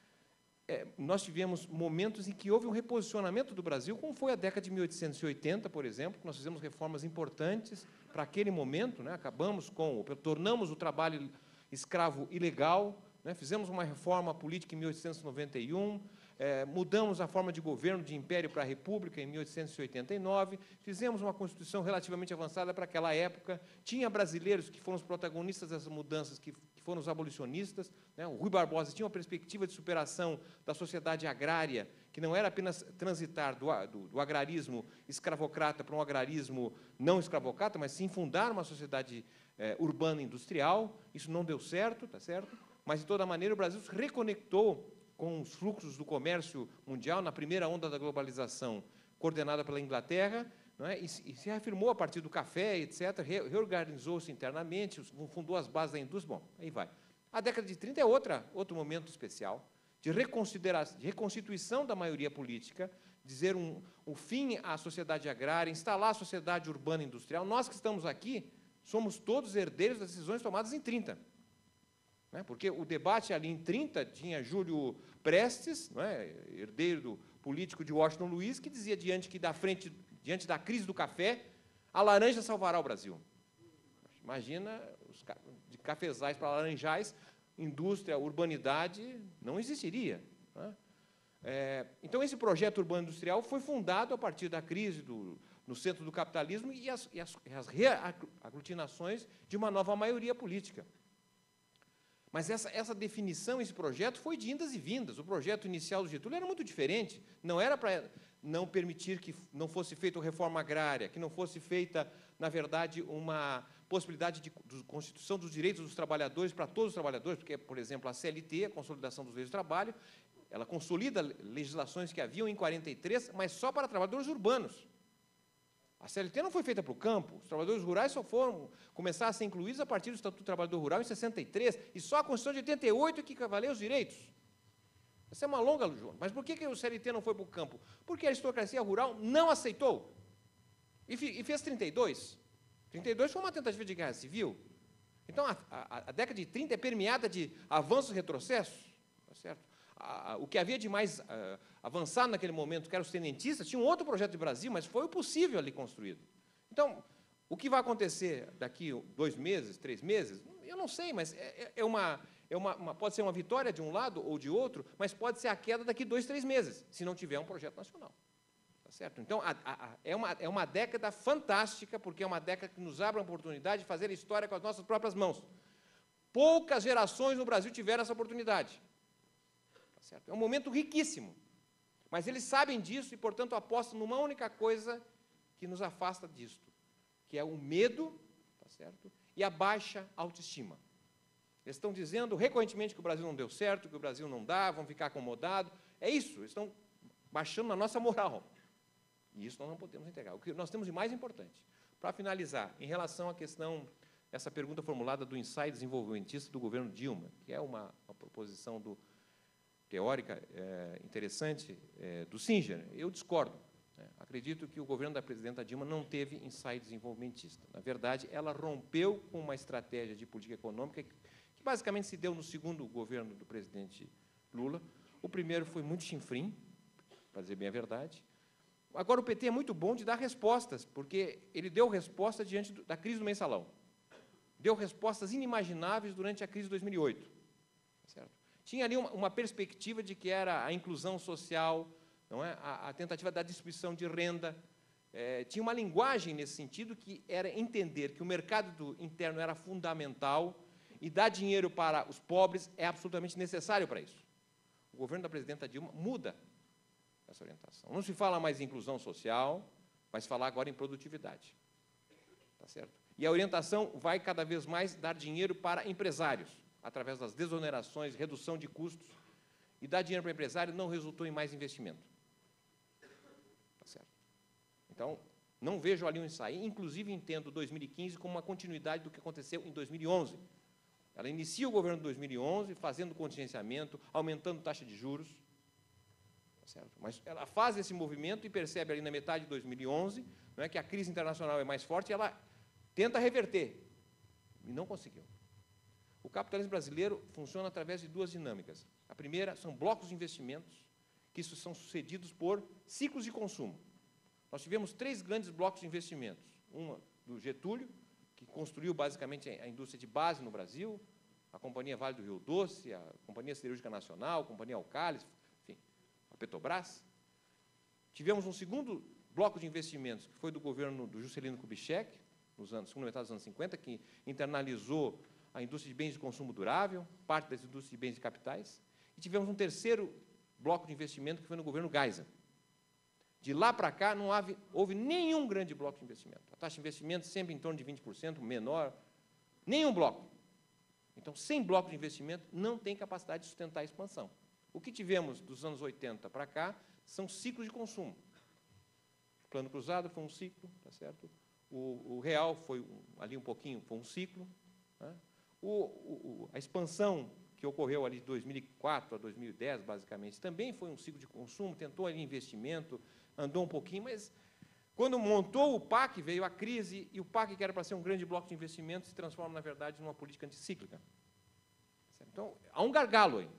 nós tivemos momentos em que houve um reposicionamento do Brasil, como foi a década de 1880, por exemplo, que nós fizemos reformas importantes para aquele momento, né? Tornamos o trabalho escravo ilegal, né? Fizemos uma reforma política em 1891, mudamos a forma de governo de império para a república em 1889, fizemos uma Constituição relativamente avançada para aquela época, tinha brasileiros que foram os protagonistas dessas mudanças, que foram os abolicionistas, né? O Rui Barbosa tinha uma perspectiva de superação da sociedade agrária, que não era apenas transitar do agrarismo escravocrata para um agrarismo não escravocrata, mas sim fundar uma sociedade urbana industrial. Isso não deu certo, tá certo? Mas, de toda maneira, o Brasil se reconectou com os fluxos do comércio mundial na primeira onda da globalização, coordenada pela Inglaterra, não é? E se reafirmou a partir do café, etc., reorganizou-se internamente, fundou as bases da indústria. Bom, aí vai. A década de 30 é outro momento especial, de reconstituição da maioria política, dizer o fim à sociedade agrária, instalar a sociedade urbana industrial. Nós que estamos aqui somos todos herdeiros das decisões tomadas em 30. Porque o debate ali em 30 tinha Júlio Prestes, não é, herdeiro político de Washington Luiz, que dizia diante da crise do café, a laranja salvará o Brasil. Imagina, de cafezais para laranjais, indústria, urbanidade, não existiria, né? Então, esse projeto urbano industrial foi fundado a partir da crise no centro do capitalismo e as reaglutinações de uma nova maioria política. Mas essa definição, esse projeto, foi de indas e vindas. O projeto inicial do Getúlio era muito diferente. Não era para não permitir que não fosse feita a reforma agrária, que não fosse feita, na verdade, uma possibilidade de constituição dos direitos dos trabalhadores para todos os trabalhadores, porque, por exemplo, a CLT, a Consolidação dos Leis do Trabalho, ela consolida legislações que haviam em 43, mas só para trabalhadores urbanos. A CLT não foi feita para o campo, os trabalhadores rurais só foram começar a ser incluídos a partir do Estatuto do Trabalhador Rural em 63, e só a Constituição de 88 é que valeu os direitos. Essa é uma longa luta. Mas por que o CLT não foi para o campo? Porque a aristocracia rural não aceitou. E fez 32. 32 foi uma tentativa de guerra civil. Então, a década de 30 é permeada de avanços e retrocessos, tá certo? O que havia de mais avançado naquele momento, que eram os tenentistas, tinha um outro projeto de Brasil, mas foi o possível ali construído. Então, o que vai acontecer daqui 2 meses, 3 meses, eu não sei, mas pode ser uma vitória de um lado ou de outro, mas pode ser a queda daqui 2, 3 meses, se não tiver um projeto nacional. Tá certo? Então, é uma década fantástica, porque é uma década que nos abre a oportunidade de fazer a história com as nossas próprias mãos. Poucas gerações no Brasil tiveram essa oportunidade. Certo? É um momento riquíssimo, mas eles sabem disso e, portanto, apostam numa única coisa que nos afasta disto, que é o medo, tá certo? E a baixa autoestima. Eles estão dizendo recorrentemente que o Brasil não deu certo, que o Brasil não dá, vão ficar acomodados. É isso, eles estão baixando na nossa moral. E isso nós não podemos entregar. O que nós temos de mais importante, para finalizar, em relação à questão, essa pergunta formulada do ensaio desenvolvimentista do governo Dilma, que é uma proposição teórica interessante do Singer, eu discordo. Acredito que o governo da presidenta Dilma não teve ensaio desenvolvimentista. Na verdade, ela rompeu com uma estratégia de política econômica que basicamente se deu no segundo governo do presidente Lula. O primeiro foi muito chinfrim, para dizer bem a verdade. Agora, o PT é muito bom de dar respostas, porque ele deu resposta diante da crise do mensalão. Deu respostas inimagináveis durante a crise de 2008. Certo? Tinha ali uma perspectiva de que era a inclusão social, não é? A tentativa da distribuição de renda. Tinha uma linguagem nesse sentido que era entender que o mercado interno era fundamental e dar dinheiro para os pobres é absolutamente necessário para isso. O governo da presidenta Dilma muda essa orientação. Não se fala mais em inclusão social, vai se falar agora em produtividade. Tá certo? E a orientação vai cada vez mais dar dinheiro para empresários, através das desonerações, redução de custos, e dar dinheiro para o empresário não resultou em mais investimento. Tá certo? Então, não vejo ali um ensaio. Inclusive, entendo 2015 como uma continuidade do que aconteceu em 2011. Ela inicia o governo de 2011 fazendo contingenciamento, aumentando taxa de juros, tá certo? Mas ela faz esse movimento e percebe ali na metade de 2011, não é, que a crise internacional é mais forte, e ela tenta reverter, e não conseguiu. O capitalismo brasileiro funciona através de duas dinâmicas. A primeira são blocos de investimentos, que isso são sucedidos por ciclos de consumo. Nós tivemos 3 grandes blocos de investimentos. Uma do Getúlio, que construiu basicamente a indústria de base no Brasil, a Companhia Vale do Rio Doce, a Companhia Siderúrgica Nacional, a Companhia Alcalis, enfim, a Petrobras. Tivemos um segundo bloco de investimentos, que foi do governo do Juscelino Kubitschek, segunda metade dos anos 50, que internalizou a indústria de bens de consumo durável, parte das indústrias de bens de capitais. E tivemos um terceiro bloco de investimento, que foi no governo Geisel. De lá para cá, não houve nenhum grande bloco de investimento. A taxa de investimento sempre em torno de 20%, menor, nenhum bloco. Então, sem bloco de investimento, não tem capacidade de sustentar a expansão. O que tivemos dos anos 80 para cá são ciclos de consumo. O Plano Cruzado foi um ciclo, tá certo? O Real foi ali um pouquinho, foi um ciclo, né? A expansão que ocorreu ali de 2004 a 2010, basicamente, também foi um ciclo de consumo, tentou ali investimento, andou um pouquinho, mas quando montou o PAC, veio a crise, e o PAC, que era para ser um grande bloco de investimento, se transforma, na verdade, numa política anticíclica. Então, há um gargalo aí.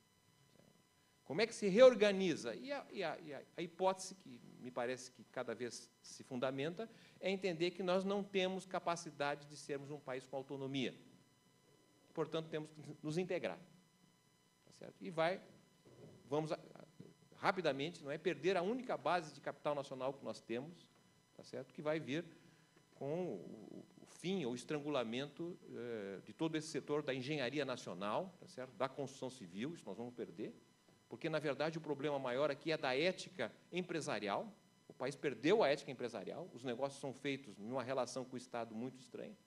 Como é que se reorganiza? E a hipótese, que me parece que cada vez se fundamenta, é entender que nós não temos capacidade de sermos um país com autonomia. Portanto, temos que nos integrar. Tá certo? E vamos rapidamente, não é, perder a única base de capital nacional que nós temos, tá certo? Que vai vir com o fim ou estrangulamento de todo esse setor da engenharia nacional, tá certo? Da construção civil, isso nós vamos perder, porque, na verdade, o problema maior aqui é da ética empresarial. O país perdeu a ética empresarial, os negócios são feitos numa relação com o Estado muito estranha.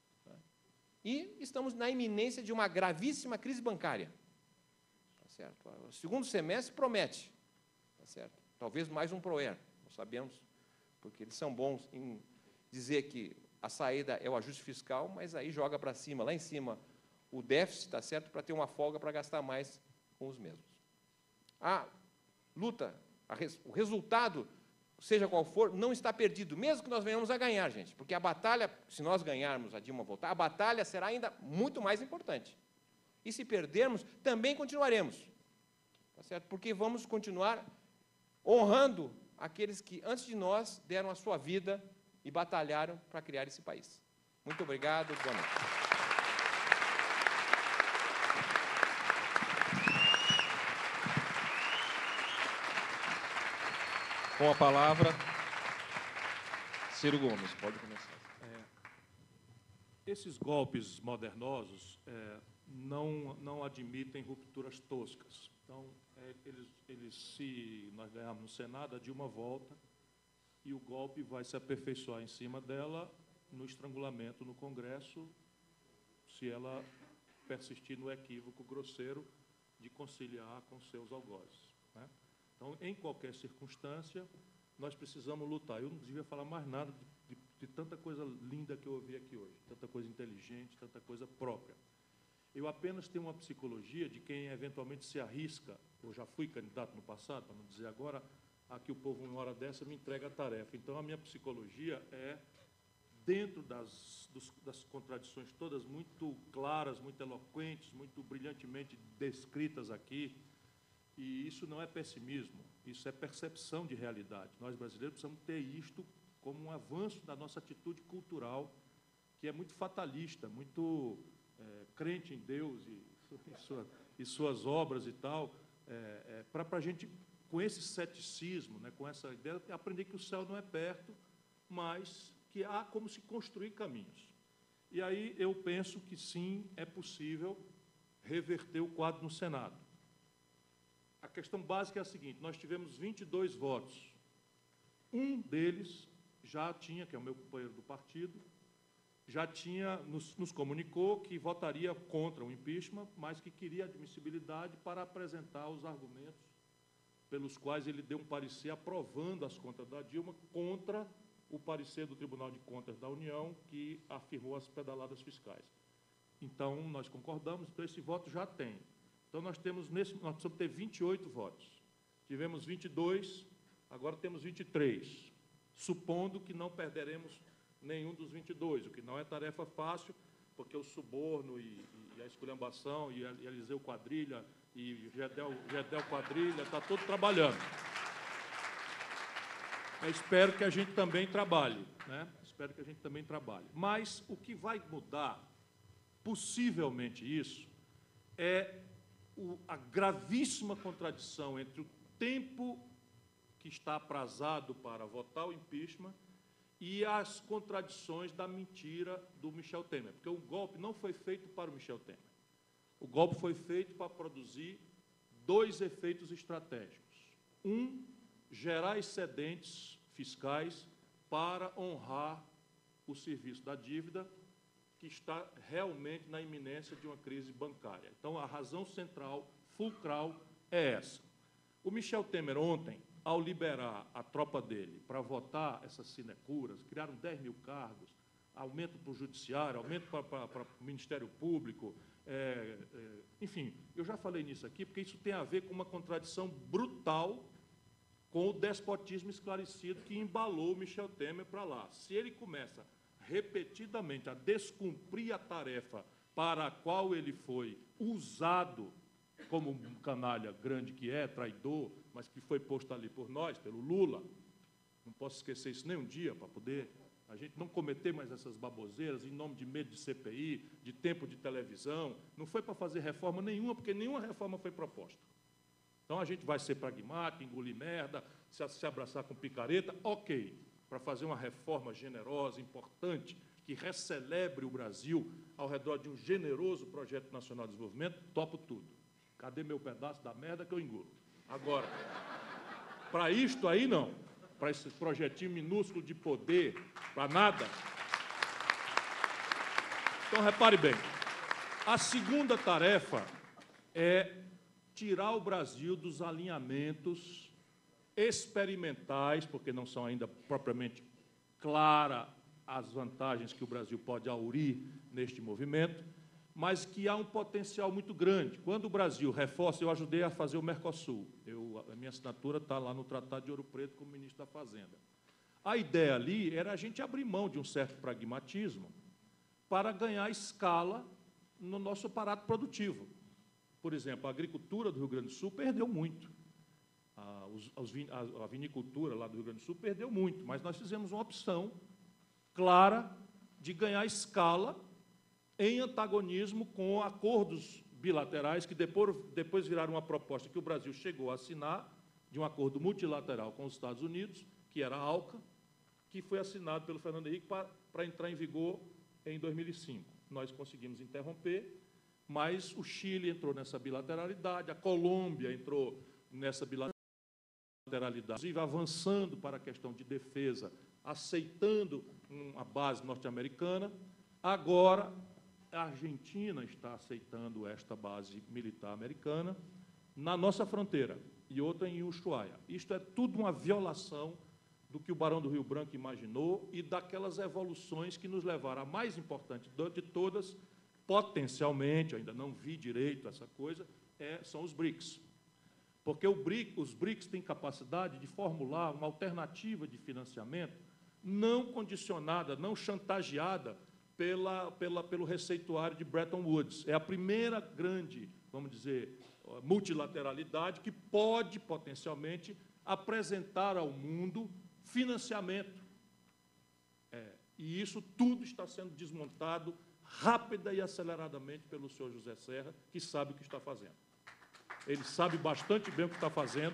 E estamos na iminência de uma gravíssima crise bancária. Tá certo? O segundo semestre promete. Tá certo? Talvez mais um PROER, nós sabemos, porque eles são bons em dizer que a saída é o ajuste fiscal, mas aí joga para cima, lá em cima, o déficit, tá certo? Para ter uma folga para gastar mais com os mesmos. A luta, o resultado, seja qual for, não está perdido, mesmo que nós venhamos a ganhar, gente, porque a batalha, se nós ganharmos, a Dilma voltar, a batalha será ainda muito mais importante. E se perdermos, também continuaremos, tá certo? Porque vamos continuar honrando aqueles que, antes de nós, deram a sua vida e batalharam para criar esse país. Muito obrigado, boa noite. Com a palavra, Ciro Gomes, pode começar. Esses golpes modernosos não admitem rupturas toscas. Então, se nós ganharmos no Senado, a Dilma volta e o golpe vai se aperfeiçoar em cima dela no estrangulamento no Congresso, se ela persistir no equívoco grosseiro de conciliar com seus algozes, né? Então, em qualquer circunstância, nós precisamos lutar. Eu não devia falar mais nada de tanta coisa linda que eu ouvi aqui hoje, tanta coisa inteligente, tanta coisa própria. Eu apenas tenho uma psicologia de quem eventualmente se arrisca, eu já fui candidato no passado, para não dizer agora, aqui o povo, uma hora dessa, me entrega a tarefa. Então, a minha psicologia é, dentro das contradições todas muito claras, muito eloquentes, muito brilhantemente descritas aqui, e isso não é pessimismo, isso é percepção de realidade. Nós, brasileiros, precisamos ter isto como um avanço da nossa atitude cultural, que é muito fatalista, muito crente em Deus e suas obras e tal, para a gente, com esse ceticismo, né, com essa ideia, aprender que o céu não é perto, mas que há como se construir caminhos. E aí eu penso que, sim, é possível reverter o quadro no Senado. A questão básica é a seguinte: nós tivemos 22 votos. Um deles já tinha, que é o meu companheiro do partido, já tinha nos comunicou que votaria contra o impeachment, mas que queria admissibilidade para apresentar os argumentos pelos quais ele deu um parecer aprovando as contas da Dilma contra o parecer do Tribunal de Contas da União, que afirmou as pedaladas fiscais. Então, nós concordamos, então esse voto já tem. Então, nós precisamos ter 28 votos. Tivemos 22, agora temos 23, supondo que não perderemos nenhum dos 22, o que não é tarefa fácil, porque o suborno e a esculhambação, e Eliseu Quadrilha, e Gedel Quadrilha, está todo trabalhando. Eu espero que a gente também trabalhe, né? Espero que a gente também trabalhe. Mas o que vai mudar, possivelmente isso, é a gravíssima contradição entre o tempo que está aprazado para votar o impeachment e as contradições da mentira do Michel Temer. Porque o golpe não foi feito para o Michel Temer. O golpe foi feito para produzir dois efeitos estratégicos. Um, gerar excedentes fiscais para honrar o serviço da dívida, que está realmente na iminência de uma crise bancária. Então, a razão central, fulcral, é essa. O Michel Temer, ontem, ao liberar a tropa dele para votar essas sinecuras, criaram 10 mil cargos, aumento para o judiciário, aumento para o Ministério Público, enfim, eu já falei nisso aqui, porque isso tem a ver com uma contradição brutal com o despotismo esclarecido que embalou o Michel Temer para lá. Se ele começa repetidamente a descumprir a tarefa para a qual ele foi usado como um canalha grande que é, traidor, mas que foi posto ali por nós, pelo Lula, não posso esquecer isso nem um dia, para poder a gente não cometer mais essas baboseiras em nome de medo de CPI, de tempo de televisão, não foi para fazer reforma nenhuma, porque nenhuma reforma foi proposta. Então, a gente vai ser pragmático, engolir merda, se abraçar com picareta, ok, para fazer uma reforma generosa, importante, que recelebre o Brasil ao redor de um generoso projeto nacional de desenvolvimento, topo tudo. Cadê meu pedaço da merda que eu engulo? Agora, para isto aí, não. Para esse projetinho minúsculo de poder, para nada. Então, repare bem, a segunda tarefa é tirar o Brasil dos alinhamentos experimentais, porque não são ainda propriamente claras as vantagens que o Brasil pode aurir neste movimento, mas que há um potencial muito grande. Quando o Brasil reforça, eu ajudei a fazer o Mercosul. A minha assinatura está lá no Tratado de Ouro Preto como ministro da Fazenda. A ideia ali era a gente abrir mão de um certo pragmatismo para ganhar escala no nosso aparato produtivo. Por exemplo, a agricultura do Rio Grande do Sul perdeu muito. A vinicultura lá do Rio Grande do Sul perdeu muito, mas nós fizemos uma opção clara de ganhar escala em antagonismo com acordos bilaterais que depois viraram uma proposta que o Brasil chegou a assinar, de um acordo multilateral com os Estados Unidos, que era a ALCA, que foi assinado pelo Fernando Henrique para entrar em vigor em 2005. Nós conseguimos interromper, mas o Chile entrou nessa bilateralidade, a Colômbia entrou nessa bilateralidade, inclusive avançando para a questão de defesa, aceitando uma base norte-americana. Agora, a Argentina está aceitando esta base militar americana na nossa fronteira, e outra em Ushuaia. Isto é tudo uma violação do que o Barão do Rio Branco imaginou e daquelas evoluções que nos levaram à mais importante de todas, potencialmente, ainda não vi direito essa coisa, são os BRICS. Porque os BRICS têm capacidade de formular uma alternativa de financiamento não condicionada, não chantageada pelo receituário de Bretton Woods. É a primeira grande, vamos dizer, multilateralidade que pode, potencialmente, apresentar ao mundo financiamento. E isso tudo está sendo desmontado rápida e aceleradamente pelo senhor José Serra, que sabe o que está fazendo. Ele sabe bastante bem o que está fazendo.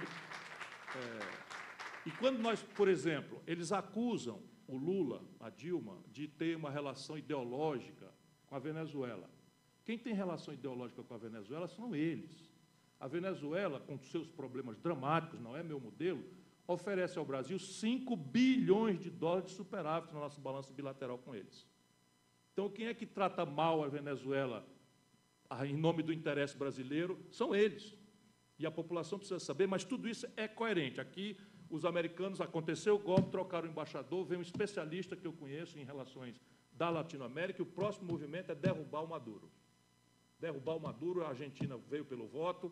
E quando nós, por exemplo, eles acusam o Lula, a Dilma, de ter uma relação ideológica com a Venezuela. Quem tem relação ideológica com a Venezuela são eles. A Venezuela, com seus problemas dramáticos, não é meu modelo, oferece ao Brasil 5 bilhões de dólares de superávit no nosso balanço bilateral com eles. Então, quem é que trata mal a Venezuela em nome do interesse brasileiro? São eles. E a população precisa saber, mas tudo isso é coerente. Aqui, os americanos, aconteceu o golpe, trocaram o embaixador, veio um especialista que eu conheço em relações da Latinoamérica, e o próximo movimento é derrubar o Maduro. Derrubar o Maduro, a Argentina veio pelo voto,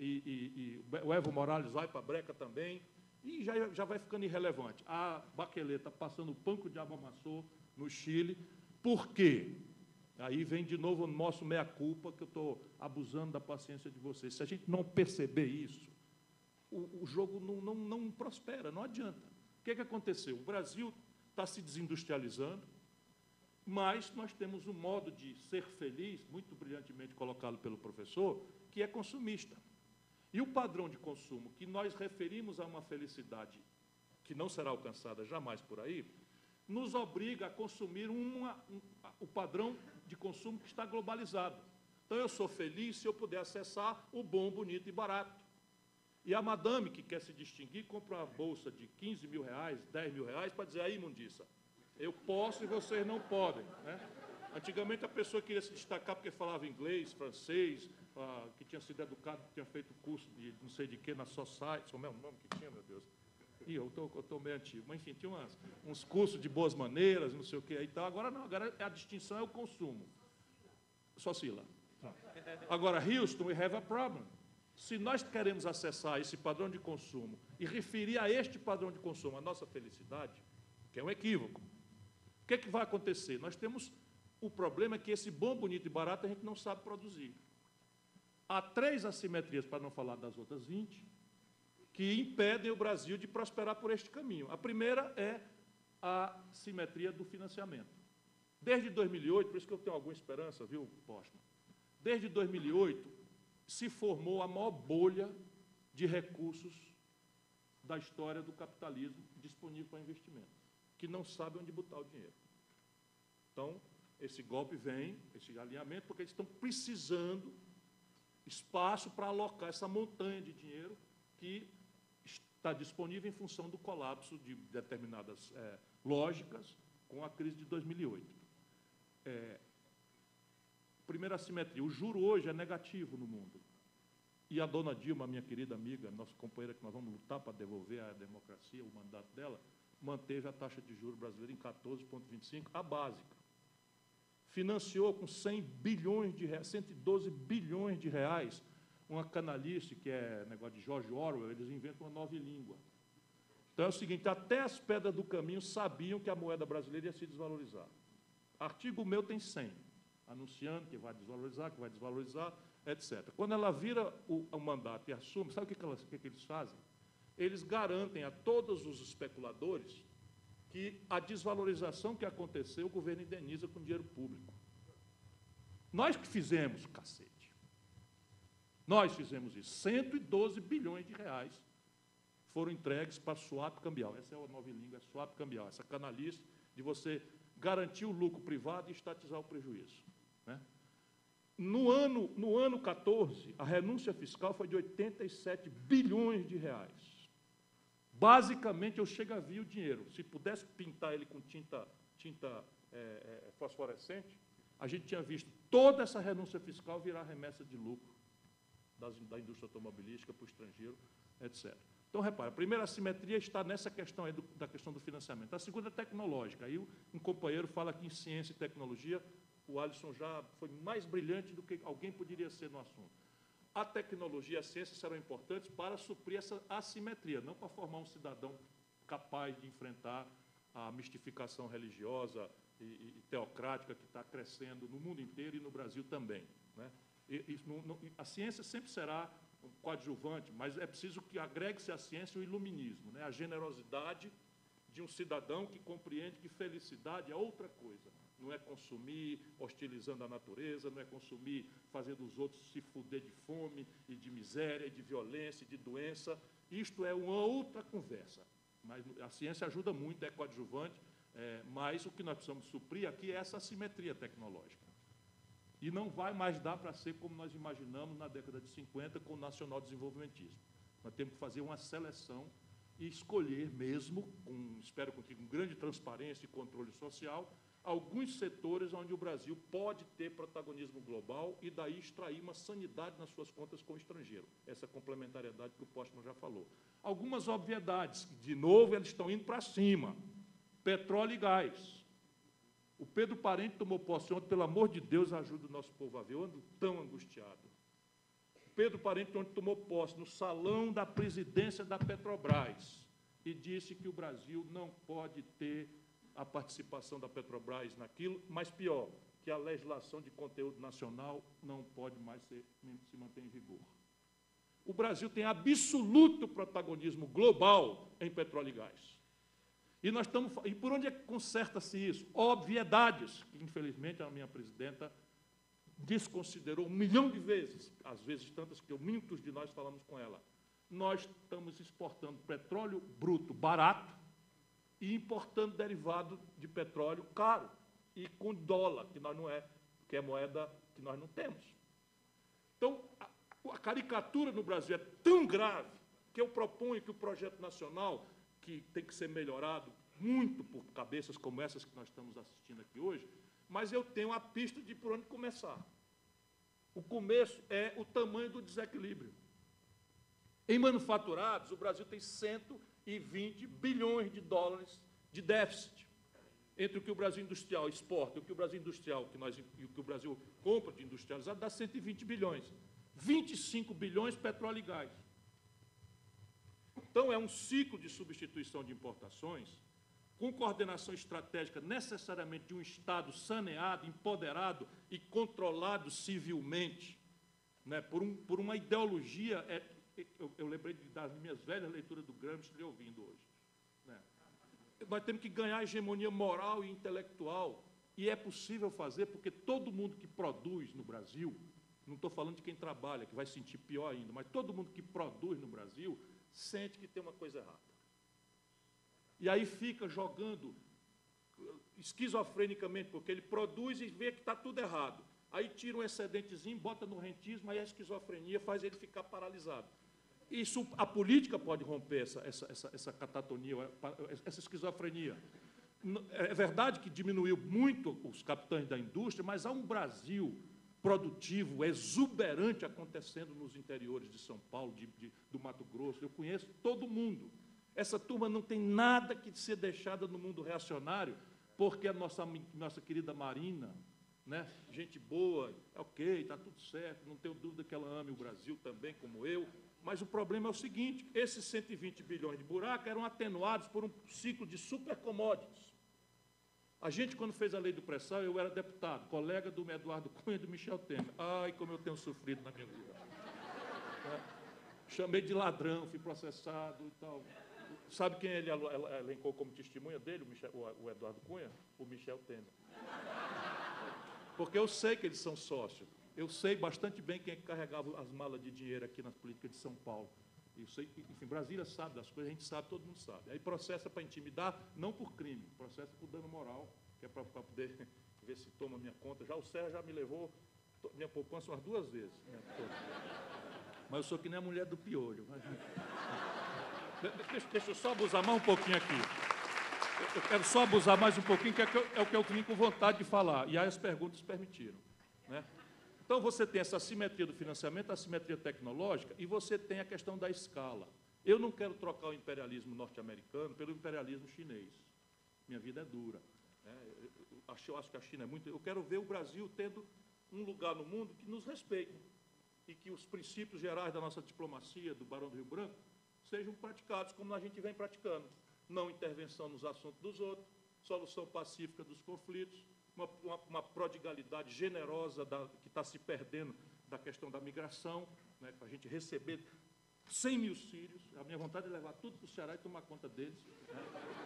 e o Evo Morales vai para a breca também, e já vai ficando irrelevante. A Bachelet está passando o panco de amassou no Chile. Por quê? Aí vem de novo o nosso meia-culpa, que eu estou abusando da paciência de vocês. Se a gente não perceber isso, o jogo não prospera, não adianta. O que aconteceu? O Brasil está se desindustrializando, mas nós temos um modo de ser feliz, muito brilhantemente colocado pelo professor, que é consumista. E o padrão de consumo que nós referimos a uma felicidade que não será alcançada jamais por aí, nos obriga a consumir o padrão de consumo que está globalizado. Então, eu sou feliz se eu puder acessar o bom, bonito e barato. E a madame que quer se distinguir compra uma bolsa de 15 mil reais, 10 mil reais, para dizer, aí, imundiça, eu posso e vocês não podem. Né? Antigamente, a pessoa queria se destacar porque falava inglês, francês, que tinha sido educado, que tinha feito curso de não sei de quê na Society, como é o nome que tinha, meu Deus? Ih, eu estou meio antigo, mas enfim, tinha uns cursos de boas maneiras, não sei o que e tal. Agora não, agora a distinção é o consumo. Socila. Agora, Houston, we have a problem. Se nós queremos acessar esse padrão de consumo e referir a este padrão de consumo a nossa felicidade, que é um equívoco, o que vai acontecer? Nós temos o problema que esse bom, bonito e barato a gente não sabe produzir. Há 3 assimetrias, para não falar das outras 20, que impedem o Brasil de prosperar por este caminho. A primeira é a simetria do financiamento. Desde 2008, por isso que eu tenho alguma esperança, viu, Postman? Desde 2008, se formou a maior bolha de recursos da história do capitalismo disponível para investimento, que não sabe onde botar o dinheiro. Então, esse golpe vem, esse alinhamento, porque eles estão precisando espaço para alocar essa montanha de dinheiro que está disponível em função do colapso de determinadas lógicas com a crise de 2008. Primeira assimetria, o juro hoje é negativo no mundo. E a dona Dilma, minha querida amiga, nossa companheira, que nós vamos lutar para devolver à democracia, o mandato dela, manteve a taxa de juros brasileira em 14,25, a básica. Financiou com 100 bilhões de reais, 112 bilhões de reais, uma canalice, que é negócio de George Orwell, eles inventam uma nova língua. Então é o seguinte, até as pedras do caminho sabiam que a moeda brasileira ia se desvalorizar. Artigo meu tem 100, anunciando que vai desvalorizar, etc. Quando ela vira o mandato e assume, sabe o que eles fazem? Eles garantem a todos os especuladores que a desvalorização que aconteceu, o governo indeniza com dinheiro público. Nós que fizemos, cacete. Nós fizemos isso. 112 bilhões de reais foram entregues para swap cambial. Essa é a nova língua, é swap cambial. Essa canalice de você garantir o lucro privado e estatizar o prejuízo. Né? No ano 14, a renúncia fiscal foi de 87 bilhões de reais. Basicamente, eu chego a ver o dinheiro. Se pudesse pintar ele com tinta fosforescente, a gente tinha visto toda essa renúncia fiscal virar remessa de lucro da indústria automobilística para o estrangeiro, etc. Então, repare, a primeira assimetria está nessa questão aí da questão do financiamento. A segunda é tecnológica. Aí um companheiro fala aqui em ciência e tecnologia, o Alisson já foi mais brilhante do que alguém poderia ser no assunto. A tecnologia e a ciência serão importantes para suprir essa assimetria, não para formar um cidadão capaz de enfrentar a mistificação religiosa e teocrática que está crescendo no mundo inteiro e no Brasil também. Né? A ciência sempre será um coadjuvante, mas é preciso que agregue-se à ciência o iluminismo, né? A generosidade de um cidadão que compreende que felicidade é outra coisa. Não é consumir hostilizando a natureza, não é consumir fazendo os outros se fuder de fome e de miséria, e de violência, e de doença. Isto é uma outra conversa. Mas a ciência ajuda muito, é coadjuvante, mas o que nós precisamos suprir aqui é essa assimetria tecnológica. E não vai mais dar para ser como nós imaginamos na década de 50 com o nacional-desenvolvimentismo. Nós temos que fazer uma seleção e escolher mesmo, espero com grande transparência e controle social, alguns setores onde o Brasil pode ter protagonismo global e daí extrair uma sanidade nas suas contas com o estrangeiro. Essa complementariedade que o Postman já falou. Algumas obviedades, de novo, eles estão indo para cima. Petróleo e gás. O Pedro Parente tomou posse ontem, pelo amor de Deus, ajuda o nosso povo a ver, eu ando tão angustiado. O Pedro Parente ontem tomou posse no salão da presidência da Petrobras e disse que o Brasil não pode ter a participação da Petrobras naquilo, mas pior, que a legislação de conteúdo nacional não pode mais se manter em vigor. O Brasil tem absoluto protagonismo global em petróleo e gás. E por onde é que conserta-se isso? Obviedades, que, infelizmente, a minha presidenta desconsiderou 1 milhão de vezes, às vezes tantas que muitos de nós falamos com ela. Nós estamos exportando petróleo bruto barato e importando derivado de petróleo caro e com dólar, que é moeda que nós não temos. Então, a caricatura no Brasil é tão grave que eu proponho que o projeto nacional, que tem que ser melhorado muito por cabeças como essas que nós estamos assistindo aqui hoje, mas eu tenho a pista de por onde começar. O começo é o tamanho do desequilíbrio. Em manufaturados, o Brasil tem 120 bilhões de dólares de déficit entre o que o Brasil industrial exporta e o que o Brasil industrial e o que o Brasil compra de industrializado dá 120 bilhões. 25 bilhões petróleo e gás. Então, é um ciclo de substituição de importações com coordenação estratégica necessariamente de um Estado saneado, empoderado e controlado civilmente, né, por uma ideologia. Eu lembrei das minhas velhas leituras do Gramsci lhe ouvindo hoje. Né. Nós temos que ganhar a hegemonia moral e intelectual, e é possível fazer porque todo mundo que produz no Brasil, não estou falando de quem trabalha, que vai sentir pior ainda, mas todo mundo que produz no Brasil sente que tem uma coisa errada. E aí fica jogando esquizofrenicamente, porque ele produz e vê que está tudo errado. Aí tira um excedentezinho, bota no rentismo, aí a esquizofrenia faz ele ficar paralisado. Isso, a política pode romper essa catatonia, essa esquizofrenia. É verdade que diminuiu muito os capitães da indústria, mas há um Brasil produtivo, exuberante acontecendo nos interiores de São Paulo, do Mato Grosso. Eu conheço todo mundo. Essa turma não tem nada que ser deixada no mundo reacionário, porque a nossa querida Marina, né, gente boa, ok, está tudo certo, não tenho dúvida que ela ame o Brasil também, como eu, mas o problema é o seguinte, esses 120 bilhões de buraco eram atenuados por um ciclo de super commodities. A gente, quando fez a lei do pré-sal, eu era deputado, colega do Eduardo Cunha e do Michel Temer. Ai, como eu tenho sofrido na minha vida. Chamei de ladrão, fui processado e tal. Sabe quem ele elencou como testemunha dele, o Eduardo Cunha? O Michel Temer. Porque eu sei que eles são sócios. Eu sei bastante bem quem é que carregava as malas de dinheiro aqui nas políticas de São Paulo. Eu sei, enfim, Brasília sabe das coisas, a gente sabe, todo mundo sabe. Aí processa para intimidar, não por crime, processa por dano moral, que é para poder ver se toma minha conta. Já o Serra já me levou minha poupança umas 2 vezes. Mas eu sou que nem a mulher do piolho. Deixa eu só abusar mais um pouquinho aqui. Eu quero só abusar mais um pouquinho, que é o que eu vim com vontade de falar. E aí as perguntas permitiram. Né? Então, você tem essa assimetria do financiamento, a assimetria tecnológica, e você tem a questão da escala. Eu não quero trocar o imperialismo norte-americano pelo imperialismo chinês. Minha vida é dura. Né? Eu acho que a China é muito... Eu quero ver o Brasil tendo um lugar no mundo que nos respeite e que os princípios gerais da nossa diplomacia, do Barão do Rio Branco, sejam praticados como a gente vem praticando. Não intervenção nos assuntos dos outros, solução pacífica dos conflitos, uma prodigalidade generosa que está se perdendo da questão da migração, né, para a gente receber 100 mil sírios. A minha vontade é levar tudo para o Ceará e tomar conta deles. Né?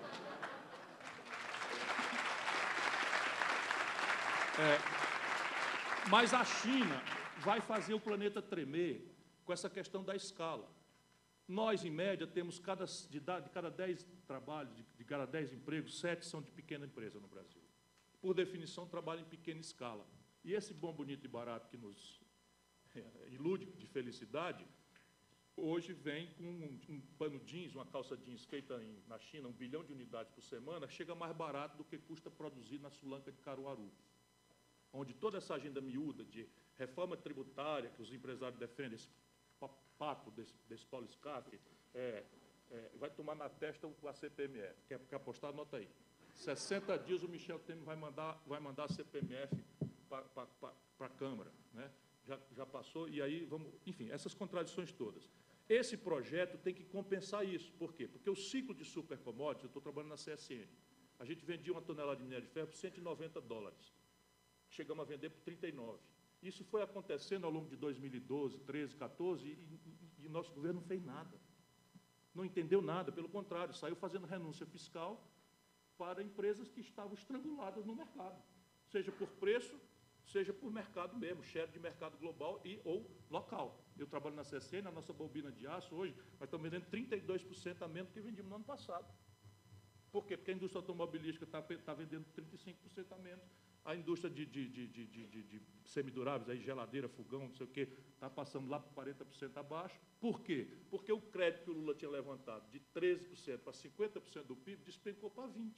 Mas a China vai fazer o planeta tremer com essa questão da escala. Nós, em média, temos de cada 10 trabalhos, de cada 10 empregos, 7 são de pequena empresa no Brasil. Por definição, trabalham em pequena escala. E esse bom, bonito e barato que nos ilude de felicidade, hoje vem com um pano jeans, uma calça jeans feita na China, 1 bilhão de unidades por semana, chega mais barato do que custa produzir na Sulanca de Caruaru, onde toda essa agenda miúda de reforma tributária que os empresários defendem, esse papo desse Paulo Scaff, vai tomar na testa a CPMF. Quer apostar? Anota aí. 60 dias o Michel Temer vai mandar a CPMF para a Câmara, né? Já passou, e aí vamos... Enfim, essas contradições todas. Esse projeto tem que compensar isso. Por quê? Porque o ciclo de supercommodities, eu estou trabalhando na CSN, a gente vendia uma tonelada de minério de ferro por $190. Chegamos a vender por 39. Isso foi acontecendo ao longo de 2012, 13, 14, e nosso governo não fez nada. Não entendeu nada, pelo contrário, saiu fazendo renúncia fiscal para empresas que estavam estranguladas no mercado, seja por preço, seja por mercado mesmo, share de mercado global ou local. Eu trabalho na CSN, na nossa bobina de aço, hoje, nós estamos vendendo 32% a menos do que vendíamos no ano passado. Por quê? Porque a indústria automobilística está vendendo 35% a menos. A indústria de semiduráveis, aí, geladeira, fogão, não sei o quê, está passando lá por 40% abaixo. Por quê? Porque o crédito que o Lula tinha levantado de 13% para 50% do PIB despencou para 20%.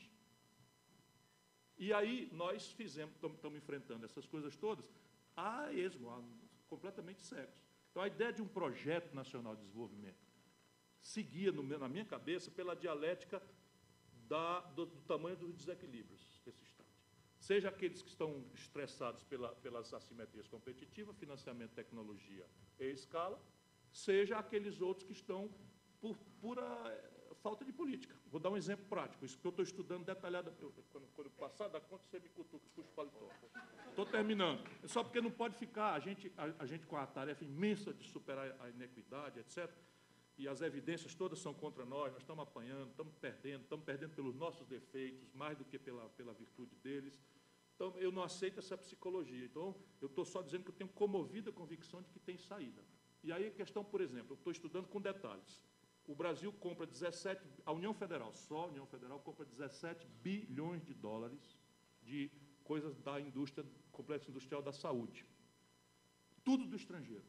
E aí nós estamos enfrentando essas coisas todas a esmo, completamente cegos. Então, a ideia de um projeto nacional de desenvolvimento seguia, na minha cabeça, pela dialética do tamanho dos desequilíbrios desse Estado. Seja aqueles que estão estressados pelas assimetrias competitivas, financiamento, tecnologia e escala, seja aqueles outros que estão por pura falta de política. Vou dar um exemplo prático, isso que eu estou estudando detalhadamente. Quando passar da conta, você me cutuca, puxa o paletó. Estou terminando. Só porque não pode ficar, a gente com a tarefa imensa de superar a inequidade, etc., e as evidências todas são contra nós estamos apanhando, estamos perdendo pelos nossos defeitos, mais do que pela virtude deles. Então, eu não aceito essa psicologia. Então, eu estou só dizendo que eu tenho comovida a convicção de que tem saída. E aí a questão, por exemplo, eu estou estudando com detalhes. O Brasil compra 17, a União Federal, só a União Federal, compra 17 bilhões de dólares de coisas da indústria, complexo industrial da saúde. Tudo do estrangeiro.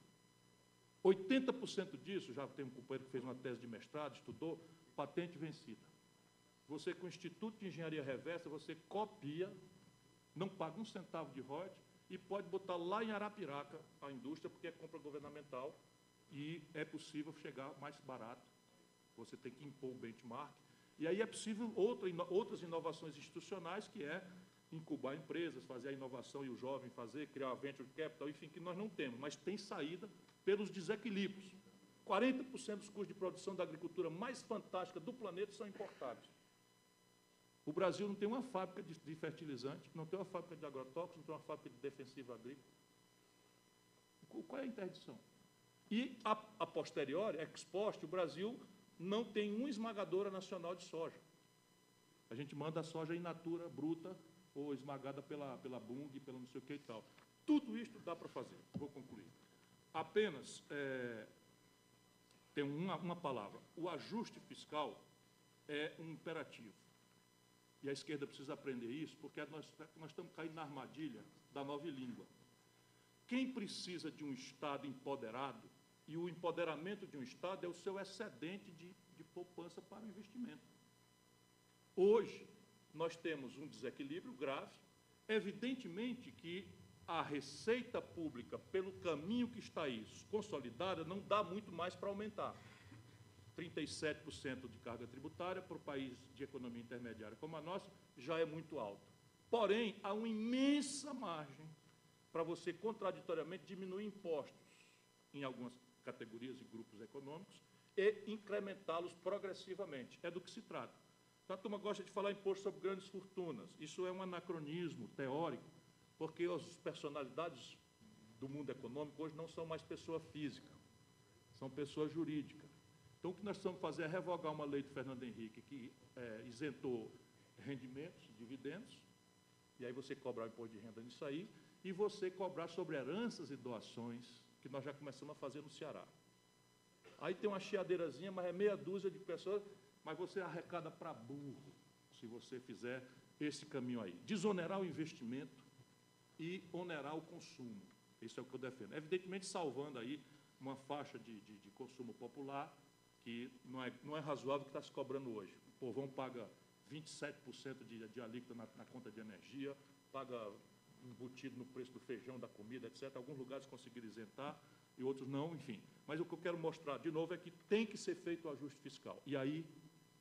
80% disso, já tem um companheiro que fez uma tese de mestrado, estudou, patente vencida. Você, com o Instituto de Engenharia Reversa, você copia, não paga um centavo de royalties e pode botar lá em Arapiraca a indústria, porque é compra governamental e é possível chegar mais barato. Você tem que impor o benchmark. E aí é possível outras inovações institucionais, que é incubar empresas, fazer a inovação e o jovem fazer, criar venture capital, enfim, que nós não temos, mas tem saída pelos desequilíbrios. 40% dos custos de produção da agricultura mais fantástica do planeta são importados. O Brasil não tem uma fábrica de fertilizante, não tem uma fábrica de agrotóxicos, não tem uma fábrica de defensivo agrícola. Qual é a interdição? E, a posteriori, ex post, o Brasil não tem uma esmagadora nacional de soja. A gente manda a soja in natura, bruta, ou esmagada pela Bunge, pela não sei o que e tal. Tudo isso dá para fazer. Vou concluir. Apenas tem uma palavra. O ajuste fiscal é um imperativo. E a esquerda precisa aprender isso, porque nós estamos caindo na armadilha da nova língua. Quem precisa de um Estado empoderado, e o empoderamento de um Estado é o seu excedente de poupança para o investimento. Hoje, nós temos um desequilíbrio grave. Evidentemente que a receita pública, pelo caminho que está aí, consolidada, não dá muito mais para aumentar. 37% de carga tributária para o país de economia intermediária como a nossa já é muito alto. Porém, há uma imensa margem para você, contraditoriamente, diminuir impostos em algumas categorias e grupos econômicos e incrementá-los progressivamente. É do que se trata. Então, a turma gosta de falar imposto sobre grandes fortunas. Isso é um anacronismo teórico, porque as personalidades do mundo econômico hoje não são mais pessoa física, são pessoa jurídica. Então, o que nós precisamos fazer é revogar uma lei do Fernando Henrique que isentou rendimentos, dividendos, e aí você cobrar o imposto de renda nisso aí, e você cobrar sobre heranças e doações, que nós já começamos a fazer no Ceará. Aí tem uma chiadeirazinha, mas é meia dúzia de pessoas, mas você arrecada para burro, se você fizer esse caminho aí. Desonerar o investimento e onerar o consumo. Isso é o que eu defendo. Evidentemente, salvando aí uma faixa de consumo popular, que não é razoável o que está se cobrando hoje. O povão paga 27% de alíquota na conta de energia, paga embutido no preço do feijão, da comida, etc. Alguns lugares conseguiram isentar e outros não, enfim. Mas o que eu quero mostrar, de novo, é que tem que ser feito o ajuste fiscal. E aí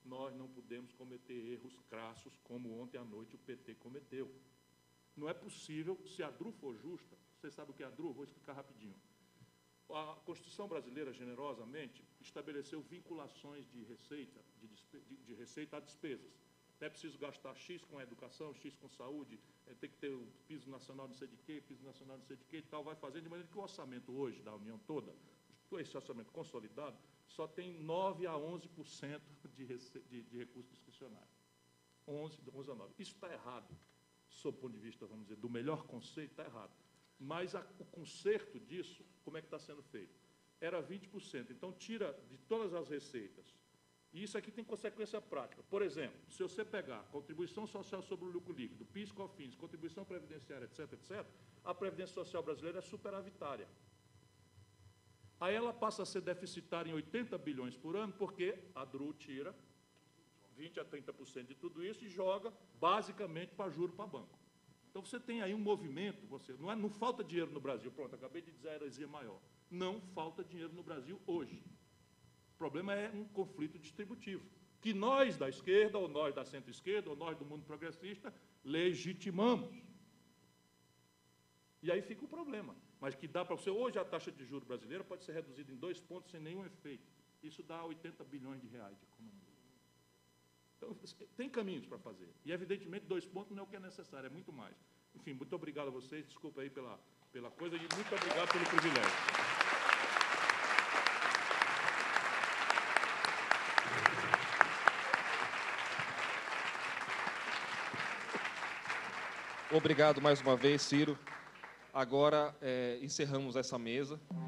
nós não podemos cometer erros crassos como ontem à noite o PT cometeu. Não é possível, se a DRU for justa, você sabe o que é a DRU? Vou explicar rapidinho. A Constituição brasileira, generosamente, estabeleceu vinculações de receita, de receita a despesas. É preciso gastar X com a educação, X com saúde, tem que ter o piso nacional não sei de quê, piso nacional não sei de quê e tal, vai fazendo, de maneira que o orçamento hoje da União toda, esse orçamento consolidado, só tem 9% a 11% de recursos discricionários. 11 a 9%. Isso está errado, sob o ponto de vista, vamos dizer, do melhor conceito, está errado. Mas o conserto disso, como é que está sendo feito? Era 20%. Então, tira de todas as receitas. E isso aqui tem consequência prática. Por exemplo, se você pegar contribuição social sobre o lucro líquido, PIS, COFINS, contribuição previdenciária, etc., etc., a Previdência Social brasileira é superavitária. Aí ela passa a ser deficitária em 80 bilhões por ano, porque a DRU tira 20% a 30% de tudo isso e joga, basicamente, para juro para banco. Então, você tem aí um movimento, não falta dinheiro no Brasil. Pronto, acabei de dizer a heresia maior. Não falta dinheiro no Brasil hoje. O problema é um conflito distributivo, que nós da esquerda, ou nós da centro-esquerda, ou nós do mundo progressista, legitimamos. E aí fica o problema. Mas que dá para você, hoje a taxa de juros brasileira pode ser reduzida em 2 pontos sem nenhum efeito. Isso dá 80 bilhões de reais de economia. Então, tem caminhos para fazer. E, evidentemente, 2 pontos não é o que é necessário, é muito mais. Enfim, muito obrigado a vocês, desculpa aí pela coisa, e muito obrigado pelo privilégio. Obrigado mais uma vez, Ciro. Agora, encerramos essa mesa.